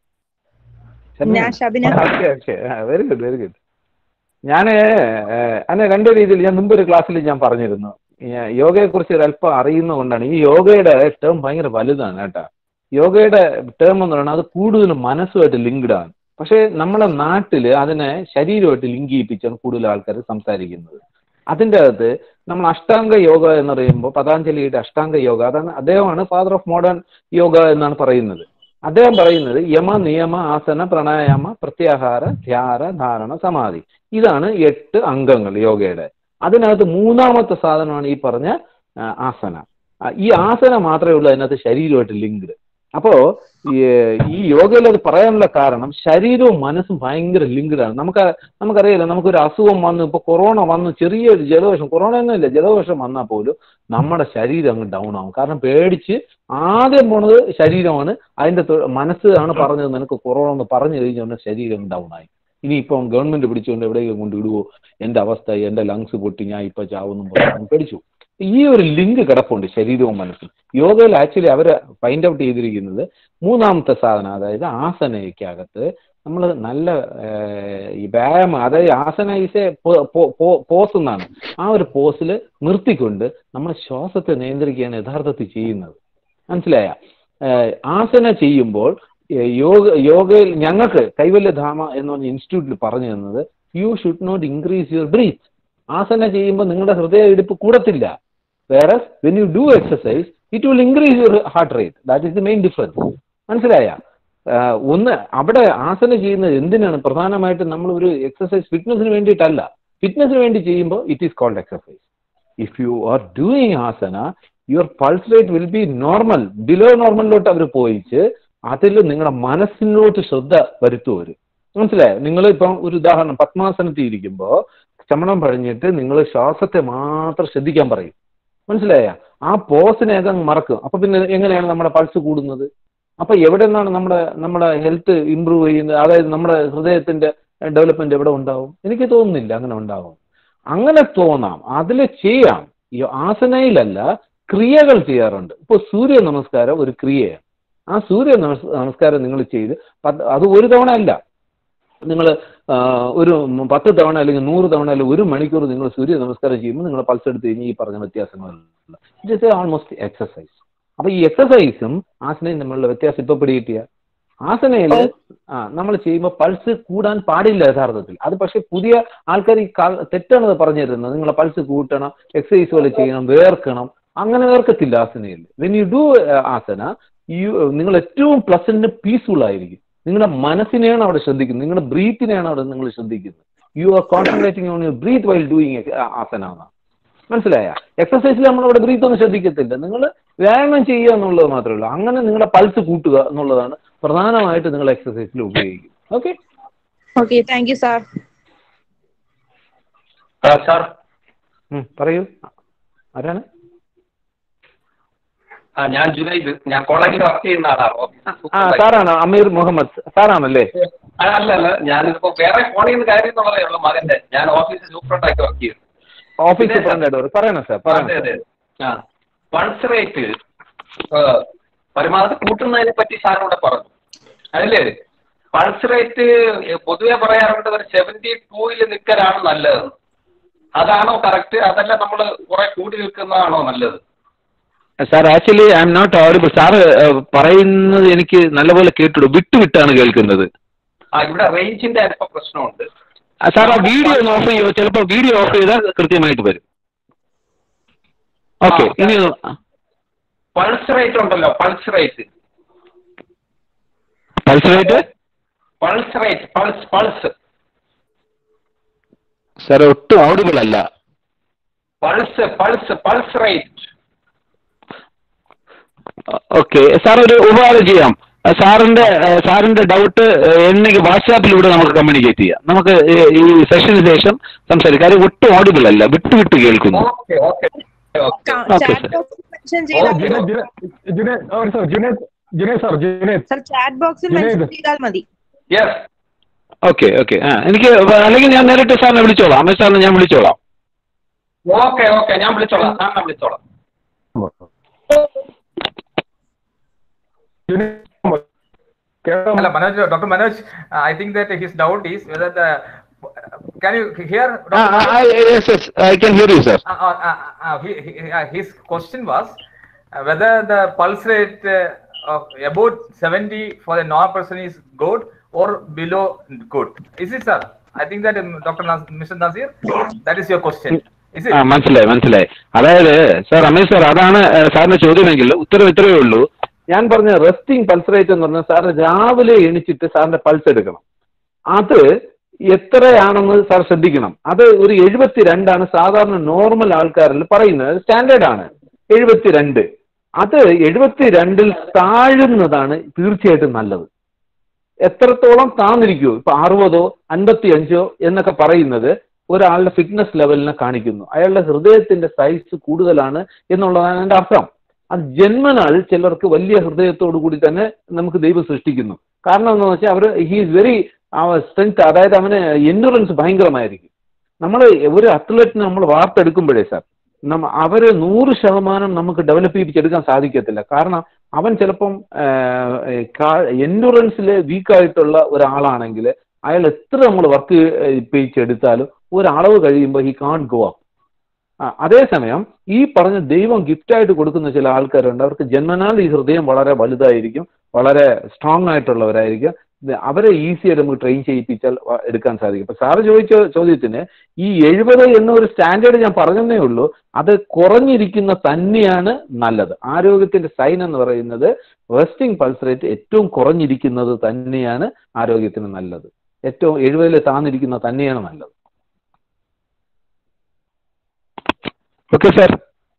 ഞാൻ Shabina. Very good very good. ഞാൻ അതിനെ രണ്ട് രീതിയിൽ ഞാൻ മുമ്പ് ഒരു ക്ലാസ്സിൽ ഞാൻ പറഞ്ഞിരുന്നു. യോഗയെ കുറിച്ച് ഒരല്പം അറിയുന്നതുകൊണ്ടാണ്. ഈ യോഗയുടെ ടേം ഭയങ്കര വലുതാണ് കേട്ടോ. യോഗയുടെ ടേം എന്ന് പറയുന്നത് അത് കൂടുതലും മനസ്സുമായിട്ട് ലിങ്ക്ഡ് ആണ്. പക്ഷേ നമ്മളെ നാട്ടിൽ അതിനെ ശരീരമായിട്ട് ലിങ്ക് ചെയ്യിപ്പിച്ചാണ് കൂടുതൽ ആൾക്കാർ സംസാരിക്കുന്നത്. അതിൻ്റെ അകത്ത് നമ്മൾ അഷ്ടാംഗ യോഗ എന്ന് പറയുമ്പോൾ പതാഞ്ജലിയുടെ അഷ്ടാംഗ യോഗ, അതാണ് അദ്ദേഹമാണ് ഫാദർ ഓഫ് മോഡേൺ യോഗ എന്നാണ് പറയുന്നത്. അദ്ദേഹം പറയുന്നത് യമ നിയമ ആസന പ്രാണായാമ പ്രത്യാഹാര ധ്യാന ധാരണ സമാധി, ഇതാണ് 8 അംഗങ്ങൾ യോഗയുടെ. അതിനകത്ത് മൂന്നാമത്തെ സാധനമാണ് ഈ പറഞ്ഞ ആസന. ഈ ആസന മാത്രമേ ഉള്ളൂ അതിനകത്ത് ശരീരമായിട്ട് ലിങ്ക്ഡ്. അപ്പോ ഈ യോഗയിൽ അത് പറയാനുള്ള കാരണം ശരീരവും മനസ്സും ഭയങ്കര ലിങ്ക്ഡ് ആണ്. നമുക്കറിയില്ല, നമുക്കൊരു അസുഖം വന്നു, ഇപ്പൊ കൊറോണ വന്നു, ചെറിയൊരു ജലദോഷം, കൊറോണ ഒന്നുമില്ല, ജലദോഷം വന്നാൽ പോലും നമ്മുടെ ശരീരം അങ്ങ് ഡൗൺ ആവും. കാരണം പേടിച്ച് ആദ്യം പോണത് ശരീരമാണ്. അതിന്റെ മനസ്സാണ് പറഞ്ഞത് നിനക്ക് കൊറോണ എന്ന് പറഞ്ഞു കഴിഞ്ഞാൽ ശരീരം ഡൗൺ ആയി. ഇനിയിപ്പം ഗവൺമെന്റ് പിടിച്ചുകൊണ്ട് എവിടെയെങ്കിലും കൊണ്ടിടുവോ, എന്റെ അവസ്ഥ, എന്റെ ലങ്സ് പൊട്ടി, ഞാൻ ഇപ്പൊ ചാവുന്നു പേടിച്ചു. ഈ ഒരു ലിങ്ക് കിടപ്പുണ്ട് ശരീരവും മനസ്സും. യോഗയിൽ ആക്ച്വലി അവർ ഫൈൻഡ് ഔട്ട് ചെയ്തിരിക്കുന്നത് മൂന്നാമത്തെ സാധനം, അതായത് ആസനയ്ക്കകത്ത് നമ്മൾ നല്ല ഈ വ്യായാമം, അതായത് ആസന ഈസ് എ പോസ് എന്നാണ്. ആ ഒരു പോസിൽ നിർത്തിക്കൊണ്ട് നമ്മൾ ശ്വാസത്തെ നിയന്ത്രിക്കുകയാണ് യഥാർത്ഥത്തിൽ ചെയ്യുന്നത്. മനസ്സിലായ? ആസന ചെയ്യുമ്പോൾ യോഗയിൽ ഞങ്ങൾക്ക് കൈവല്യധാമ എന്ന് പറഞ്ഞ ഇൻസ്റ്റിറ്റ്യൂട്ടിൽ പറഞ്ഞു തന്നത് you should not increase your breath. ആസന ചെയ്യുമ്പോൾ നിങ്ങളുടെ ഹൃദയ ഇടിപ്പ് കൂടത്തില്ല. വേറെ when you do exercise it will increase your heart rate. That is the main difference. മനസ്സിലായ? ഒന്ന് അവിടെ ആസന ചെയ്യുന്നത് എന്തിനാണ്? പ്രധാനമായിട്ടും നമ്മൾ ഒരു എക്സസൈസ് ഫിറ്റ്നസിന് വേണ്ടിയിട്ടല്ല. ഫിറ്റ്നസിന് വേണ്ടി ചെയ്യുമ്പോൾ it is called exercise. If you are doing asana your pulse rate will be normal. Below നോർമലിലോട്ട് അവർ പോയിച്ച് അതിൽ നിങ്ങളുടെ മനസ്സിനോട്ട് ശ്രദ്ധ വരുത്തുവർ. മനസ്സിലായോ? നിങ്ങൾ ഇപ്പം ഒരു ഉദാഹരണം, പത്മാസനത്തിൽ ഇരിക്കുമ്പോൾ ചമണം പഴഞ്ഞിട്ട് നിങ്ങൾ ശ്വാസത്തെ മാത്രം ശ്രദ്ധിക്കാൻ പറയും. മനസ്സിലായ? ആ പോസിനെയൊക്കെ മറക്കും. അപ്പൊ പിന്നെ എങ്ങനെയാണ് നമ്മുടെ പൾസ് കൂടുന്നത്? അപ്പൊ എവിടെ നിന്നാണ് നമ്മുടെ ഹെൽത്ത് ഇമ്പ്രൂവ് ചെയ്യുന്നത്? അതായത് നമ്മുടെ ഹൃദയത്തിന്റെ ഡെവലപ്മെന്റ് എവിടെ ഉണ്ടാവും? എനിക്ക് തോന്നുന്നില്ല അങ്ങനെ ഉണ്ടാവും. അങ്ങനെ തോന്നാം, അതിൽ ചെയ്യാം. ഈ ആസനയിലല്ല, ക്രിയകൾ ചെയ്യാറുണ്ട്. ഇപ്പൊ സൂര്യ നമസ്കാരം ഒരു ക്രിയയാണ്. ആ സൂര്യ നമസ്കാരം നിങ്ങൾ ചെയ്ത് അത് ഒരു തവണ അല്ല, നിങ്ങൾ ഒരു 10 തവണ അല്ലെങ്കിൽ 100 തവണ അല്ലെങ്കിൽ 1 മണിക്കൂർ നിങ്ങൾ സൂര്യ നമസ്കാരം ചെയ്യുമ്പോൾ നിങ്ങൾ പൾസ് എടുത്ത് കഴിഞ്ഞാൽ ഈ പറഞ്ഞ വ്യത്യാസങ്ങളുണ്ട്. It almost exercise. അപ്പൊ ഈ എക്സസൈസും ആസനയും തമ്മിലുള്ള വ്യത്യാസം ഇപ്പൊ പിടികിട്ടിയ ആസനയിൽ നമ്മൾ ചെയ്യുമ്പോൾ പൾസ് കൂടാൻ പാടില്ല യഥാർത്ഥത്തിൽ. അത് പക്ഷെ പുതിയ ആൾക്കാർ ഈ തെറ്റാണത് പറഞ്ഞു തരുന്നത്. നിങ്ങളെ പൾസ് കൂട്ടണം, എക്സസൈസ് പോലെ ചെയ്യണം, വേർക്കണം. അങ്ങനെ വേർക്കത്തില്ല ആസനയിൽ. വെൻ യു ഡു ആസന നിങ്ങൾ ഏറ്റവും പ്ലസന്റ് പീസ്ഫുൾ ആയിരിക്കും. നിങ്ങളുടെ മനസ്സിനെയാണ് അവിടെ ശ്രദ്ധിക്കുന്നത്, നിങ്ങളുടെ ബ്രീത്തിനെയാണ് അവിടെ നിങ്ങൾ ശ്രദ്ധിക്കുന്നത്. You are concentrating on your breath while doing asana. മനസ്സിലായ? എക്സസൈസിൽ നമ്മൾ അവിടെ ബ്രീത്ത് ഒന്നും ശ്രദ്ധിക്കത്തില്ല, നിങ്ങൾ വ്യായാമം ചെയ്യുക എന്നുള്ളത് മാത്രമേ ഉള്ളൂ. അങ്ങനെ നിങ്ങളുടെ പൾസ് കൂട്ടുക എന്നുള്ളതാണ് പ്രധാനമായിട്ട് നിങ്ങൾ എക്സസൈസിൽ ഉപയോഗിക്കും. Okay okay, thank you sir. Sir പറയൂ, ആരാണ്? ഞാൻ ജുനൈദ്, ഞാൻ കോളേജിൽ വർക്ക് ചെയ്യുന്ന ആളാണ്. സാറാണ് അമീർ മുഹമ്മദ് സാറാണല്ലേ? അല്ല, ഞാനിപ്പോ വേറെ ഫോണിൽ നിന്ന് കാര്യം എന്നുള്ളതേ ഉള്ളൂ മകന്റെ. ഞാൻ ഓഫീസിൽ സൂപ്രണ്ടായിട്ട് വർക്ക് ചെയ്യും. ഓഫീസ് സൂപ്രണ്ടായിട്ട് പറയണം സാർ. അതെ. പൾസ് റേറ്റ് പരമാവധി കൂട്ടുന്നതിനെ പറ്റി സാറിനോട് പറഞ്ഞു. അതില് പൾസ് റേറ്റ് പൊതുവെ പറയാറുണ്ട് ഒരു 72-ൽ നിൽക്കലാണ് നല്ലത്. അതാണോ കറക്റ്റ്? അതല്ല നമ്മൾ കുറെ കൂടി നിൽക്കുന്നതാണോ നല്ലത്? Sir actually I'm not audible. Sir പറയുന്നത് എനിക്ക് നല്ലപോലെ കേട്ടുള്ളൂ, വിട്ടാണ് കേൾക്കുന്നത്. ഇവിടെ റേഞ്ചിന്റെ അല്പം പ്രശ്നമുണ്ട് സാർ. ആ വീഡിയോ ഒന്ന് ഓഫ് ചെയ്യുമോ? ചിലപ്പോൾ വീഡിയോ ഓഫ് ചെയ്താൽ കൃത്യമായിട്ട് വരും. ഓക്കെ, ഇനി പൾസ് റേറ്റ് ഉണ്ടല്ലോ, പൾസ് റേറ്റ് സാർ ഒട്ടും ഓഡിബിൾ അല്ല. Pulse rate. ഓക്കെ സാർ, ഒരു ഉപകാരം ചെയ്യാം. സാറിന്റെ ഡൗട്ട് എനിക്ക് വാട്സാപ്പിലൂടെ നമുക്ക് കമ്മ്യൂണിക്കേറ്റ് ചെയ്യാം. നമുക്ക് ഈ സെഷന് ശേഷം സംസാരിക്കാം. കാര്യം ഒട്ടും ഓഡിബിൾ അല്ല, വിട്ട് കേൾക്കുന്നു. ചാറ്റ് ബോക്സിൽ മെൻഷൻ ചെയ്താൽ മതി. Okay okay. എനിക്ക് അല്ലെങ്കിൽ ഞാൻ നേരിട്ട് സാറിനെ വിളിച്ചോളാം, അമേഷ് സാറിനെ ഞാൻ വിളിച്ചോളാം. ഓക്കെ ഓക്കെ, ഞാൻ വിളിച്ചോളാം, സാറിനെ വിളിച്ചോളാം. Hello, Manoj, Dr. Manoj, I think that his doubt is whether the, can you hear? Yes, yes, I can hear you, sir. His question was whether the pulse rate of about 70 for the normal person is good or below good. Is it, sir? I think that Mr. Nasir, that is your question. Is it? മനസ്സിലായി. അതായത് sir, Amesh sir, അതാണ് സാറിന്റെ ചോദ്യമെങ്കിൽ ഉത്തരം ഇത്രയേ ഉള്ളൂ. ഞാൻ പറഞ്ഞ resting pulse rate എന്ന് പറഞ്ഞാൽ സാറ് രാവിലെ എണിച്ചിട്ട് സാറിന്റെ പൾസ് എടുക്കണം. അത് എത്രയാണെന്ന് സാർ ശ്രദ്ധിക്കണം. അത് ഒരു 72 സാധാരണ നോർമൽ ആൾക്കാരിൽ പറയുന്നത്, സ്റ്റാൻഡേർഡ് ആണ് 72. അത് 72 താഴുന്നതാണ് തീർച്ചയായിട്ടും നല്ലത്. എത്രത്തോളം താന്നിരിക്കൂ, ഇപ്പൊ 60 55 എന്നൊക്കെ പറയുന്നത് ഒരാളുടെ ഫിറ്റ്നസ് ലെവലിനെ കാണിക്കുന്നു. അയാളുടെ ഹൃദയത്തിന്റെ സൈസ് കൂടുതലാണ് എന്നുള്ളതാണ് എൻ്റെ അർത്ഥം. അത് ജന്മനാൽ ചിലർക്ക് വലിയ ഹൃദയത്തോടു കൂടി തന്നെ നമുക്ക് ദൈവം സൃഷ്ടിക്കുന്നു. കാരണം എന്താണെന്ന് വെച്ചാൽ അവർ ഹീസ് വെരി സ്ട്രെങ്ത്, അതായത് അവന് എൻഡുറൻസ് ഭയങ്കരമായിരിക്കും. നമ്മൾ ഒരു അത്ലറ്റിനെ നമ്മൾ വാർത്തെടുക്കുമ്പോഴേ സാർ, അവര് 100% നമുക്ക് ഡെവലപ്പ് ചെയ്യിപ്പിച്ചെടുക്കാൻ സാധിക്കത്തില്ല. കാരണം അവൻ ചിലപ്പം എൻഡുറൻസിൽ വീക്കായിട്ടുള്ള ഒരാളാണെങ്കിൽ അയാൾ എത്ര നമ്മൾ വർക്ക് ചെയ്യിച്ചെടുത്താലും ഒരളവ് കഴിയുമ്പോൾ ഹി കാൺട്ട് ഗോ അപ്പ്. അതേസമയം ഈ പറഞ്ഞ ദൈവം ഗിഫ്റ്റായിട്ട് കൊടുക്കുന്ന ചില ആൾക്കാരുണ്ട്, അവർക്ക് ജന്മനാൽ ഈ ഹൃദയം വളരെ വലുതായിരിക്കും, വളരെ സ്ട്രോങ് ആയിട്ടുള്ളവരായിരിക്കും. അവരെ ഈസിയായിട്ട് നമുക്ക് ട്രെയിൻ ചെയ്യിപ്പിച്ചാൽ എടുക്കാൻ സാധിക്കും. ഇപ്പൊ സാറ് ചോദിച്ച ചോദ്യത്തിന് ഈ 70 എന്നൊരു സ്റ്റാൻഡേർഡ് ഞാൻ പറഞ്ഞതേ ഉള്ളൂ. അത് കുറഞ്ഞിരിക്കുന്ന തന്നെയാണ് നല്ലത്. ആരോഗ്യത്തിന്റെ സൈൻ എന്ന് പറയുന്നത് റെസ്റ്റിംഗ് പൾസ് റേറ്റ് ഏറ്റവും കുറഞ്ഞിരിക്കുന്നത് തന്നെയാണ് ആരോഗ്യത്തിന് നല്ലത്. ഏറ്റവും 70 താന്നിരിക്കുന്ന തന്നെയാണ് നല്ലത്. Okay sir.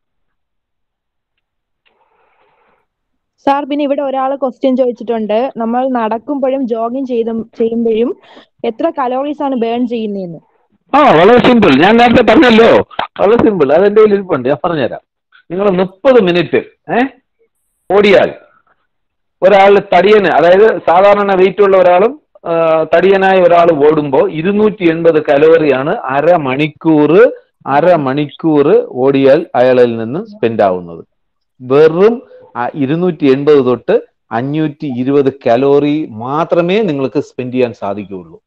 സാർ, പിന്നെ ഇവിടെ ഒരാൾ ക്വസ്റ്റ്യൻ ചോദിച്ചിട്ടുണ്ട്, നമ്മൾ നടക്കുമ്പോഴും ജോഗിങ് ചെയ്യുമ്പോഴും എത്ര കലോറീസ് ആണ് ബേൺ ചെയ്യുന്നതെന്ന്. വളരെ സിമ്പിൾ. ഞാൻ നേരത്തെ പറഞ്ഞല്ലോ, വളരെ സിമ്പിൾ. അതെന്റെ കയ്യിൽ ഇരിപ്പുണ്ട്, ഞാൻ പറഞ്ഞുതരാം. നിങ്ങൾ 30 മിനിറ്റ് ഓടിയാൽ ഒരാൾ തടിയന്, അതായത് സാധാരണ വെയിറ്റ് ഉള്ള ഒരാളും തടിയനായ ഒരാൾ ഓടുമ്പോൾ 280 കലോറിയാണ് അരമണിക്കൂർ ഓടിയാൽ അയാളിൽ നിന്ന് സ്പെൻഡ് ആവുന്നത്. വെറും 280 തൊട്ട് 520 കലോറി മാത്രമേ നിങ്ങൾക്ക് സ്പെൻഡ് ചെയ്യാൻ സാധിക്കുകയുള്ളൂ.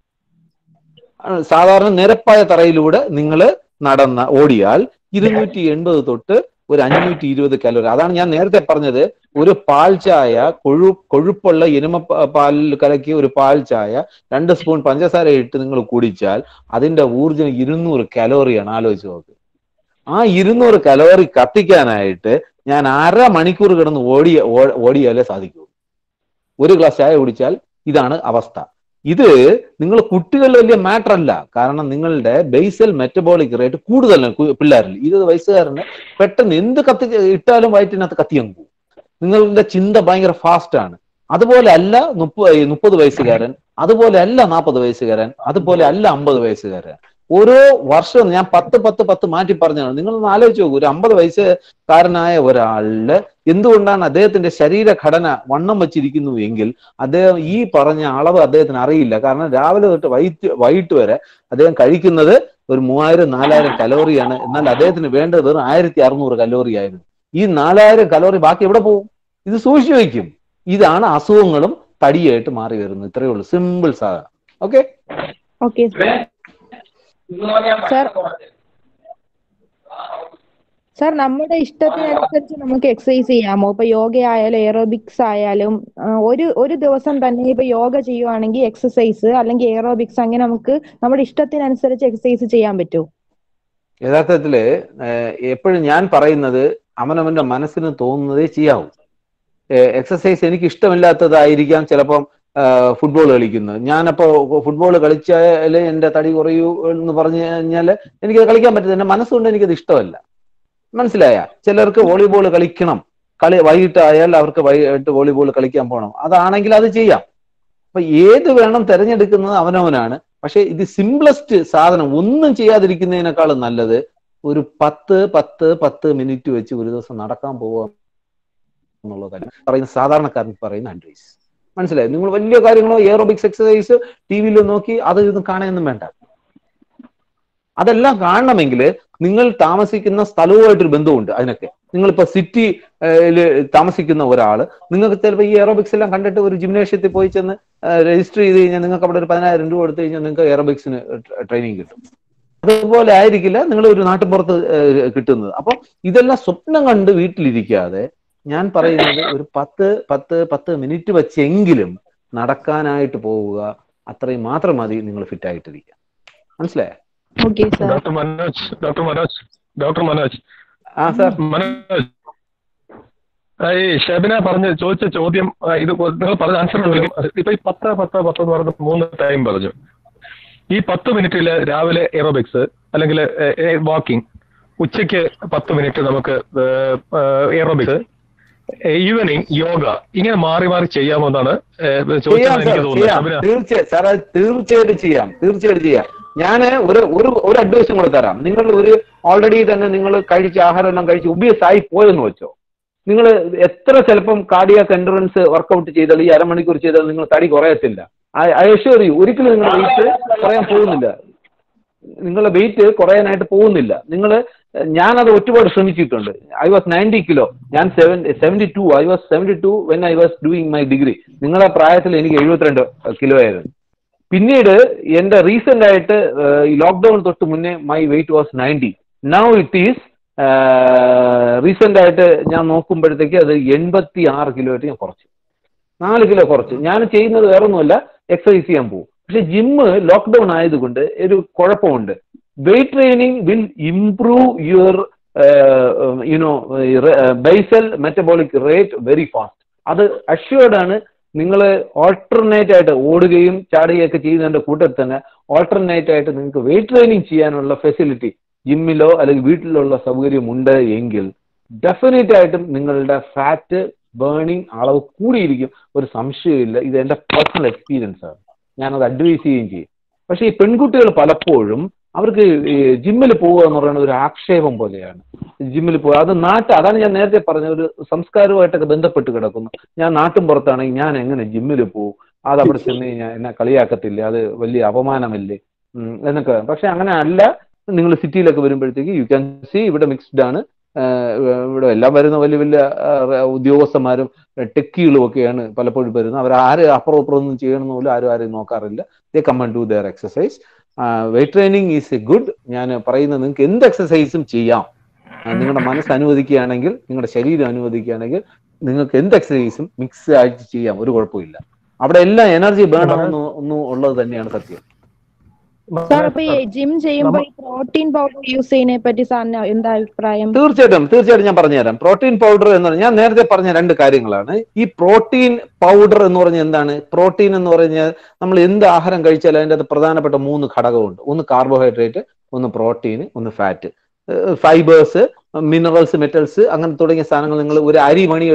സാധാരണ നിരപ്പായ തറയിലൂടെ നിങ്ങൾ ഓടിയാൽ 280 തൊട്ട് ഒരു 520 കലോറി. അതാണ് ഞാൻ നേരത്തെ പറഞ്ഞത്, ഒരു പാൽ ചായ, കൊഴുപ്പുള്ള എരുമ പാലിൽ കലക്കി ഒരു പാൽ ചായ 2 സ്പൂൺ പഞ്ചസാര ഇട്ട് നിങ്ങൾ കുടിച്ചാൽ അതിന്റെ ഊർജ്ജം 200 കലോറിയാണ്. ആലോചിച്ച് നോക്ക്. ആ 200 കലോറി കത്തിക്കാനായിട്ട് ഞാൻ അരമണിക്കൂർ കിടന്ന് ഓടിയാലേ സാധിക്കൂ. ഒരു ഗ്ലാസ് ചായ കുടിച്ചാൽ ഇതാണ് അവസ്ഥ. ഇത് നിങ്ങൾ കുട്ടികളിൽ വലിയ മാറ്റർ അല്ല. കാരണം നിങ്ങളുടെ ബേസൽ മെറ്റബോളിക് റേറ്റ് കൂടുതലാണ് പിള്ളേരിൽ. 20 വയസ്സുകാരന് പെട്ടെന്ന് എന്ത് ഇട്ടാലും വയറ്റിനകത്ത് കത്തിയങ്ങ് പോകും. നിങ്ങളുടെ ചിന്ത ഭയങ്കര ഫാസ്റ്റ് ആണ്. അതുപോലെ അല്ല 30 വയസ്സുകാരൻ, അതുപോലെ അല്ല 40 വയസ്സുകാരൻ, അതുപോലെ അല്ല 50 വയസ്സുകാരൻ. ഓരോ വർഷവും ഞാൻ 10 മാറ്റി പറഞ്ഞാണ്. നിങ്ങളൊന്ന് ആലോചിച്ച് നോക്കൂ, ഒരു 50 വയസ്സുകാരനായ ഒരാളില് എന്തുകൊണ്ടാണ് അദ്ദേഹത്തിന്റെ ശരീരഘടന വണ്ണം വെച്ചിരിക്കുന്നു എങ്കിൽ അദ്ദേഹം ഈ പറഞ്ഞ അളവ് അദ്ദേഹത്തിന് അറിയില്ല. കാരണം രാവിലെ തൊട്ട് വൈകിട്ട് വരെ അദ്ദേഹം കഴിക്കുന്നത് ഒരു 3000-4000 കലോറിയാണ്. എന്നാൽ അദ്ദേഹത്തിന് വേണ്ടത് വെറും 1600 കലോറി ആയിരുന്നു. ഈ 4000 കലോറി ബാക്കി എവിടെ പോകും? ഇത് സൂക്ഷിച്ചു വയ്ക്കും. ഇതാണ് അസുഖങ്ങളും തടിയായിട്ട് മാറി വരുന്നത്. ഇത്രയേ ഉള്ളൂ, സിമ്പിൾ സാധനം. ഓക്കെ സാർ, നമ്മുടെ ഇഷ്ടത്തിനനുസരിച്ച് നമുക്ക് എക്സസൈസ് ചെയ്യാമോ? ഇപ്പൊ യോഗ ആയാലും എയറോബിക്സ് ആയാലും ഒരു ദിവസം തന്നെ ഇപ്പൊ യോഗ ചെയ്യുവാണെങ്കിൽ എക്സസൈസ് അല്ലെങ്കിൽ എയറോബിക്സ് അങ്ങനെ നമുക്ക് നമ്മുടെ ഇഷ്ടത്തിനനുസരിച്ച് എക്സസൈസ് ചെയ്യാൻ പറ്റുമോ? യഥാർത്ഥത്തില് എപ്പോഴും ഞാൻ പറയുന്നത് അവനവന്റെ മനസ്സിന് തോന്നുന്നതേ ചെയ്യാവൂ. എക്സസൈസ് എനിക്ക് ഇഷ്ടമില്ലാത്തതായിരിക്കാം ചിലപ്പം ഫുട്ബോൾ കളിക്കുന്നത്. ഞാനപ്പോ ഫുട്ബോൾ കളിച്ചാൽ എന്റെ തടി കുറയൂ എന്ന് പറഞ്ഞു കഴിഞ്ഞാൽ എനിക്കത് കളിക്കാൻ പറ്റില്ല. എന്റെ മനസ്സുകൊണ്ട് എനിക്കത് ഇഷ്ടമല്ല. മനസ്സിലായ? ചിലർക്ക് വോളിബോൾ കളിക്കണം, വൈകിട്ടായാൽ അവർക്ക് വൈകിട്ട് വോളിബോൾ കളിക്കാൻ പോകണം. അതാണെങ്കിൽ അത് ചെയ്യാം. അപ്പൊ ഏത് വേണം തിരഞ്ഞെടുക്കുന്നത് അവനവനാണ്. പക്ഷെ ഇത് സിംപ്ലസ്റ്റ് സാധനം, ഒന്നും ചെയ്യാതിരിക്കുന്നതിനേക്കാളും നല്ലത് ഒരു 10 മിനിറ്റ് വെച്ച് ഒരു ദിവസം നടക്കാൻ പോവുക എന്നുള്ളതാണ് പറയുന്ന സാധാരണക്കാരൻ പറയുന്ന അഡ്വൈസ്. മനസ്സിലായി? നിങ്ങൾ വലിയ കാര്യങ്ങളോ എയറോബിക്സ് എക്സസൈസ് ടി വിയിൽ നോക്കി അത് ഇതൊന്നും കാണാനൊന്നും വേണ്ട. അതെല്ലാം കാണണമെങ്കിൽ നിങ്ങൾ താമസിക്കുന്ന സ്ഥലവുമായിട്ടൊരു ബന്ധമുണ്ട്. അതിനൊക്കെ നിങ്ങളിപ്പോ സിറ്റിയിൽ താമസിക്കുന്ന ഒരാൾ, നിങ്ങൾക്ക് ചിലപ്പോൾ ഈ എയറോബിക്സ് എല്ലാം കണ്ടിട്ട് ഒരു ജിംനേഷ്യത്തിൽ പോയി ചെന്ന് രജിസ്റ്റർ ചെയ്ത് കഴിഞ്ഞാൽ നിങ്ങൾക്ക് അവിടെ ഒരു 10,000 രൂപ കൊടുത്തു കഴിഞ്ഞാൽ നിങ്ങൾക്ക് എയറോബിക്സിന് ട്രെയിനിങ് കിട്ടും. അതുപോലെ ആയിരിക്കില്ല നിങ്ങൾ ഒരു നാട്ടിൻപുറത്ത് കിട്ടുന്നത്. അപ്പൊ ഇതെല്ലാം സ്വപ്നം കണ്ട് വീട്ടിലിരിക്കാതെ ഞാൻ പറയുന്നത് ഒരു 10 മിനിറ്റ് വെച്ചെങ്കിലും നടക്കാനായിട്ട് പോവുക. അത്രയും മാത്രം മതി നിങ്ങൾ ഫിറ്റ് ആയിട്ടിരിക്കുക. മനസ്സിലായോ? ഡോക്ടർ മനോജ് ആ സാർ, മനോജ്, ഈ ഷെബിന ചോദിച്ച ചോദ്യം ഇത് നിങ്ങൾ പറഞ്ഞ ആൻസർ ഇപ്പൊ ഈ 10 എന്ന് പറഞ്ഞ 3 ടൈം പറഞ്ഞു. ഈ 10 മിനിറ്റില് രാവിലെ എയറോബിക്സ് അല്ലെങ്കിൽ വാക്കിംഗ്, ഉച്ചയ്ക്ക് 10 മിനിറ്റ് നമുക്ക് എയറോബിക്സ്, ഈവനിങ് യോഗ, ഇങ്ങനെ മാറി മാറി ചെയ്യാമെന്നാണ് ചോദിച്ചത് എനിക്ക് തോന്നുന്നത്. തീർച്ചയായിട്ടും ചെയ്യാം. ഞാൻ ഒരു അഡ്വൈസും കൂടെ തരാം. നിങ്ങൾ ഓൾറെഡി തന്നെ നിങ്ങൾ കഴിച്ച ആഹാരം എല്ലാം കഴിച്ച് ഒബിയസ് ആയി പോയെന്ന് വെച്ചോ, നിങ്ങൾ എത്ര ചിലപ്പം കാർഡിയാക് എൻഡുറൻസ് വർക്കൗട്ട് ചെയ്താൽ ഈ അരമണിക്കൂർ ചെയ്താൽ നിങ്ങൾ തടി കുറയത്തില്ല. ഐ അഷ്യൂർ യു, ഒരിക്കലും നിങ്ങളുടെ വെയിറ്റ് കുറയാൻ പോകുന്നില്ല. നിങ്ങളുടെ വെയിറ്റ് കുറയാനായിട്ട് പോകുന്നില്ല. ഞാനത് ഒരുപാട് ശ്രമിച്ചിട്ടുണ്ട്. ഐ വാസ് 90 കിലോ, ഞാൻ 72. I was 72 when I was doing my degree. നിങ്ങളുടെ പ്രായത്തിൽ എനിക്ക് 72 കിലോ ആയിരുന്നു. പിന്നീട് എന്റെ റീസെന്റ് ആയിട്ട് ഈ ലോക്ക്ഡൌൺ തൊട്ട് മുന്നേ my weight was 90. Now it is recent ആയിട്ട് ഞാൻ നോക്കുമ്പോഴത്തേക്ക് അത് 86 കിലോ ആയിട്ട് ഞാൻ കുറച്ചു, 4 കിലോ കുറച്ച്. ഞാൻ ചെയ്യുന്നത് വേറെ ഒന്നുമല്ല, എക്സസൈസ് ചെയ്യാൻ പോകും. പക്ഷെ ജിമ്മ് ലോക്ക്ഡൌൺ ആയതുകൊണ്ട് ഒരു കുഴപ്പമുണ്ട്. Weight training will improve your basal metabolic rate very fast. അത് അഷ്യൂർഡ് ആണ്. നിങ്ങൾ ഓൾട്ടർനേറ്റ് ആയിട്ട് ഓടുകയും ചാടുകയൊക്കെ ചെയ്യുന്നതിന്റെ കൂട്ടത്തിൽ തന്നെ ഓൾട്ടർനേറ്റ് ആയിട്ട് നിങ്ങൾക്ക് വെയിറ്റ് ട്രെയിനിങ് ചെയ്യാനുള്ള ഫെസിലിറ്റി ജിമ്മിലോ അല്ലെങ്കിൽ വീട്ടിലുള്ള സൗകര്യം ഉണ്ട് എങ്കിൽ ഡെഫിനറ്റ് ആയിട്ടും നിങ്ങളുടെ ഫാറ്റ് ബേണിംഗ് അളവ് കൂടിയിരിക്കും, ഒരു സംശയമില്ല. ഇത് എൻ്റെ പേഴ്സണൽ എക്സ്പീരിയൻസ് ആണ്, ഞാനത് അഡ്വൈസ് ചെയ്യുകയും ചെയ്യും. പക്ഷേ ഈ പെൺകുട്ടികൾ പലപ്പോഴും അവർക്ക് ജിമ്മിൽ പോവുക എന്ന് പറയുന്നത് ഒരു ആക്ഷേപം പോലെയാണ്. ജിമ്മിൽ പോവുക അത് അതാണ് ഞാൻ നേരത്തെ പറഞ്ഞ ഒരു സംസ്കാരവുമായിട്ടൊക്കെ ബന്ധപ്പെട്ട് കിടക്കുന്നു. ഞാൻ നാട്ടും പുറത്താണെങ്കിൽ ഞാൻ എങ്ങനെ ജിമ്മിൽ പോകും, അത് അവിടെ ചെന്ന് കഴിഞ്ഞാൽ എന്നെ കളിയാക്കത്തില്ലേ, അത് വലിയ അപമാനമല്ലേ എന്നൊക്കെ. പക്ഷെ അങ്ങനെ അല്ല. നിങ്ങൾ സിറ്റിയിലൊക്കെ വരുമ്പോഴത്തേക്ക് യു ക്യാൻ സി ഇവിടെ മിക്സ്ഡ് ആണ്. ഇവിടെ എല്ലാം വരുന്ന വലിയ വലിയ ഉദ്യോഗസ്ഥന്മാരും ടെക്കികളും ഒക്കെയാണ് പലപ്പോഴും വരുന്നത്. അവരാര് അപ്പുറം ഒന്നും ചെയ്യണമെന്ന് പോലും ആരും നോക്കാറില്ല. They come and do their exercise. Weight training is a good. ഞാൻ പറയുന്നത് നിങ്ങൾക്ക് എന്ത് എക്സസൈസും ചെയ്യാം. നിങ്ങളുടെ മനസ്സ് അനുവദിക്കുകയാണെങ്കിൽ, നിങ്ങളുടെ ശരീരം അനുവദിക്കുകയാണെങ്കിൽ നിങ്ങൾക്ക് എന്ത് എക്സസൈസും മിക്സ് ആയിട്ട് ചെയ്യാം, ഒരു കുഴപ്പമില്ല. അവിടെ എല്ലാം എനർജി ബേൺ ആവുന്നു ഉള്ളത് തന്നെയാണ് സത്യം. സാർ, അപ്പൊ ഈ ജിം ചെയ്യുമ്പോൾ പ്രോട്ടീൻ പൗഡർ യൂസ് ചെയ്യുന്നതിനെ പറ്റി സാറിന് എന്താ അഭിപ്രായം? തീർച്ചയായിട്ടും ഞാൻ പറഞ്ഞുതരാം. പ്രോട്ടീൻ പൗഡർ എന്ന് പറഞ്ഞാൽ ഞാൻ നേരത്തെ പറഞ്ഞ 2 കാര്യങ്ങളാണ്. ഈ പ്രോട്ടീൻ പൗഡർ എന്ന് പറഞ്ഞാൽ എന്താണ്? പ്രോട്ടീൻ എന്ന് പറഞ്ഞാൽ നമ്മൾ എന്ത് ആഹാരം കഴിച്ചാലും അതിൻ്റെ അത് പ്രധാനപ്പെട്ട 3 ഘടകമുണ്ട്. ഒന്ന് കാർബോഹൈഡ്രേറ്റ്, ഒന്ന് പ്രോട്ടീൻ, ഒന്ന് ഫാറ്റ്. ഫൈബേഴ്സ്, മിനറൽസ്, മെറ്റൽസ്, അങ്ങനെ തുടങ്ങിയ സാധനങ്ങൾ. നിങ്ങൾ ഒരു അരി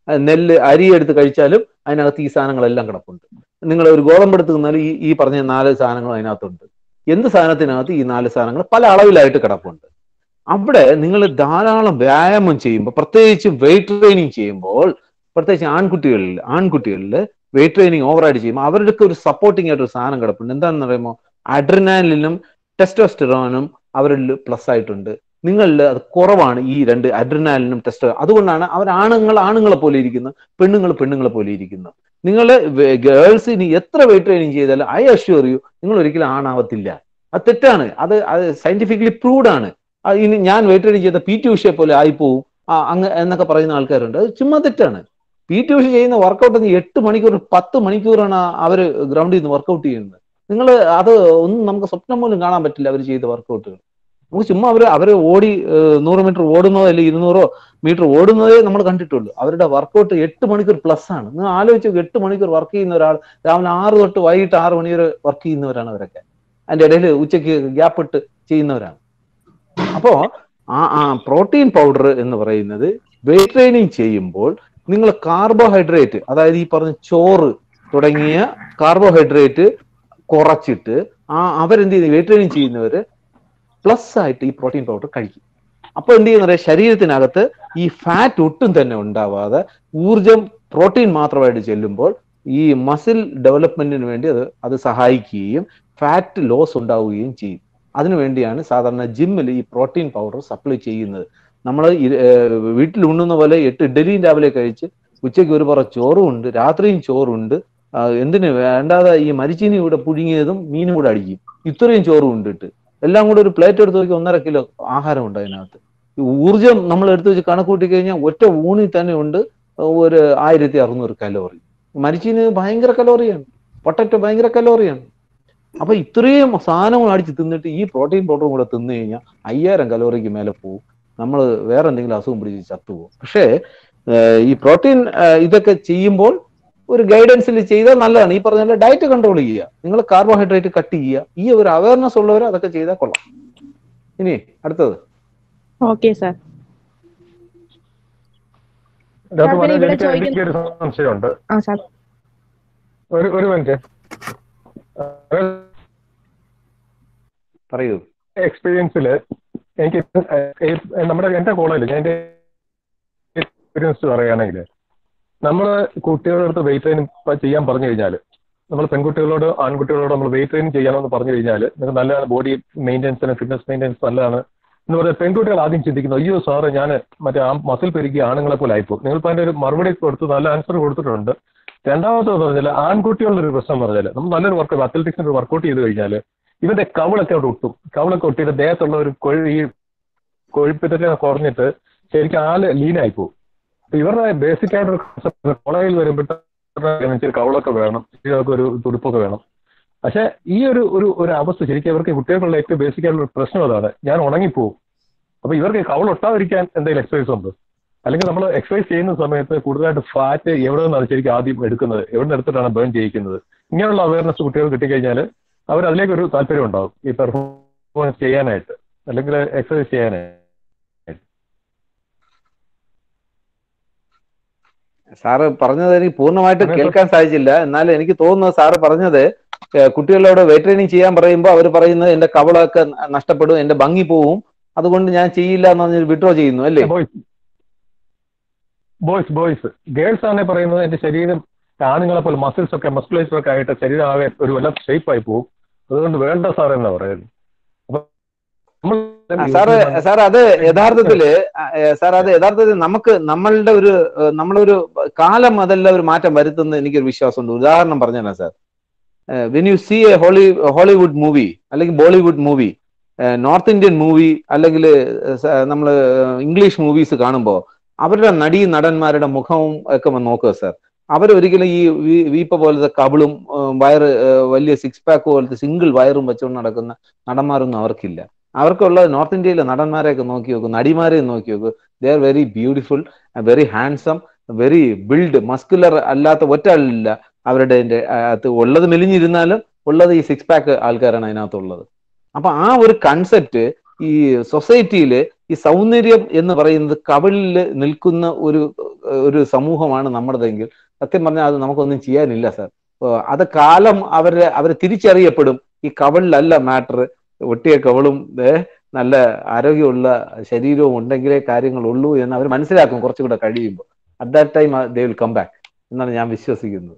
എടുത്ത് കഴിച്ചാലും അതിനകത്ത് ഈ സാധനങ്ങളെല്ലാം കിടപ്പുണ്ട്. നിങ്ങൾ ഒരു ഗോതമ്പെടുത്ത് തിന്നാലും ഈ പറഞ്ഞ 4 സാധനങ്ങൾ അതിനകത്തുണ്ട്. എന്ത് സാധനത്തിനകത്ത് ഈ 4 സാധനങ്ങൾ പല അളവിലായിട്ട് കിടപ്പുണ്ട്. അവിടെ നിങ്ങൾ ധാരാളം വ്യായാമം ചെയ്യുമ്പോൾ, പ്രത്യേകിച്ച് വെയിറ്റ് ട്രെയിനിങ് ചെയ്യുമ്പോൾ, പ്രത്യേകിച്ച് ആൺകുട്ടികളിൽ വെയിറ്റ് ട്രെയിനിങ് ഓവറായിട്ട് ചെയ്യുമ്പോൾ അവരുടെ ഒരു സപ്പോർട്ടിംഗ് ആയിട്ട് ഒരു സാധനം കിടപ്പുണ്ട്. എന്താണെന്ന് പറയുമ്പോൾ അഡ്രിനാലിനും ടെസ്റ്റോസ്റ്റെറോണും അവരിൽ പ്ലസ് ആയിട്ടുണ്ട്. നിങ്ങളിൽ അത് കുറവാണ്, ഈ 2 അഡ്രിനാലിനും ടെസ്റ്റോസ്റ്റെറോൺ. അതുകൊണ്ടാണ് ആണുങ്ങളെ പോലെ ഇരിക്കുന്നത്, പെണ്ണുങ്ങളെ പോലെ ഇരിക്കുന്നത്. നിങ്ങൾ ഗേൾസ് ഇനി എത്ര വെയിറ്റ് ട്രെയിനിങ് ചെയ്താലും ഐ അഷ്യൂർ യു നിങ്ങൾ ഒരിക്കലും ആണാവത്തില്ല. അത് തെറ്റാണ്. അത് സയന്റിഫിക്കലി പ്രൂവ്ഡ് ആണ്. ഇനി ഞാൻ വെയിറ്റ് ട്രെയിനിങ് ചെയ്ത PT ഉഷയെ പോലെ ആയിപ്പോവും എന്നൊക്കെ പറയുന്ന ആൾക്കാരുണ്ട്. അത് ചുമ്മാ തെറ്റാണ്. PT ഉഷ ചെയ്യുന്ന വർക്കൗട്ട് 8 മണിക്കൂർ 10 മണിക്കൂറാണ് അവർ ഗ്രൗണ്ടിൽ നിന്ന് വർക്കൗട്ട് ചെയ്യുന്നത്. നിങ്ങൾ അത് ഒന്നും നമുക്ക് സ്വപ്നം പോലും കാണാൻ പറ്റില്ല അവർ ചെയ്ത വർക്കൗട്ടുകൾ. നമുക്ക് ചുമ്മാ അവര് ഓടി 100 മീറ്റർ ഓടുന്നതോ അല്ലെങ്കിൽ 200 മീറ്റർ ഓടുന്നതേ നമ്മൾ കണ്ടിട്ടുള്ളൂ. അവരുടെ വർക്കൗട്ട് 8 മണിക്കൂർ പ്ലസ് ആണ്. നിങ്ങൾ ആലോചിച്ച് 8 മണിക്കൂർ വർക്ക് ചെയ്യുന്ന ഒരാൾ രാവിലെ 6 തൊട്ട് വൈകിട്ട് 6 മണി വരെ വർക്ക് ചെയ്യുന്നവരാണ് അവരൊക്കെ. അതിന്റെ ഇടയിൽ ഉച്ചയ്ക്ക് ഗ്യാപ്പ് ഇട്ട് ചെയ്യുന്നവരാണ്. അപ്പോ ആ പ്രോട്ടീൻ പൗഡർ എന്ന് പറയുന്നത് വെയിറ്റ് ട്രെയിനിങ് ചെയ്യുമ്പോൾ നിങ്ങൾ കാർബോഹൈഡ്രേറ്റ്, അതായത് ഈ പറഞ്ഞ ചോറ് തുടങ്ങിയ കാർബോഹൈഡ്രേറ്റ് കുറച്ചിട്ട് അവരെന്ത് ചെയ്യുന്നത്, വെയിറ്റ് ട്രെയിനിങ് ചെയ്യുന്നവര് പ്ലസ് ആയിട്ട് ഈ പ്രോട്ടീൻ പൗഡർ കഴിക്കും. അപ്പൊ എന്ത് ചെയ്യുന്ന ശരീരത്തിനകത്ത് ഈ ഫാറ്റ് ഒട്ടും തന്നെ ഉണ്ടാവാതെ ഊർജം പ്രോട്ടീൻ മാത്രമായിട്ട് ചെല്ലുമ്പോൾ ഈ മസിൽ ഡെവലപ്മെന്റിന് വേണ്ടി അത് സഹായിക്കുകയും ഫാറ്റ് ലോസ് ഉണ്ടാവുകയും ചെയ്യും. അതിനുവേണ്ടിയാണ് സാധാരണ ജിമ്മിൽ ഈ പ്രോട്ടീൻ പൗഡർ സപ്ലൈ ചെയ്യുന്നത്. നമ്മൾ വീട്ടിൽ ഉണ്ണുന്ന പോലെ 8 ഇഡലിയും രാവിലെ കഴിച്ച് ഉച്ചയ്ക്ക് ഒരു പറ ചോറും ഉണ്ട്, രാത്രിയും ചോറുണ്ട്, എന്തിന് വേണ്ടാതെ ഈ മരിച്ചീനി കൂടെ പുഴുങ്ങിയതും മീനും കൂടെ അടിക്കും, ഇത്രയും ചോറും ഉണ്ടിട്ട് എല്ലാം കൂടെ ഒരു പ്ലേറ്റ് എടുത്ത് നോക്കി 1.5 കിലോ ആഹാരം ഉണ്ട് അതിനകത്ത്. ഊർജം നമ്മൾ എടുത്തു വെച്ച് കണക്കൂട്ടി കഴിഞ്ഞാൽ ഒറ്റ ഊണിൽ തന്നെ ഉണ്ട് ഒരു 1600 കലോറി. മരിച്ചീനി ഭയങ്കര കലോറിയാണ്, പൊട്ടറ്റോ ഭയങ്കര കലോറിയാണ്. അപ്പൊ ഇത്രയും സാധനങ്ങൾ അടിച്ച് തിന്നിട്ട് ഈ പ്രോട്ടീൻ പൗഡറും കൂടെ തിന്നു കഴിഞ്ഞാൽ 5000 കലോറിക്ക് മേലെ പോകും, നമ്മൾ വേറെ എന്തെങ്കിലും അസുഖം പിടിച്ച് ചത്തുപോകും. പക്ഷേ ഈ പ്രോട്ടീൻ ഇതൊക്കെ ചെയ്യുമ്പോൾ ഒരു ഗൈഡൻസിൽ ചെയ്താൽ നല്ലതാണ്. ഈ പറഞ്ഞ ഡയറ്റ് കൺട്രോൾ ചെയ്യുക, നിങ്ങൾ കാർബോഹൈഡ്രേറ്റ് കട്ട് ചെയ്യുക, ഈ ഒരു അവയർനെസ് ഉള്ളവർ അതൊക്കെ ചെയ്താൽ കൊള്ളാം. ഇനി അടുത്തത്. Okay sir. എനിക്കൊരു സംശയമുണ്ട്. ഒരു മിനിറ്റ് പറയൂ. എക്സ്പീരിയൻസില് എനിക്ക് എന്റെ കോളേജിൽ ഞാൻ എക്സ്പീരിയൻസ് പറയുകയാണെങ്കിൽ, നമ്മള് കുട്ടികളുടെ അടുത്ത് വെയിറ്റ് ട്രെയിനിങ് ചെയ്യാൻ പറഞ്ഞു കഴിഞ്ഞാൽ, നമ്മൾ പെൺകുട്ടികളോട് ആൺകുട്ടികളോട് നമ്മൾ വെയിറ്റ് ട്രെയിനിങ് ചെയ്യണമെന്ന് പറഞ്ഞു കഴിഞ്ഞാൽ നിങ്ങൾക്ക് നല്ലതാണ്, ബോഡി മെയിൻ്റെനൻസിന് ഫിറ്റ്നസ് മെയിൻ്റെനൻസ് നല്ലതാണ് എന്ന് പറഞ്ഞാൽ പെൺകുട്ടികൾ ആദ്യം ചിന്തിക്കുന്നു, അയ്യോ സാറ് ഞാൻ മറ്റേ മസിൽ പെരുക്കി ആണുങ്ങളെ പോലെ ആയിപ്പോകും. നിങ്ങളിപ്പോൾ അതിൻ്റെ ഒരു മറുപടി കൊടുത്ത് നല്ല ആൻസർ കൊടുത്തിട്ടുണ്ട്. രണ്ടാമത്തെ പറഞ്ഞാൽ ആൺകുട്ടികളുടെ ഒരു പ്രശ്നം പറഞ്ഞാൽ, നമ്മൾ നല്ലൊരു വർക്ക് അത്ലറ്റിക്സിന് ഒരു വർക്കൗട്ട് ചെയ്ത് കഴിഞ്ഞാൽ ഇവന്റെ കവിളൊക്കെ അവിടെ ഒട്ടും, കവിളൊക്കെ ഒട്ടിയിട്ട് ദേഹത്തുള്ള ഒരു ഈ കൊഴുപ്പിതൊക്കെ കുറഞ്ഞിട്ട് ശരിക്കും ആള് ലീനായി പോകും. ഇവരുടെ ബേസിക് ആയിട്ടൊരു കോളേജിൽ വരുമ്പോഴത്തെ കവിളൊക്കെ വേണം, ശരീരമൊക്കെ ഒരു തുടുപ്പൊക്കെ വേണം. പക്ഷെ ഈ ഒരു അവസ്ഥ ശരിക്കും ഇവർക്ക് കുട്ടികൾക്കുള്ള ഏറ്റവും ബേസിക് ആയിട്ടുള്ള ഒരു പ്രശ്നം അതാണ്, ഞാൻ ഉണങ്ങിപ്പോവും. അപ്പൊ ഇവർക്ക് കവിളൊട്ടാതിരിക്കാൻ എന്തെങ്കിലും എക്സസൈസ് ഉണ്ട്? അല്ലെങ്കിൽ നമ്മൾ എക്സസൈസ് ചെയ്യുന്ന സമയത്ത് കൂടുതലായിട്ട് ഫാറ്റ് എവിടെ നിന്നാണ് ശരിക്കും ആദ്യം എടുക്കുന്നത്, എവിടെ നിന്ന് എടുത്തിട്ടാണ് ബേൺ ചെയ്യിക്കുന്നത്? ഇങ്ങനെയുള്ള അവയർനെസ് കുട്ടികൾ കിട്ടിക്കഴിഞ്ഞാൽ അവർ അതിലേക്കൊരു താല്പര്യം ഉണ്ടാവും ഈ പെർഫോമൻസ് ചെയ്യാനായിട്ട് അല്ലെങ്കിൽ എക്സസൈസ് ചെയ്യാനായിട്ട്. സാറ് പറഞ്ഞത് എനിക്ക് പൂർണ്ണമായിട്ട് കേൾക്കാൻ സാധിച്ചില്ല. എന്നാലും എനിക്ക് തോന്നുന്നത് സാറ് പറഞ്ഞത് കുട്ടികളോട് വെയിറ്റ് ട്രെയിനിങ് ചെയ്യാൻ പറയുമ്പോൾ അവർ പറയുന്നത് എന്റെ കവളൊക്കെ നഷ്ടപ്പെടും, എന്റെ ഭംഗി പോവും, അതുകൊണ്ട് ഞാൻ ചെയ്യില്ല എന്ന് പറഞ്ഞ് വിഡ്രോ ചെയ്യുന്നു അല്ലേ? ബോയ്സ് ഗേൾസ് ആണ് പറയുന്നത് എന്റെ ശരീരം ആണുങ്ങളെ പോലെ മസിൽസ് ഒക്കെ മസ്കുലേച്ചർ ഒക്കെ ആയിട്ട് ശരീരം ആകെ ഒരു വല്ല ഷേപ്പായി പോകും, അതുകൊണ്ട് വേണ്ട സാർ എന്നാ പറയുന്നത്. സാർ അത് യഥാർത്ഥത്തില് നമുക്ക് നമ്മളൊരു കാലം അതെല്ലാം ഒരു മാറ്റം വരുത്തുന്ന എനിക്കൊരു വിശ്വാസമുണ്ട്. ഉദാഹരണം പറഞ്ഞാൽ sir, when you see a Hollywood movie അല്ലെങ്കിൽ Bollywood movie, north Indian movie അല്ലെങ്കിൽ നമ്മൾ ഇംഗ്ലീഷ് മൂവീസ് കാണുമ്പോൾ അവരുടെ നടന്മാരുടെ മുഖവും ഒക്കെ നോക്കുക സാർ. അവരൊരിക്കലും ഈ വീപ്പ പോലത്തെ കവിളും വയറ് വലിയ 6 പാക്ക് പോലത്തെ സിംഗിൾ വയറും വെച്ചുകൊണ്ട് നടക്കുന്ന നടന്മാരൊന്നും അവർക്കില്ല. അവർക്കുള്ള നോർത്ത് ഇന്ത്യയിലെ നടന്മാരെയൊക്കെ നോക്കി നോക്കും, നടിമാരെയും നോക്കി നോക്കും. They are very beautiful, very handsome, very build, muscular അല്ലാത്ത ഒറ്റ ആളില്ല അവരുടെ അകത്ത് ഉള്ളത്. മെലിഞ്ഞിരുന്നാലും ഉള്ളത് ഈ 6 പാക്ക് ആൾക്കാരാണ് അതിനകത്തുള്ളത്. അപ്പൊ ആ ഒരു കൺസെപ്റ്റ് ഈ സൊസൈറ്റിയിൽ ഈ സൗന്ദര്യം എന്ന് പറയുന്നത് കവിളിൽ നിൽക്കുന്ന ഒരു സമൂഹമാണ് നമ്മുടേതെങ്കിൽ സത്യം പറഞ്ഞാൽ അത് നമുക്കൊന്നും ചെയ്യാനില്ല സാർ. അത് കാലം അവരെ തിരിച്ചറിയപ്പെടും. ഈ കവിളിലല്ല മാറ്റർ, ഒട്ടിയ കവിളും നല്ല ആരോഗ്യമുള്ള ശരീരവും ഉണ്ടെങ്കിലേ കാര്യങ്ങളുള്ളൂ എന്ന് അവർ മനസ്സിലാക്കും കുറച്ചുകൂടെ കഴിയുമ്പോൾ. At that time they will come back എന്നാണ് ഞാൻ വിശ്വസിക്കുന്നത്.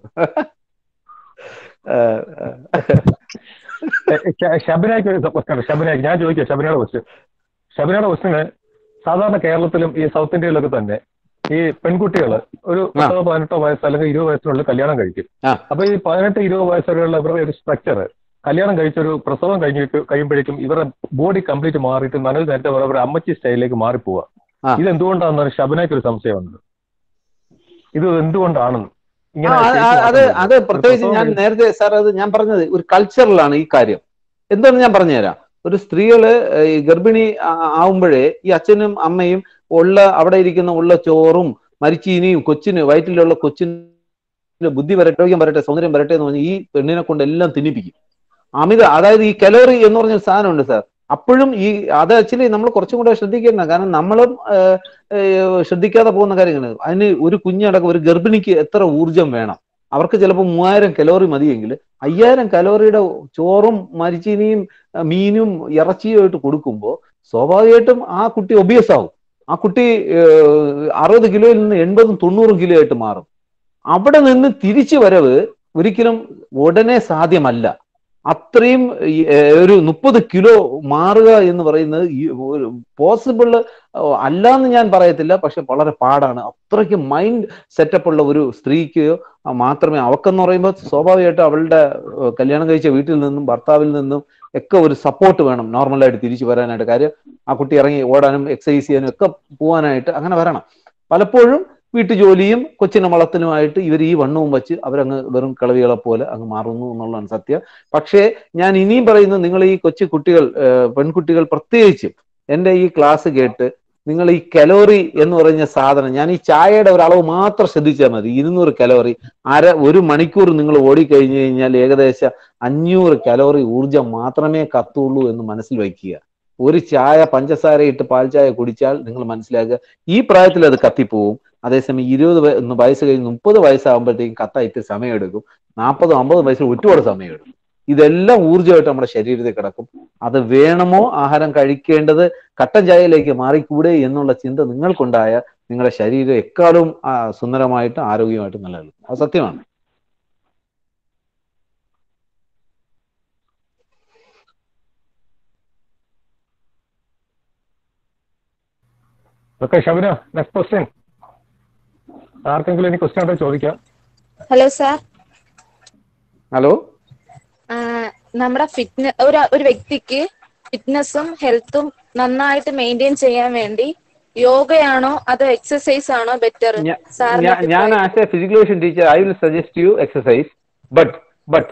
ഞാൻ ചോദിക്കാം ഷബിനയുടെ ക്വസ്റ്റ്യന്, സാധാരണ കേരളത്തിലും ഈ സൗത്ത് ഇന്ത്യയിലൊക്കെ തന്നെ ഈ പെൺകുട്ടികൾ ഒരു 18 വയസ്സ് അല്ലെങ്കിൽ 20 വയസ്സിനുള്ളിൽ കല്യാണം കഴിക്കും. അപ്പൊ ഈ 18-20 വയസ്സുള്ള ഇവരുടെ ഒരു സ്ട്രക്ചർ, കല്യാണം കഴിച്ചൊരു പ്രസവം കഴിയുമ്പോഴേക്കും ഇവരുടെ ബോഡി കംപ്ലീറ്റ് മാറിയിട്ട് മനൽ നേരത്തെ അവരുടെ അമ്മച്ചി സ്റ്റൈലിലേക്ക് മാറിപ്പോവുക. ഇത് എന്തുകൊണ്ടാണെന്ന് ഷബിനയ്ക്ക് ഒരു സംശയമുണ്ട്. ഇത് എന്തുകൊണ്ടാണെന്ന് അത് പ്രത്യേകിച്ച് ഞാൻ നേരത്തെ സാർ അത് ഞാൻ പറഞ്ഞത് ഒരു കൾച്ചറിലാണ് ഈ കാര്യം. എന്താണെന്ന് ഞാൻ പറഞ്ഞുതരാം. ഒരു സ്ത്രീകള് ഈ ഗർഭിണി ആവുമ്പോഴേ ഈ അച്ഛനും അമ്മയും അവിടെ ഇരിക്കുന്ന ചോറും മരിച്ചീനിയും വയറ്റിലുള്ള കൊച്ചിന് ബുദ്ധി വരട്ടെ, ആരോഗ്യം വരട്ടെ, സൗന്ദര്യം വരട്ടെ എന്ന് പറഞ്ഞ് ഈ പെണ്ണിനെ കൊണ്ട് എല്ലാം തിന്നിപ്പിക്കും. അതായത് ഈ കലോറി എന്ന് പറഞ്ഞൊരു സാധനമുണ്ട് സാർ. അപ്പോഴും അത് ആക്ച്വലി നമ്മൾ കുറച്ചും കൂടെ ശ്രദ്ധിക്കേണ്ട, കാരണം നമ്മളും ശ്രദ്ധിക്കാതെ പോകുന്ന കാര്യങ്ങൾ. അതിന് ഒരു കുഞ്ഞടക്കം ഒരു ഗർഭിണിക്ക് എത്ര ഊർജം വേണം? അവർക്ക് ചിലപ്പോൾ 3000 കലോറി മതിയെങ്കിൽ 5000 കലോറിയുടെ ചോറും മരിച്ചീനിയും മീനും ഇറച്ചിയും ആയിട്ട് കൊടുക്കുമ്പോൾ സ്വാഭാവികമായിട്ടും ആ കുട്ടി ഒബിയസ് ആവും. ആ കുട്ടി 60 കിലോയിൽ നിന്ന് 80-90 കിലോ ആയിട്ട് മാറും. അവിടെ നിന്ന് തിരിച്ചു വരവ് ഒരിക്കലും ഉടനെ സാധ്യമല്ല. അത്രയും ഒരു 30 കിലോ മാറുക എന്ന് പറയുന്നത് പോസിബിൾ അല്ലാന്ന് ഞാൻ പറയത്തില്ല, പക്ഷെ വളരെ പാടാണ്. അത്രയ്ക്ക് മൈൻഡ് സെറ്റപ്പ് ഉള്ള ഒരു സ്ത്രീക്ക് മാത്രമേ, അവക്കെന്ന് പറയുമ്പോൾ സ്വാഭാവികമായിട്ട് അവളുടെ കല്യാണം കഴിച്ച വീട്ടിൽ നിന്നും ഭർത്താവിൽ നിന്നും ഒക്കെ ഒരു സപ്പോർട്ട് വേണം നോർമലായിട്ട് തിരിച്ചു വരാനായിട്ട്. കാര്യം ആ കുട്ടി ഇറങ്ങി ഓടാനും എക്സസൈസ് ചെയ്യാനും ഒക്കെ പോകാനായിട്ട് അങ്ങനെ വരണം. പലപ്പോഴും വീട്ടുജോലിയും കൊച്ചിനെ വളർത്തലുമായിട്ട് ഇവർ ഈ വണ്ണവും വെച്ച് അവരങ്ങ് വെറും കളവികളെ പോലെ അങ്ങ് മാറുന്നു എന്നുള്ളതാണ് സത്യം. പക്ഷേ ഞാൻ ഇനിയും പറയുന്നത്, നിങ്ങൾ ഈ കൊച്ചു കുട്ടികൾ, പെൺകുട്ടികൾ പ്രത്യേകിച്ചും എൻ്റെ ഈ ക്ലാസ് കേട്ട് നിങ്ങൾ ഈ കലോറി എന്ന് പറഞ്ഞ സാധനം, ഞാൻ ഈ ചായയുടെ ഒരളവ് മാത്രം ശ്രദ്ധിച്ചാൽ മതി. 200 കലോറി, ഒരു മണിക്കൂർ നിങ്ങൾ ഓടിക്കഴിഞ്ഞു കഴിഞ്ഞാൽ ഏകദേശം 500 കലോറി ഊർജം മാത്രമേ കത്തുള്ളൂ എന്ന് മനസ്സിൽ വയ്ക്കുക. ഒരു ചായ പഞ്ചസാര ഇട്ട് പാൽ ചായ കുടിച്ചാൽ നിങ്ങൾ മനസ്സിലാക്കുക ഈ പ്രായത്തിൽ അത് കത്തിപ്പോവും. അതേസമയം 20 വയസ്സ് കഴിഞ്ഞ് 30 വയസ്സാകുമ്പോഴത്തേക്കും കത്താൻ ഇത്തിരി സമയമെടുക്കും. 40-50 വയസ്സിൽ ഒരുപാട് സമയമെടുക്കും. ഇതെല്ലാം ഊർജ്ജമായിട്ട് നമ്മുടെ ശരീരത്തിൽ കിടക്കും. അത് വേണമോ ആഹാരം കഴിക്കേണ്ടത് കട്ടൻ ചായയിലേക്ക് മാറിക്കൂടെ എന്നുള്ള ചിന്ത നിങ്ങൾക്കുണ്ടായ നിങ്ങളുടെ ശരീരം എക്കാലവും സുന്ദരമായിട്ട് ആരോഗ്യമായിട്ട് നിലനിൽക്കും. അത് സത്യമാണ്. Okay Shabina, next question. ആർക്കെങ്കിലും ഇനി ക്വസ്റ്റ്യൻ ഉണ്ടോ ചോദിക്കാം. Hello sir. ഹലോ. നമ്മുടെ ഒരു വ്യക്തിക്ക് ഫിറ്റ്നസും ഹെൽത്തും നന്നായിട്ട് മെയിൻറ്റെയിൻ ചെയ്യാൻ വേണ്ടി യോഗയാണോ അതോ എക്സസൈസ് ആണോ ബെറ്റർ? ഞാൻ as a physical education teacher I will suggest you exercise. But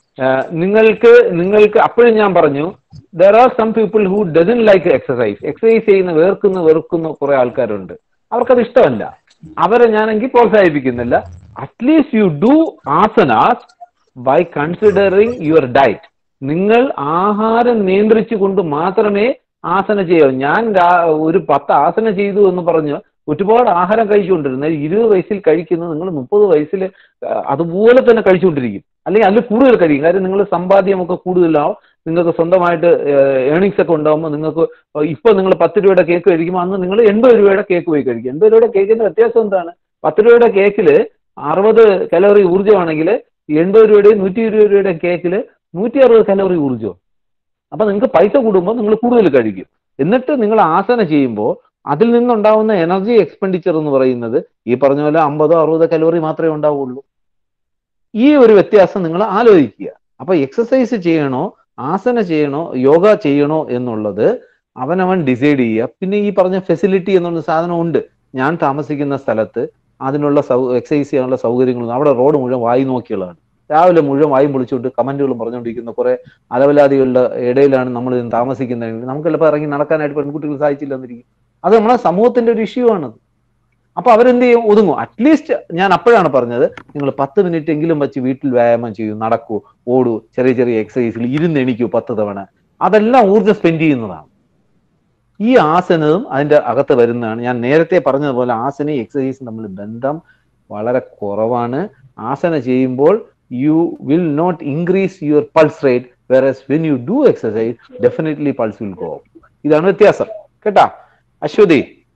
നിങ്ങൾക്ക് അപ്പോഴും ഞാൻ പറഞ്ഞു, there are some people who doesn't like exercise. Exercise ചെയ്യുന്ന വെറുക്കുന്ന കുറെ ആൾക്കാരുണ്ട്. അവർക്കത് ഇഷ്ടമല്ല. അവരെ ഞാനെങ്കിൽ പ്രോത്സാഹിപ്പിക്കുന്നില്ല. At least you do asanas by considering your diet. നിങ്ങൾ ആഹാരം നിയന്ത്രിച്ചു കൊണ്ട് മാത്രമേ ആസന ചെയ്യാവൂ. ഞാൻ ഒരു 10 ആസന ചെയ്തു എന്ന് പറഞ്ഞ് ഒരുപാട് ആഹാരം കഴിച്ചുകൊണ്ടിരുന്നത് 20 വയസ്സിൽ കഴിക്കുന്നത് നിങ്ങൾ 30 വയസ്സിൽ അതുപോലെ തന്നെ കഴിച്ചുകൊണ്ടിരിക്കും. അല്ലെങ്കിൽ അതിൽ കൂടുതൽ കഴിയും. കാര്യം നിങ്ങൾ സമ്പാദ്യമൊക്കെ കൂടുതലാവും. നിങ്ങൾക്ക് സ്വന്തമായിട്ട് ഏണിങ്സ് ഒക്കെ ഉണ്ടാകുമ്പോൾ നിങ്ങൾക്ക് ഇപ്പൊ നിങ്ങൾ 10 രൂപയുടെ കേക്ക് കഴിക്കുമ്പോൾ അന്ന് നിങ്ങൾ 80 രൂപയുടെ കേക്ക് പോയി കഴിക്കും. 80 രൂപയുടെ കേക്കിന്റെ വ്യത്യാസം എന്താണ്? 10 രൂപയുടെ കേക്കില് 60 കലോറി ഊർജ്ജമാണെങ്കിൽ 80 രൂപയുടെയും 120 രൂപയുടെ കേക്കില് 160 കലോറി ഊർജ്ജം. അപ്പൊ നിങ്ങൾക്ക് പൈസ കൂടുമ്പോൾ നിങ്ങൾ കൂടുതൽ കഴിക്കും. എന്നിട്ട് നിങ്ങൾ ആസന ചെയ്യുമ്പോൾ അതിൽ നിന്നുണ്ടാവുന്ന എനർജി എക്സ്പെൻഡിച്ചർ എന്ന് പറയുന്നത് ഈ പറഞ്ഞ പോലെ 50-60 കലോറി മാത്രമേ ഉണ്ടാവുള്ളൂ. ഈ ഒരു വ്യത്യാസം നിങ്ങൾ ആലോചിക്കുക. അപ്പൊ എക്സസൈസ് ചെയ്യണോ ആസന ചെയ്യണോ യോഗ ചെയ്യണോ എന്നുള്ളത് അവനവൻ ഡിസൈഡ് ചെയ്യുക. പിന്നെ ഈ പറഞ്ഞ ഫെസിലിറ്റി എന്നുള്ള സാധനം ഉണ്ട്. ഞാൻ താമസിക്കുന്ന സ്ഥലത്ത് അതിനുള്ള എക്സസൈസ് ചെയ്യാനുള്ള സൗകര്യങ്ങളും, അവിടെ റോഡ് മുഴുവൻ വായി നോക്കിയുള്ളതാണ്. രാവിലെ മുഴുവൻ വായും പൊളിച്ചുകൊണ്ട് കമന്റുകളും പറഞ്ഞുകൊണ്ടിരിക്കുന്ന കുറെ അലവലാദികളുടെ ഇടയിലാണ് നമ്മൾ താമസിക്കുന്നതെങ്കിൽ നമുക്ക് ചിലപ്പോൾ ഇറങ്ങി നടക്കാനായിട്ട് പെൺകുട്ടികൾ സാധിച്ചില്ല എന്നിരിക്കും. അത് നമ്മളെ സമൂഹത്തിന്റെ ഒരു ഇഷ്യൂ ആണത്. അപ്പൊ അവരെന്ത് ചെയ്യും? ഒതുങ്ങും. അറ്റ്ലീസ്റ്റ് ഞാൻ അപ്പോഴാണ് പറഞ്ഞത്, നിങ്ങൾ 10 മിനിറ്റ് എങ്കിലും വെച്ച് വീട്ടിൽ വ്യായാമം ചെയ്യൂ, നടക്കൂ, ഓടൂ, ചെറിയ ചെറിയ എക്സസൈസിൽ ഇരുന്നെണിക്കൂ 10 തവണ. അതെല്ലാം ഊർജ്ജം സ്പെൻഡ് ചെയ്യുന്നതാണ്. ഈ ആസനവും അതിന്റെ അകത്ത് വരുന്നതാണ്. ഞാൻ നേരത്തെ പറഞ്ഞതുപോലെ ആസനയും എക്സസൈസും തമ്മിൽ ബന്ധം വളരെ കുറവാണ്. ആസന ചെയ്യുമ്പോൾ you will not increase your pulse rate, whereas when you do exercise definitely pulse will go up. ഇതാണ് വ്യത്യാസം കേട്ടാ. അശ്വതി.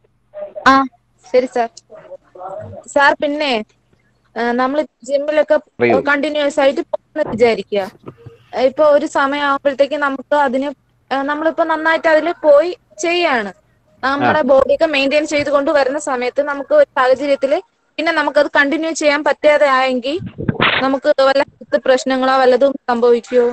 ശരി സാർ. സാർ പിന്നെ നമ്മൾ ജിമ്മിലൊക്കെ കണ്ടിന്യൂസ് ആയിട്ട് പോകുന്ന വിചാരിക്കുക. ഇപ്പൊ ഒരു സമയം ആകുമ്പോഴത്തേക്ക് നമുക്ക് അതിന് നമ്മളിപ്പോ നന്നായിട്ട് അതിൽ പോയി ചെയ്യാണ്. നമ്മുടെ ബോഡിയൊക്കെ മെയിൻറ്റെയിൻ ചെയ്തുകൊണ്ട് വരുന്ന സമയത്ത് നമുക്ക് ഒരു സാഹചര്യത്തില് പിന്നെ നമുക്കത് കണ്ടിന്യൂ ചെയ്യാൻ പറ്റാതെ ആയെങ്കിൽ നമുക്ക് വല്ല പ്രശ്നങ്ങളോ വല്ലതും സംഭവിക്കുമോ?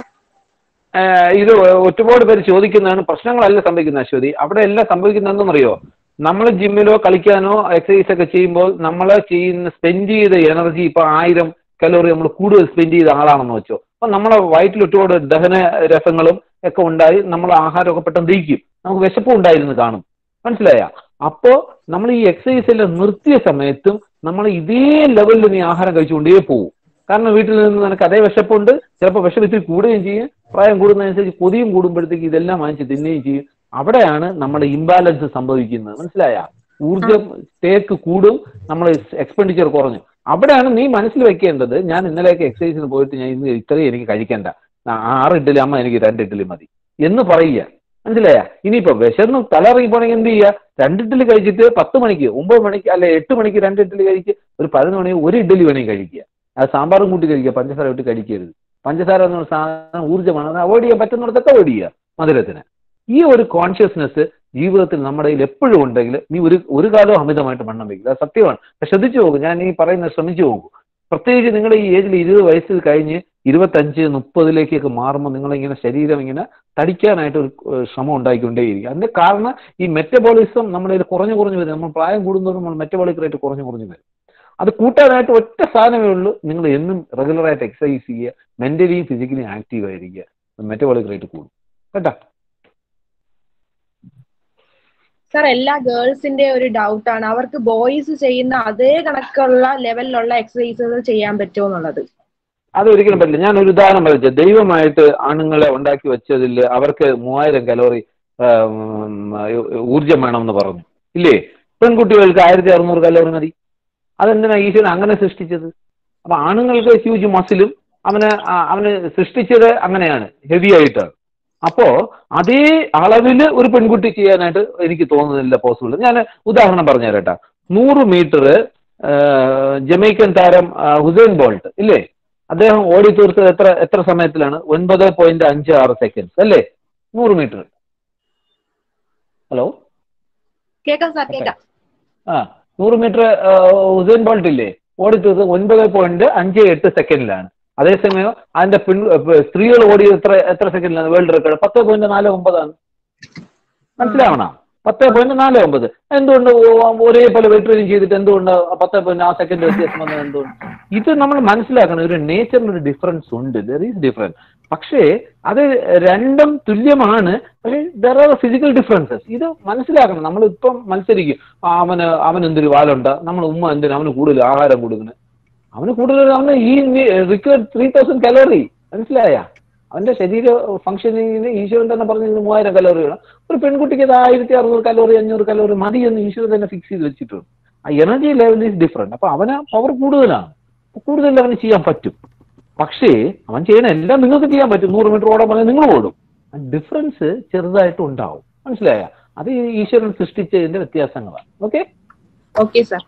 ഇത് ഒരുപാട് പേര് ചോദിക്കുന്നതാണ്. പ്രശ്നങ്ങളല്ല സംഭവിക്കുന്നത് അശ്വതി. അവിടെ എല്ലാം സംഭവിക്കുന്നതെന്നറിയോ? നമ്മൾ ജിമ്മിലോ കളിക്കാനോ എക്സസൈസ് ഒക്കെ ചെയ്യുമ്പോൾ നമ്മളെ സ്പെൻഡ് ചെയ്ത എനർജി ഇപ്പൊ 1000 കലോറി നമ്മൾ കൂടുതൽ സ്പെൻഡ് ചെയ്ത ആളാണെന്ന് വെച്ചോ. അപ്പൊ നമ്മളെ വയറ്റിൽ ഒരുപാട് ദഹന രസങ്ങളും ഒക്കെ ഉണ്ടായി നമ്മൾ ആഹാരമൊക്കെ പെട്ടെന്ന് ദഹിക്കും. നമുക്ക് വിശപ്പും ഉണ്ടായിരുന്നു കാണും. മനസ്സിലായ? അപ്പോ നമ്മൾ ഈ എക്സസൈസ് എല്ലാം നിർത്തിയ സമയത്തും നമ്മൾ ഇതേ ലെവലിൽ നീ ആഹാരം കഴിച്ചുകൊണ്ടേ പോകും. കാരണം വീട്ടിൽ നിന്ന് നിനക്ക് അതേ വിശപ്പുണ്ട്. ചിലപ്പോൾ വിശപ്പ് ഇത്തിരി കൂടുകയും ചെയ്യും. പ്രായം കൂടുന്നതനുസരിച്ച് കൊതിയും കൂടുമ്പോഴത്തേക്ക് ഇതെല്ലാം വാങ്ങിച്ച് തിന്നുകയും ചെയ്യും. അവിടെയാണ് നമ്മുടെ ഇംബാലൻസ് സംഭവിക്കുന്നത്. മനസ്സിലായ? ഊർജം ടേക്ക് കൂടും, നമ്മൾ എക്സ്പെൻഡിച്ചർ കുറഞ്ഞു. അവിടെയാണ് നീ മനസ്സിൽ വെക്കേണ്ടത്, ഞാൻ ഇന്നലെയൊക്കെ എക്സസൈസിന് പോയിട്ട് ഞാൻ ഇന്ന് ഇത്രയും എനിക്ക് കഴിക്കേണ്ട, 6 ഇഡ്ഡലി അമ്മ എനിക്ക് 2 ഇഡ്ഡലി മതി എന്ന് പറയുക. മനസ്സിലായ? ഇനിയിപ്പോ വിശന്ന് തലയിറങ്ങി പോണെങ്കിൽ എന്ത് ചെയ്യുക? 2 ഇഡ്ഡലി കഴിച്ചിട്ട് 10 മണിക്ക് 9 മണിക്ക് അല്ലെ 8 മണിക്ക് 2 ഇഡ്ഡലി കഴിക്കുക, ഒരു 11 മണിക്ക് 1 ഇഡ്ഡലി വേണമെങ്കിൽ കഴിക്കുക. അത് സാമ്പാറും കൂട്ടി കഴിക്കുക, പഞ്ചസാര ഇട്ട് കഴിക്കരുത്. പഞ്ചസാര എന്ന സാധനം ഊർജ്ജമാണ്, അത് അവോയ്ഡ് ചെയ്യാൻ പറ്റുന്നിടത്തൊക്കെ അവോയ്ഡ് ചെയ്യുക മധുരത്തിന്. ഈ ഒരു കോൺഷ്യസ്നെസ് ജീവിതത്തിൽ നമ്മുടെ കയ്യിൽ എപ്പോഴും ഉണ്ടെങ്കിൽ നീ ഒരു കാലവും അമിതമായിട്ട് വണ്ണം വയ്ക്കില്ല. അത് സത്യമാണ്. ശ്രദ്ധിച്ചു പോകും, ഞാൻ ഈ പറയുന്നത് ശ്രമിച്ചു പോകും. പ്രത്യേകിച്ച് നിങ്ങൾ ഈ ഏജിൽ 20 വയസ്സിൽ കഴിഞ്ഞ് 25, 30ലേക്കൊക്കെ മാറുമ്പോൾ നിങ്ങളിങ്ങനെ ശരീരം ഇങ്ങനെ തടിക്കാനായിട്ട് ഒരു ശ്രമം ഉണ്ടായിക്കൊണ്ടേയിരിക്കും. അതിന്റെ കാരണം ഈ മെറ്റബോളിസം നമ്മുടെ കയ്യിൽ കുറഞ്ഞു വരും. നമ്മൾ പ്രായം കൂടുന്നതോറും നമ്മൾ മെറ്റബോളിക് റേറ്റ് കുറഞ്ഞു വരും. അത് കൂട്ടാനായിട്ട് ഒറ്റ സാധനമേ ഉള്ളൂ, നിങ്ങൾ എന്നും റെഗുലറായിട്ട് എക്സസൈസ് ചെയ്യുക, മെന്റലിയും ഫിസിക്കലിയും ആക്റ്റീവ് ആയിരിക്കുക, മെറ്റബോളിക് റേറ്റ് കൂടും കേട്ടോ. സാർ, എല്ലാ ഗേൾസിന്റെ ഒരു ഡൗട്ടാണ്, അവർക്ക് ബോയ്സ് ചെയ്യുന്ന അതേ കണക്കുള്ള ലെവലിലുള്ള എക്സസൈസുകൾ ചെയ്യാൻ പറ്റുമോ എന്നുള്ളത്. അതൊരിക്കലും പറ്റില്ല. ഞാൻ ഒരു ഉദാഹരണം പറഞ്ഞു, ദൈവമായിട്ട് ആണുങ്ങളെ ഉണ്ടാക്കി വെച്ചതിൽ അവർക്ക് 3000 കലോറി ഊർജം വേണമെന്ന് പറഞ്ഞു ഇല്ലേ? പെൺകുട്ടികൾക്ക് 1600 കലോറി മതി. അതെന്തിനാ ഈശ്വരൻ അങ്ങനെ സൃഷ്ടിച്ചത്? അപ്പൊ ആണുങ്ങൾക്ക് ഹ്യൂജ് മസിലും അവന് സൃഷ്ടിച്ചത് അങ്ങനെയാണ്, ഹെവി ആയിട്ടാണ്. അപ്പോ അതേ അളവില് ഒരു പെൺകുട്ടി ചെയ്യാനായിട്ട് എനിക്ക് തോന്നുന്നില്ല പോസിബിൾ. ഞാൻ ഉദാഹരണം പറഞ്ഞു തരട്ടെ. 100 മീറ്റർ ജമൈക്കൻ താരം ഹുസൈൻ ബോൾട്ട് ഇല്ലേ, അദ്ദേഹം ഓടി തീർത്തത് എത്ര സമയത്തിലാണ്? 9.56 സെക്കൻഡ്സ് അല്ലേ? 100 മീറ്റർ. ഹലോ, കേൾക്കാം സാർ, കേൾക്കാം. 100 മീറ്റർ ഹുസൈൻ ബോൾട്ട് ഇല്ലേ, ഓടി തീർത്തത് 9.58 സെക്കൻഡിലാണ്. അതേസമയം അതിന്റെ സ്ത്രീകൾ ഓടിയത് എത്ര സെക്കൻഡിലാണ്? വേൾഡ് റെക്കോർഡ് 10.49 മനസ്സിലാവണം. 10.49. എന്തുകൊണ്ട് ഒരേപോലെ വെയിറ്റ് ട്രെയിനിങ് ചെയ്തിട്ട് എന്തുകൊണ്ട് 10 ആ സെക്കൻഡ് വ്യത്യാസം വന്നത് എന്തുകൊണ്ട്? ഇത് നമ്മൾ മനസ്സിലാക്കണം. ഒരു നേച്ചറിന് ഒരു ഡിഫറൻസ് ഉണ്ട്, ദർ ഈസ് ഡിഫറൻസ്. പക്ഷേ അത് രണ്ടും തുല്യമാണ്, പക്ഷേ ദർ ആർ ഫിസിക്കൽ ഡിഫറൻസസ്. ഇത് മനസ്സിലാക്കണം. നമ്മൾ ഇപ്പം മത്സരിക്കും, അവന് എന്തൊരു വാലുണ്ട്, നമ്മൾ ഉമ്മ എന്തിനാ അവന് കൂടുതൽ ആഹാരം കൊടുക്കുന്നത്, അവന് ഈ റിക്വയർഡ് 3000 കലോറി. മനസ്സിലായ? അവന്റെ ശരീര ഫംഗ്ഷനിങ്ങിന് ഈശ്വരൻ തന്നെ പറഞ്ഞ 3000 കലോറി വേണം. ഒരു പെൺകുട്ടിക്ക് അത് 1600 കലോറി 500 കലോറി മതി എന്ന് ഈശ്വരൻ തന്നെ ഫിക്സ് ചെയ്ത് വെച്ചിട്ടുണ്ട്. ആ എനർജി ലെവൽ ഈസ് ഡിഫറെന്റ്. അപ്പൊ അവന് പവർ കൂടുതലാണ്, കൂടുതൽ അവന് ചെയ്യാൻ പറ്റും. പക്ഷേ അവൻ ചെയ്യണ എല്ലാം നിങ്ങൾക്ക് ചെയ്യാൻ പറ്റും. 100 മീറ്റർ ഓടാൻ പറഞ്ഞാൽ നിങ്ങൾ ഓടും. ഡിഫറൻസ് ചെറുതായിട്ട് ഉണ്ടാവും. മനസ്സിലായ? അത് ഈശ്വരൻ സൃഷ്ടിച്ചതിന്റെ വ്യത്യാസങ്ങളാണ്. Okay okay sir.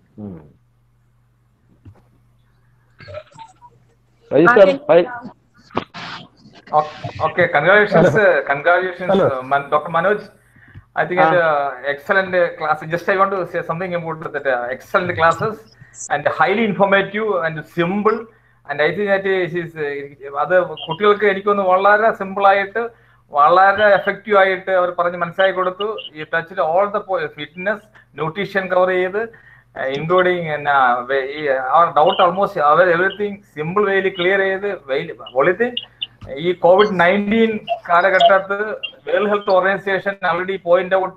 Okay, congratulations, Dr. Manoj. I think excellent class. Just I want to say something about that. Excellent classes and highly informative and simple. And I think that is other കുട്ടികൾക്ക് എനിക്കൊന്ന് വളരെ simple ആയിട്ട് വളരെ effective ആയിട്ട് അവർ പറഞ്ഞ് മനസ്സിലാക്കി കൊടുത്തു. ഈ ടച്ചിൽ all the fitness, nutrition cover ചെയ്ത്, including our doubt almost everything simple way clear ചെയ്ത് only thing ഈ COVID-19 കാലഘട്ടത്ത് world health organization already point out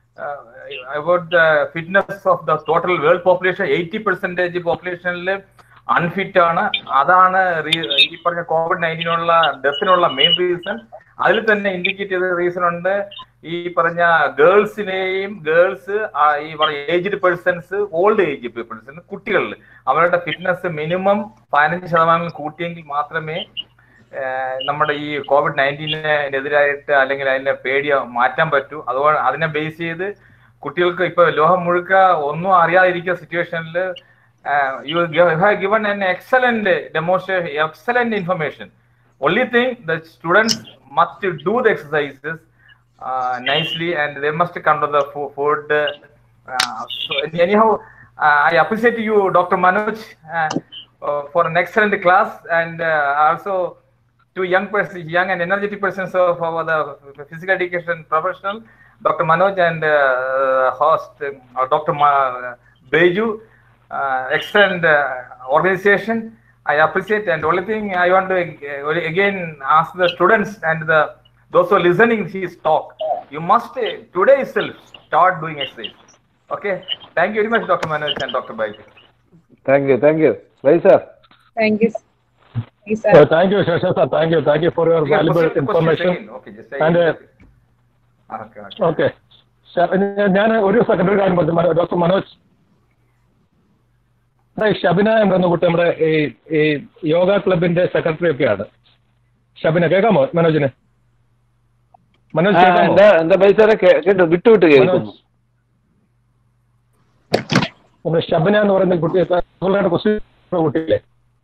about the fitness of the total world population. 80% പോപ്പുലേഷനിൽ അൺഫിറ്റ് ആണ്. അതാണ് ഈ പറഞ്ഞ COVID-19 ഡെത്തിനുള്ള main reason. അതിൽ തന്നെ ഇൻഡിക്കേറ്റ് ചെയ്ത റീസൺ ഉണ്ട്. ഈ പറഞ്ഞ ഗേൾസ് ഈ പറഞ്ഞ aged persons, old age persons, കുട്ടികളിൽ അവരുടെ ഫിറ്റ്നസ് മിനിമം 15% കൂട്ടിയെങ്കിൽ മാത്രമേ നമ്മുടെ ഈ COVID-19-നെതിരായിട്ട് അല്ലെങ്കിൽ അതിന്റെ പേടിയെ മാറ്റാൻ പറ്റൂ. അതുകൊണ്ട് അതിനെ ബേസ് ചെയ്ത് കുട്ടികൾക്ക് ഇപ്പൊ ലോകം മുഴുക്ക ഒന്നും അറിയാതിരിക്കുന്ന സിറ്റുവേഷനിൽ you have given an excellent demonstration, excellent information. Only thing, the students must do the exercises nicely and they must come to the food. So anyhow, I appreciate you, Dr. Manoj, for an excellent class, and also two young and energetic persons of the physical education professional, Dr. Manoj and host Dr. Beju. Excellent organization. I appreciate, and only thing I want to again ask the students and those who are listening his talk, you must today itself start doing exercise. Okay, thank you very much, Dr. Manoj and Dr. Beju. Thank you. Bye, sir. Thank you. Thank you, sir. Thank you for your valuable information. Okay, just say and okay. Sir, ഞാൻ ഒരു secondary കാര്യം പറഞ്ഞു. Doctor Manoj, Shabina എന്ന കുട്ടി നമ്മുടെ ഈ യോഗ ക്ലബിന്റെ secretary ഒക്കെയാണ്. ഷബിന കേൾക്കാമോ മനോജിനെ? മനോജ് കേൾക്കാമോ? എന്താ ബൈസാറെ കേട്ടു വിട്ടുവിട്ട് കേൾക്കുന്നു. നമ്മുടെ ഷബന എന്ന് പറയുന്ന കുട്ടി കുട്ടിയില്ലേ?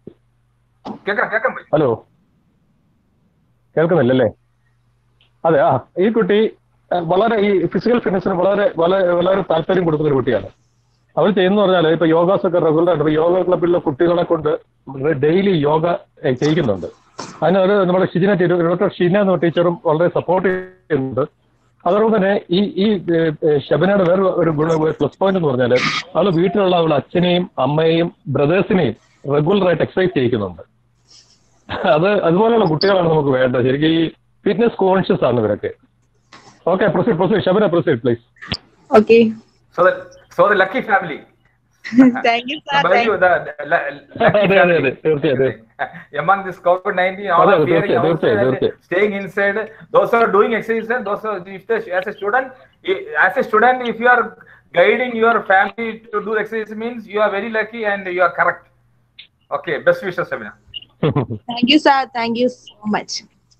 ഹലോ, കേൾക്കുന്നില്ലല്ലേ? അതെ, ഈ കുട്ടി വളരെ ഈ ഫിസിക്കൽ ഫിറ്റ്നസിന് വളരെ വളരെ വളരെ താല്പര്യം കൊടുക്കുന്ന ഒരു കുട്ടിയാണ്. അവർ ചെയ്യുന്ന പറഞ്ഞാൽ ഇപ്പൊ യോഗാസ് ഒക്കെ റെഗുലറായിട്ട് ഇപ്പൊ യോഗ ക്ലബിലുള്ള കുട്ടികളെ കൊണ്ട് ഡെയിലി യോഗ ചെയ്യിക്കുന്നുണ്ട്. അതിനൊരു നമ്മുടെ ഡോക്ടർ ഷിന എന്ന ടീച്ചറും വളരെ സപ്പോർട്ട് ചെയ്യുന്നുണ്ട്. അതോടൊപ്പം തന്നെ ഈ ഷബനയുടെ വേറെ ഒരു പ്ലസ് പോയിന്റ് എന്ന് പറഞ്ഞാൽ അവൾ വീട്ടിലുള്ള അവളുടെ അച്ഛനെയും അമ്മയെയും ബ്രദേഴ്സിനെയും റെഗുലറായിട്ട് എക്സസൈസ് ചെയ്യിക്കുന്നുണ്ട്. അതുപോലെയുള്ള കുട്ടികളാണ് നമുക്ക് വേണ്ടത്. ശരിക്കും ഈ ഫിറ്റ്നസ് കോൺഷ്യസ് ആണ് ഇവരൊക്കെ. Okay, proceed. Shabana, proceed, please. Okay. So the lucky family. Thank you, sir. Lucky family. Among this COVID-19, all are fearing outside, staying inside. Those are doing exercise. Those are, as a student, if you are guiding your family to do exercise, means you are very lucky and you are correct. Okay, best wishes, Shabana. Thank you, sir. Thank you so much.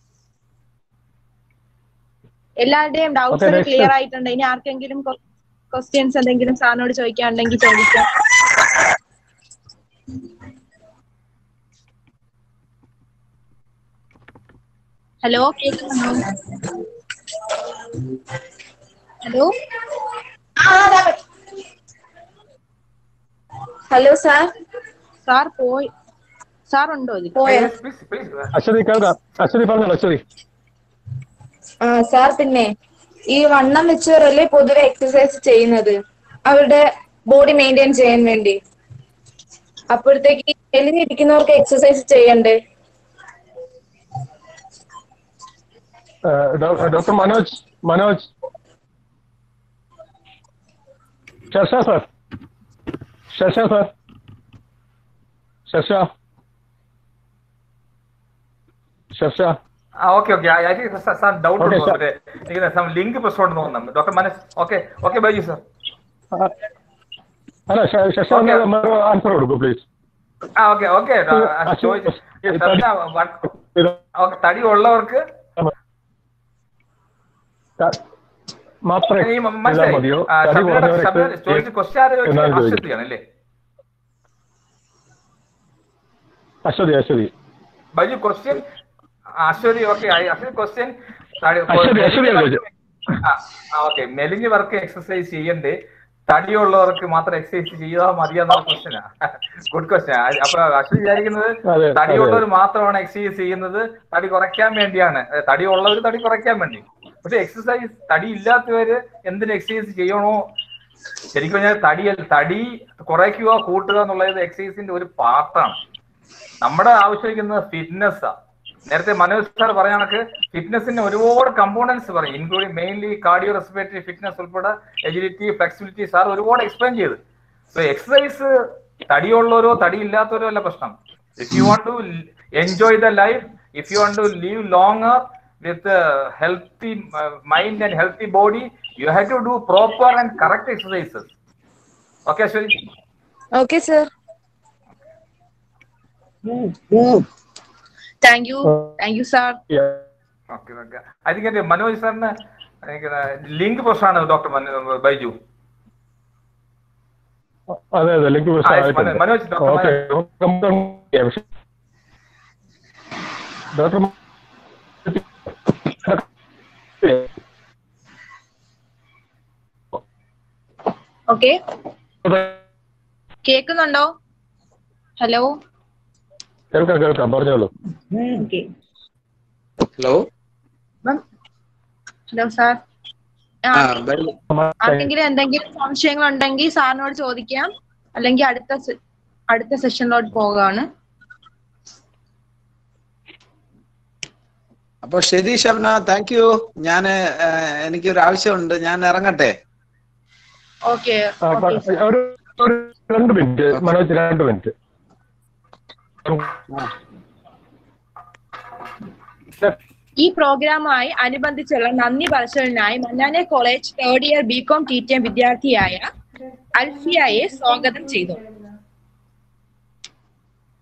എല്ലാവരുടെയും doubts clear ആയിട്ടുണ്ട്. ഇനി ആർക്കെങ്കിലും questions എന്തെങ്കിലും സാറിനോട് ചോദിക്കാനുണ്ടെങ്കിൽ ചോദിക്കാം. Hello, കേൾക്കുന്നുണ്ടോ? Hello hello sir. Sir പോയി. Sir ഉണ്ടോ? അശ്വതി കേൾക്കാം. അശ്വതി പറഞ്ഞോളൂ. അശ്വതി. സാർ, പിന്നെ ഈ വണ്ണം വെച്ചവരല്ലേ പൊതുവെ എക്സസൈസ് ചെയ്യുന്നത് അവരുടെ ബോഡി മെയിൻറ്റെയിൻ ചെയ്യാൻ വേണ്ടി. അപ്പോഴത്തേക്ക് മെലിഞ്ഞിരിക്കുന്നവർക്ക് എക്സസൈസ് ചെയ്യണ്ടേ? Doctor Manoj Sharsha. Okay. I think some doubt on some link password no nam. Dr. Manas. Okay, Baiju sir. Hello, Shasha. Answer കൊടുക്കൂ please. Okay. തടി ഉള്ളവർക്ക് മാത്രമേ മതിയോ? Ashwathi. Baiju question. Ashwari, okay. I ask a question. Okay. മെലിഞ്ഞവർക്ക് exercise ചെയ്യണ്ടേ, തടിയുള്ളവർക്ക് മാത്രം exercise ചെയ്താൽ മതിയെന്നുള്ള ക്വസ്റ്റ്യനാ. Good question. അപ്പൊ അശ്വതി വിചാരിക്കുന്നത് തടിയുള്ളവർ മാത്രമാണ് എക്സസൈസ് ചെയ്യുന്നത്, തടി കുറയ്ക്കാൻ വേണ്ടിയാണ്. തടി ഉള്ളവർ തടി കുറയ്ക്കാൻ വേണ്ടി. പക്ഷെ എക്സസൈസ് തടി ഇല്ലാത്തവര് എന്തിന് എക്സസൈസ് ചെയ്യണോ? ശരിക്കും പറഞ്ഞാൽ തടി കുറയ്ക്കുക കൂട്ടുക എന്നുള്ളത് എക്സസൈസിന്റെ ഒരു പാർട്ടാണ്. നമ്മുടെ ആവശ്യമിരിക്കുന്നത് ഫിറ്റ്നസ്സാ. നേരത്തെ മനോജ് സാർ പറഞ്ഞ കണക്ക് ഫിറ്റ്നസിന് ഒരുപാട് കമ്പോണൻസ് പറയും, including mainly cardio respiratory fitness ഉൾപ്പെടെ എജിലിറ്റി, ഫ്ലെക്സിബിലിറ്റി സാർ ഒരുപാട് എക്സ്പ്ലെയിൻ ചെയ്ത്. സോ എക്സസൈസ് തടിയുള്ളവരോ തടിയില്ലാത്തവരോ അല്ല പ്രശ്നം. If you want to enjoy the life, if you want to live longer with healthy mind and healthy body, you have to do proper and correct exercises. Okay Ashwathi? Okay sir. Thank you, sir. Okay. I think Manoj sir ne link പ്രശ്നമാണ് doctor Baiju. അതെ link പ്രശ്നമാണ്. Manoj doctor okay, കേൾക്കുന്നുണ്ടോ? Hello കേൾക്കാം പറഞ്ഞോളൂ. Hello sir. ആർക്കെങ്കിലും എന്തെങ്കിലും സംശയങ്ങൾ ഉണ്ടെങ്കിൽ സാറിനോട് ചോദിക്കാം, അല്ലെങ്കിൽ അടുത്ത സെഷനിലോട്ട് പോകാണ്. അപ്പൊ ശരി ഷബ്ന, താങ്ക് യു. എനിക്കൊരു ആവശ്യമുണ്ട്, ഞാൻ ഇറങ്ങട്ടെ. ഓക്കെ. 2 minute Manoj, 2 minute. ഈ പ്രോഗ്രാമുമായി അനുബന്ധിച്ചുള്ള നന്ദി പറച്ചിലിനായി മന്നാനെ college 3rd year BCom TTM വിദ്യാർത്ഥിയായ അൽഫിയയെ സ്വാഗതം ചെയ്തു.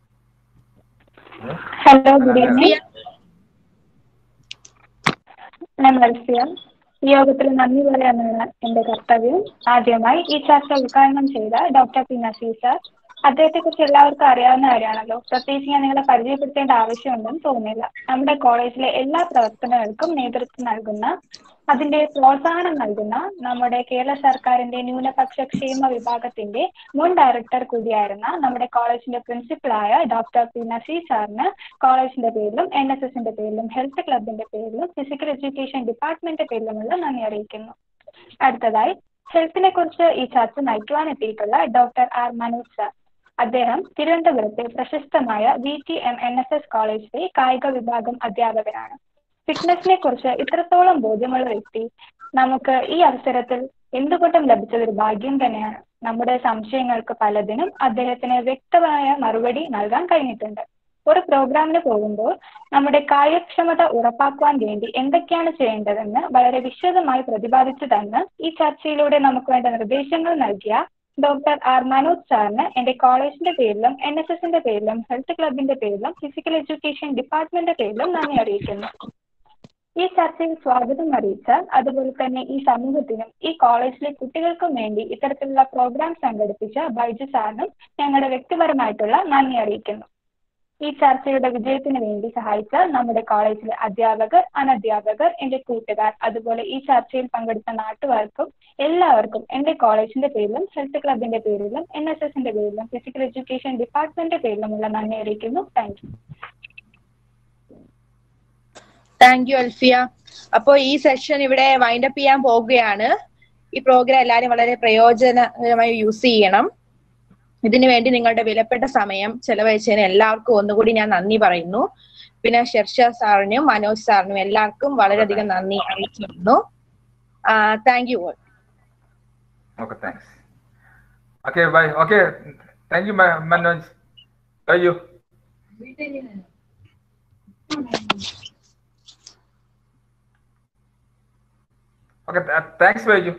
Hello, good evening. ഞാൻ മത്സ്യം. ഈ യോഗത്തിൽ നന്ദി പറയാനാണ് എന്റെ കർത്തവ്യം. ആദ്യമായി ഈ ചർച്ച ഉദ്ഘാടനം ചെയ്ത ഡോക്ടർ പി നസീർ സാർ, അദ്ദേഹത്തെ കുറിച്ച് എല്ലാവർക്കും അറിയാവുന്ന കാര്യമാണല്ലോ. പ്രത്യേകിച്ച് ഞാൻ നിങ്ങളെ പരിചയപ്പെടുത്തേണ്ട ആവശ്യമുണ്ടെന്ന് തോന്നുന്നില്ല. നമ്മുടെ കോളേജിലെ എല്ലാ പ്രവർത്തനങ്ങൾക്കും നേതൃത്വം നൽകുന്ന, അതിന്റെ പ്രോത്സാഹനം നൽകുന്ന നമ്മുടെ കേരള സർക്കാരിന്റെ ന്യൂനപക്ഷ ക്ഷേമ വിഭാഗത്തിന്റെ മുൻ ഡയറക്ടർ കൂടിയായിരുന്ന നമ്മുടെ കോളേജിന്റെ പ്രിൻസിപ്പളായ ഡോക്ടർ പി നസീർ സാറിന് കോളേജിന്റെ പേരിലും NSSന്റെ പേരിലും ഹെൽത്ത് ക്ലബിന്റെ പേരിലും ഫിസിക്കൽ എഡ്യൂക്കേഷൻ ഡിപ്പാർട്ട്മെന്റിന്റെ പേരിലുമുള്ള നന്ദി അറിയിക്കുന്നു. അടുത്തതായി ഹെൽത്തിനെ കുറിച്ച് ഈ ചർച്ച നയിക്കുവാനെത്തിയിട്ടുള്ള ഡോക്ടർ ആർ മനോജ് സാർ. അദ്ദേഹം തിരുവനന്തപുരത്തെ പ്രശസ്തമായ VTM NSS കോളേജിലെ കായിക വിഭാഗം അധ്യാപകനാണ്. ഫിറ്റ്നസിനെ കുറിച്ച് ഇത്രത്തോളം ബോധ്യമുള്ള വ്യക്തി നമുക്ക് ഈ അവസരത്തിൽ എന്തുകൊണ്ടും ലഭിച്ചതൊരു ഭാഗ്യം തന്നെയാണ്. നമ്മുടെ സംശയങ്ങൾക്ക് പലതിനും അദ്ദേഹത്തിന് വ്യക്തമായ മറുപടി നൽകാൻ കഴിഞ്ഞിട്ടുണ്ട്. ഒരു പ്രോഗ്രാമിന് പോകുമ്പോൾ നമ്മുടെ കാര്യക്ഷമത ഉറപ്പാക്കുവാൻ വേണ്ടി എന്തൊക്കെയാണ് ചെയ്യേണ്ടതെന്ന് വളരെ വിശദമായി പ്രതിപാദിച്ചു തന്ന് ഈ ചർച്ചയിലൂടെ നമുക്ക് വേണ്ട നിർദ്ദേശങ്ങൾ നൽകിയ ഡോക്ടർ ആർ മനോജ് സാറിന് എന്റെ കോളേജിന്റെ പേരിലും NSSന്റെ പേരിലും ഹെൽത്ത് ക്ലബിന്റെ പേരിലും ഫിസിക്കൽ എഡ്യൂക്കേഷൻ ഡിപ്പാർട്ട്മെന്റിന്റെ പേരിലും നന്ദി അറിയിക്കുന്നു. ഈ ചർച്ചയിൽ സ്വാഗതം അറിയിച്ച, അതുപോലെ തന്നെ ഈ സമൂഹത്തിനും ഈ കോളേജിലെ കുട്ടികൾക്കും വേണ്ടി ഇത്തരത്തിലുള്ള പ്രോഗ്രാം സംഘടിപ്പിച്ച ബൈജു സാറിനും ഞങ്ങളുടെ വ്യക്തിപരമായിട്ടുള്ള നന്ദി അറിയിക്കുന്നു. ഈ ചർച്ചയുടെ വിജയത്തിന് വേണ്ടി സഹായിച്ച നമ്മുടെ കോളേജിലെ അധ്യാപകർ, അനധ്യാപകർ, എന്റെ കൂട്ടുകാർ, അതുപോലെ ഈ ചർച്ചയിൽ പങ്കെടുത്ത നാട്ടുകാർക്കും എല്ലാവർക്കും എന്റെ കോളേജിന്റെ പേരിലും ഹെൽത്ത് ക്ലബിന്റെ പേരിലും NSSന്റെ പേരിലും ഫിസിക്കൽ എഡ്യൂക്കേഷൻ ഡിപ്പാർട്ട്മെന്റിന്റെ പേരിലുമുള്ള നന്ദി അറിയിക്കുന്നു. Thank you. Thank you Alfiya. അപ്പോൾ ഈ സെഷൻ ഇവിടെ വൈൻഡപ്പ് ചെയ്യാൻ പോകുകയാണ്. ഈ പ്രോഗ്രാം എല്ലാവരും വളരെ പ്രയോജനകരമായി യൂസ് ചെയ്യണം. ഇതിനു വേണ്ടി നിങ്ങളുടെ വിലപ്പെട്ട സമയം ചെലവഴിച്ചതിന് എല്ലാവർക്കും ഒന്നുകൂടി ഞാൻ നന്ദി പറയുന്നു. പിന്നെ ഷെർഷ സാറിനും മനോജ് സാറിനും എല്ലാവർക്കും വളരെയധികം നന്ദി അറിയിച്ചിരുന്നു. Thank you all. Okay, thanks. Okay, bye. Okay, thank you, Manoj. Thank you. Okay, thanks, Baiju.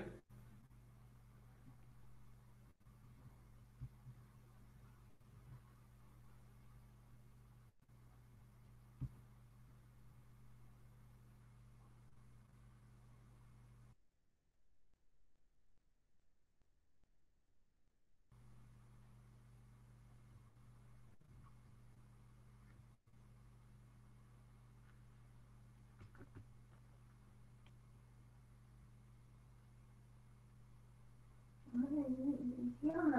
Yeah.